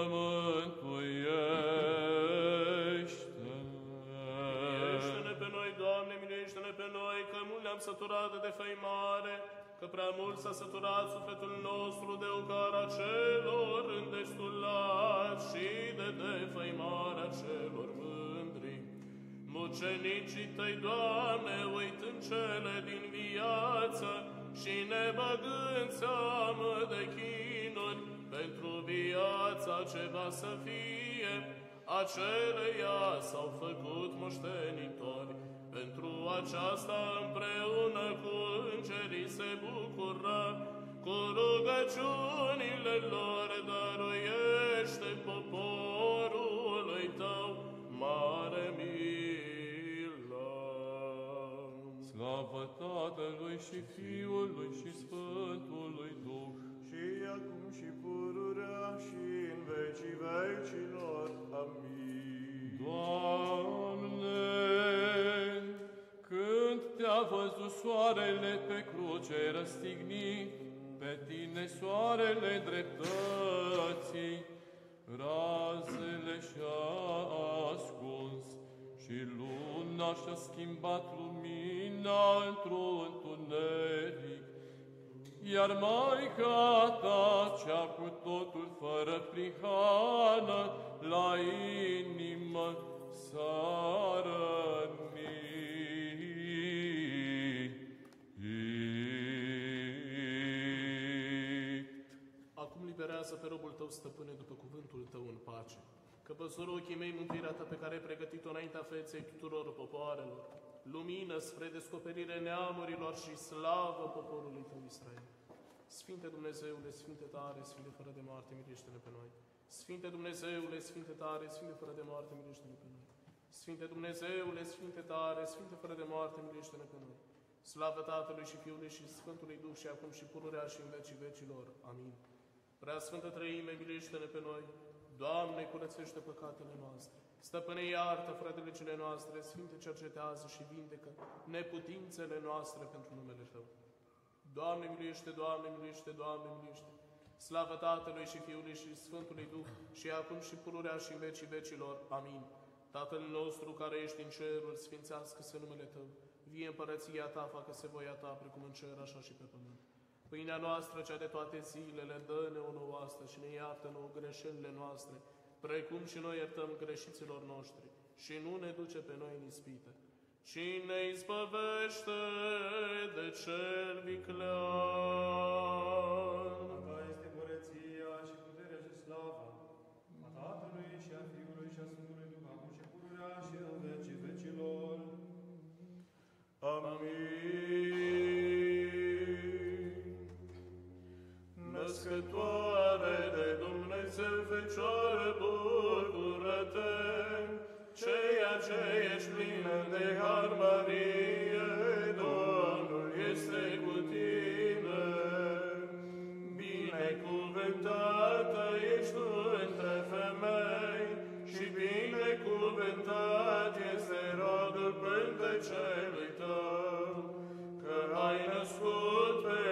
S4: mântuiește.
S1: Miluiește-ne pe noi, Doamne, miluiește-ne pe noi, că mult ne-am săturat de defăimare, că prea mult s-a săturat sufletul nostru de ocara celor îndestulați și de defăimarea celor mândri. Mucenicii Tăi, Doamne, uitând cele din viață și ne băgând seamă de chinuri pentru viața ce va să fie, aceleia s-au făcut moștenitori. Pentru aceasta împreună cu îngerii se bucură, cu rugăciunile lor dăruiește poporului Tău mare milă.
S4: Slavă Tatălui și Fiului și Sfântului Duh,
S5: Și acum și pururea și în vecii vecilor. Amin.
S4: Doamne, când Te-a văzut soarele pe cruce răstignit, pe Tine soarele dreptății, razele și-a ascuns și luna și-a schimbat lumina într-un întuneric, iar Maica Ta, cea cu totul fără prihană, la inimă s-a rănit.
S1: luminează pe robul tău, stăpâne, după cuvântul tău în pace. Că văzură ochii mei mântuirea ta pe care ai pregătit-o înaintea feței tuturor popoarelor, lumină spre descoperire neamurilor și slavă poporului tău Israel. Sfinte Dumnezeule, Sfinte tare, Sfinte fără de moarte, miluiește-ne pe noi. Sfinte Dumnezeule, Sfinte tare, Sfinte fără de moarte, miluiește-ne pe noi. Sfinte Dumnezeule, Sfinte tare, Sfinte fără de moarte, miluiește-ne pe noi. Slavă Tatălui și Fiului și Sfântului Duh și acum și pururea și în vecii vecilor. Amin. Prea Sfântă Trăime, miluiește-ne pe noi. Doamne, curățește păcatele noastre. Stăpâne, iartă fără de legile noastre. Sfinte, cercetează și vindecă neputințele noastre pentru numele Tău. Doamne, miluiește, Doamne, miluiește, Doamne, miluiește. Slavă Tatălui și Fiului și Sfântului Duh și acum și pururea și în vecii vecilor. Amin. Tatăl nostru care ești în ceruri, sfințească-se numele Tău. Vie împărăția Ta, facă-se voia Ta, precum în cer, așa și pe pământ. Pâinea noastră, cea de toate zilele, dă-ne-o nouă astăzi și ne iartă nouă greșelile noastre, precum și noi iertăm greșiților noștri. Și nu ne duce pe noi în ispită, ci ne izbăvește de cel viclean.
S3: A Ta este împărăția și puterea și slava, a Tatălui și a Fiului și a Sfântului Duh, acum și pururea și în vecii vecilor.
S1: Amin. Născătoare de Dumnezeu, Fecioară, bucură-te, ceea ce ești plină de har, Marie, Domnul este cu tine. Binecuvântată ești tu între femei și binecuvântat este rodul pântecelui tău, că ai născut pe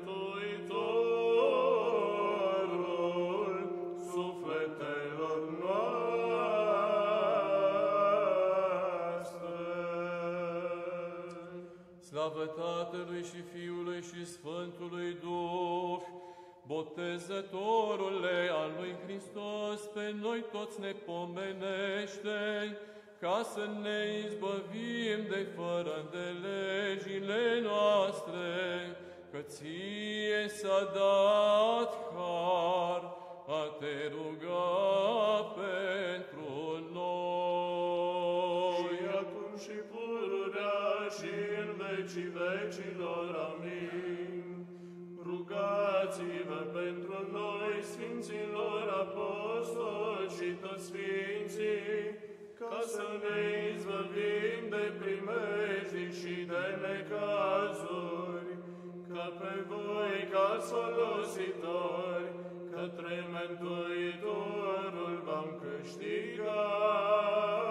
S1: Mântuitorul sufletelor noastre.
S4: Slavă Tatălui și Fiului și Sfântului Duh, Botezătorule al lui Hristos, pe noi toți ne pomenește, ca să ne izbăvim de fără de legile noastre, că Ție s-a dat har a Te ruga pentru noi.
S1: Și acum și pururea și în vecii vecilor. Amin. Rugați-vă pentru noi, Sfinților Apostoli și toți Sfinții, ca să ne izbăvim de primejdii și de necazuri, că pe voi, ca folositori, către Mântuitorul v-am câștigat.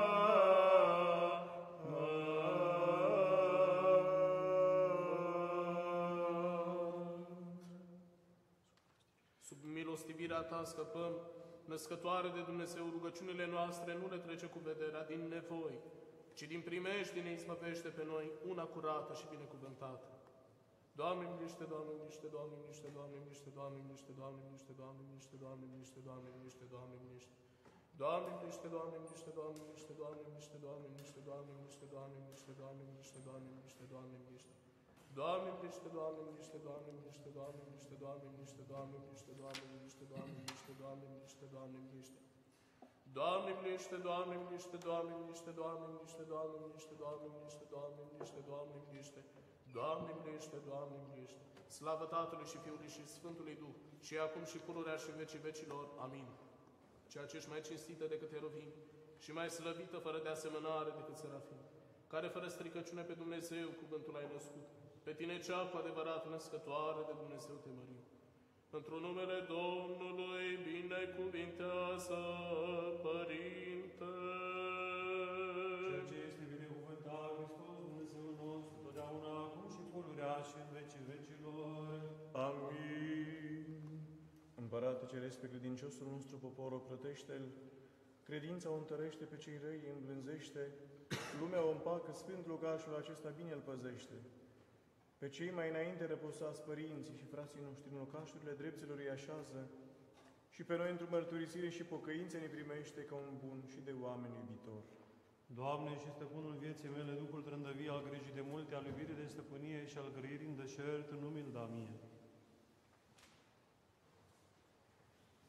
S1: Sub milostivirea Ta scăpăm, Născătoare de Dumnezeu, rugăciunile noastre nu le trece cu vederea din nevoi, ci din primejdii ne izbăvește pe noi una curată și binecuvântată. Doamne, miluiește, Doamne, miluiește, Doamne, miluiește, Doamne, miluiește, Doamne, miluiește, Doamne, miluiește, Doamne, miluiește, Doamne, miluiește, Doamne, miluiește, Doamne, miluiește. Doamne, miluiește, Doamne, miluiește, Doamne, miluiește, Doamne, miluiește, Doamne, miluiește, Doamne, miluiește, Doamne, miluiește, Doamne, miluiește, Doamne, miluiește, Doamne, miluiește. Doamne, miluiește, Doamne, miluiește, Doamne, miluiește, Doamne, miluiește, Doamne, miluiește, Doamne, miluiește, Doamne, miluiește, Doamne, miluiește, Doamne, miluiește, Doamne, miluiește. Doamne, miluiește, Doamne, miluiește, Doamne, miluiește, Doamne, miluiește, Doamne, miluiește, Doamne, miluiește, Doamne, miluiește, Doamne, miluiește, Doamne, miluiește, Doamne, miluiește. Slavă Tatălui și Fiului și Sfântului Duh, și acum și pururea și în vecii vecilor. Amin. Ceea ce ești mai cinstită decât eruvim și mai slăvită fără de asemănare decât serafim, care fără stricăciune pe Dumnezeu cuvântul ai născut, pe tine cea cu adevărat născătoare de Dumnezeu te mărim. Într-un numele Domnului binecuvintează, Părinte.
S3: Ceea ce este binecuvântat Hristos, Dumnezeul nostru, totdeauna, acum și pururea și în vecii vecilor.
S5: Amin. Împărate Ceresc, pe credinciosul nostru popor ocrotește-l, credința o întărește, pe cei răi îi îmblânzește, lumea o împacă, sfânt locașul acesta bine îl păzește. Pe cei mai înainte răposați părinții și frații noștri în locașurile dreptilor îi așează și pe noi într-o mărturisire și pocăință ne primește ca un bun și de oameni iubitor.
S3: Doamne și Stăpânul vieții mele, Duhul trândăvii al grijii de multe, al iubirii de stăpânie și al grăirii în deșert, în numele da mie.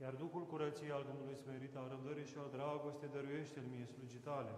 S3: Iar Duhul curăției al Domnului smerit, al răbdării și al dragostei, dăruiește-l mie slujii tale.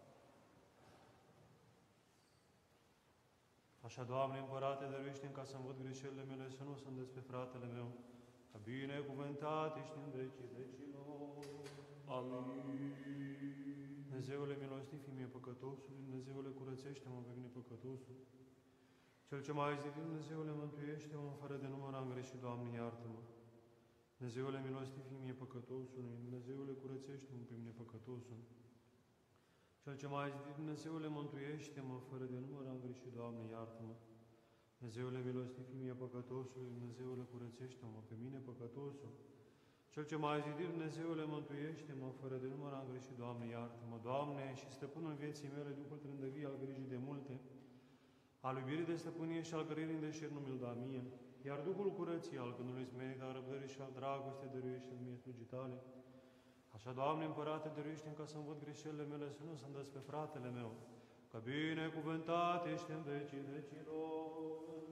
S3: Așa, Doamne, Împărate, dăruiește-mi ca să-mi văd greșelile mele, să nu sunt despre fratele meu, ca binecuvântat ești în vecii vecilor.
S1: Amin.
S3: Dumnezeule milostiv, fii mie păcătosul, Dumnezeule curățește-mă pe mine păcătosul. Cel ce m-a izidit, Dumnezeule, mântuiește-mă, fără de număr am greșit, Doamne, iartă-mă. Dumnezeule milostiv, fii mie păcătosul, Dumnezeule curățește-mă pe mine păcătosul. Cel ce m-a izidit, Dumnezeule, mântuiește-mă, fără de număr am greșit, Doamne, iartă-mă. Dumnezeule milostiv, fii mie păcătosul, Dumnezeule curățește-mă pe mine păcătosul. Cel ce m-a izidit, Dumnezeule, mântuiește-mă, fără de număr am greșit, Doamne, iartă-mă. Doamne, și stăpânul vieții mele, Duhul trândăvii al grijii de multe, al iubirii de stăpânie și al grăirii în deșert nu mi-l da mie, iar Duhul curăției al gândului smerit, al răbdării și al dragostei, dăruiește-mi mie slujii tale. Așa, Doamne, Împărate, dăruiește-mi ca să-mi văd greșelile mele, să nu sunt despre fratele meu, că binecuvântat ești în vecii vecilor.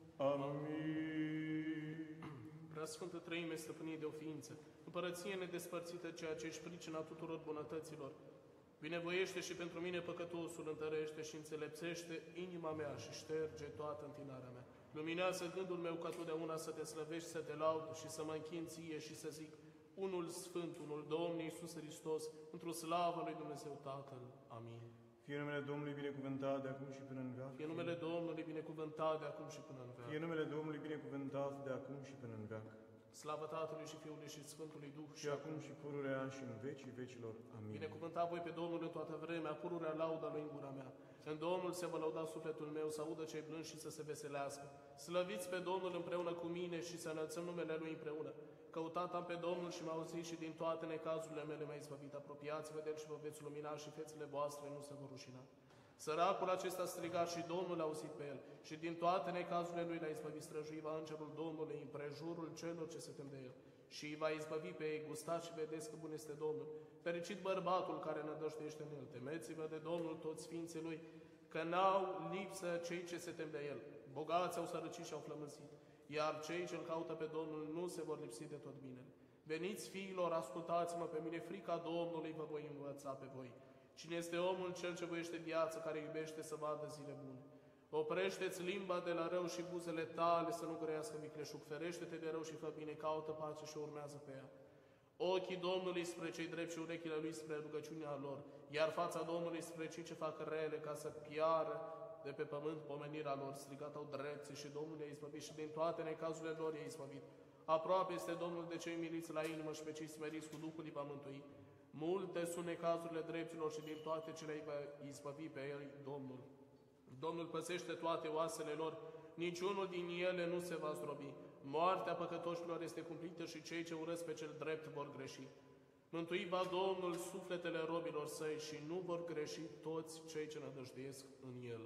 S1: Amin. Preasfântă Treime, stăpânie de o ființă, împărăție nedespărțită, ceea ce ești pricina tuturor bunătăților, binevoiește și pentru mine păcătosul, întărește și înțelepțește inima mea și șterge toată întinarea mea. Luminează gândul meu ca totdeauna să te slăvești, să te laud și să mă închin ție și să zic: unul Sfânt, unul Domn Iisus Hristos, într-o slavă lui Dumnezeu Tatăl. Amin.
S5: Fie numele Domnului binecuvântat de acum și până în veac.
S1: Fie numele Domnului binecuvântat de acum și până în veac.
S5: Fie numele Domnului binecuvântat de acum și până în veac.
S1: Slavă Tatălui și Fiului și Sfântului Duh
S5: și acum și pururea și în vecii vecilor. Amin.
S1: Binecuvântat voi pe Domnul în toată vremea, pururea lauda lui în gura mea. În Domnul se va lăuda sufletul meu, să audă cei blânzi și să se veselească. Slăviți pe Domnul împreună cu mine și să înălțăm numele Lui împreună. Căutat am pe Domnul și m-a auzit și din toate necazurile mele m-a izbăvit. Apropiați-vă de El și vă veți lumina și fețele voastre nu se vor rușina. Săracul acesta striga și Domnul a auzit pe el și din toate necazurile lui l-a izbăvit. Străjui va îngerul Domnului în prejurul celor ce se tem de el și îi va izbăvi pe ei. Gustați și vedeți că bun este Domnul. Fericit bărbatul care nădăjduiește în el. Temeți-vă de Domnul toți sfinții lui, că n-au lipsă cei ce se tem de el. Bogații au sărăcit și au flămânzit, iar cei ce îl caută pe Domnul nu se vor lipsi de tot binele. Veniți, fiilor, ascultați-mă pe mine, frica Domnului vă voi învăța pe voi. Cine este omul cel ce voiește viață, care iubește să vadă zile bune? Oprește-ți limba de la rău și buzele tale să nu grăiască vicleșug. Ferește-te de rău și fă bine, caută pace și urmează pe ea. Ochii Domnului spre cei drepți și urechile Lui spre rugăciunea lor, iar fața Domnului spre cei ce fac rele, ca să piară de pe pământ pomenirea lor. Strigat au drepții și Domnul i-a izbăvit și din toate necazurile lor i-a izbăvit. Aproape este Domnul de cei miliți la inimă și pe cei smeriți cu Duhul îi va mântui. Multe sunt necazurile dreptilor și din toate cele îi va izbăvi pe ei Domnul. Domnul păzește toate oasele lor, niciunul din ele nu se va zdrobi. Moartea păcătoșilor este cumplită și cei ce urăsc pe cel drept vor greși. Mântui va Domnul sufletele robilor săi și nu vor greși toți cei ce nădăjduiesc în el.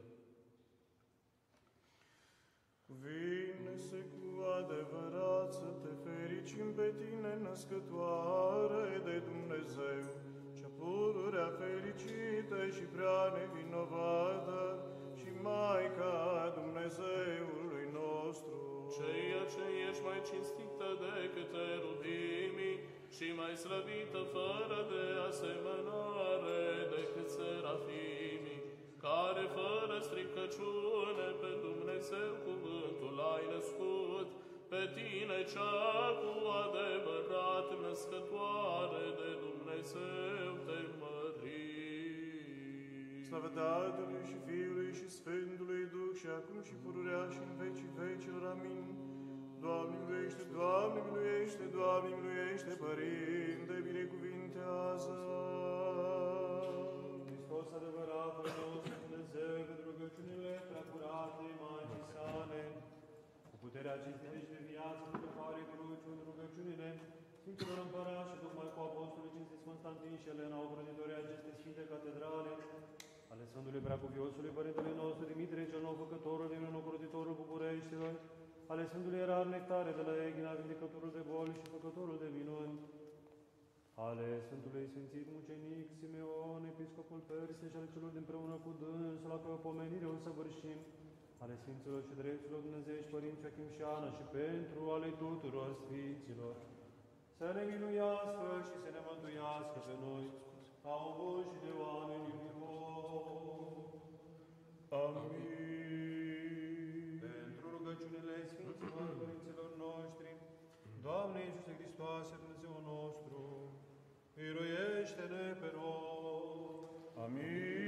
S5: Vine-se cu adevărat să te fericim pe tine, născătoare de Dumnezeu, cea pururea fericită și prea nevinovată și Maica Dumnezeului nostru.
S1: Ceea ce ești mai cinstită decât eruvimii și mai slăvită fără de asemănare decât serafimii, care fără stricăciune pe Dumnezeu cuvântul ai născut, pe tine cea cu adevărat născătoare de Dumnezeu te mărim.
S5: Slavă Tatălui și Fiului și Sfântului Duh și acum și pururea și în vecii vecilor. Amin. Doamne miluiește, Doamne miluiește, Doamne miluiește, Părinte, binecuvintează.
S3: Hristos adevăratul nostru Dumnezeu, pentru rugăciunile preacurate Maicii sale, cu puterea cinstită și de viață, cu care cruciuni rugăciunile Sfinților Împărați și tocmai cu Apostolii Cinstiți Constantin și Elena, ocrotitorii acestei Sfinte Catedrale, ale Sfântului Preacuviosului Părintele nostru Dimitrie cel Nou Făcătorul din ocrotitorul Bucureștilor, ale Sfântului Erar Nectare de la Eghina, vindecătorul de boli și făcătorul de minuni, ale Sfântului Sfințit Mucenic Simeon, Episcopul Perse și ale celor dinpreună cu dânsul, la căror pomenire o săvârșim, ale Sfinților și Dreptilor Dumnezeiești, Părinți Joachim și Ana, și pentru ale tuturor Sfinților, să ne miluiască și să ne mântuiască pe noi, ca un bun și de oameni iubitori.
S5: Amin.
S3: Pentru rugăciunile Sfinților Părinților noștri, Doamne Iisuse Hristoase, Dumnezeu nostru, miluiește-ne pe noi.
S5: Amin.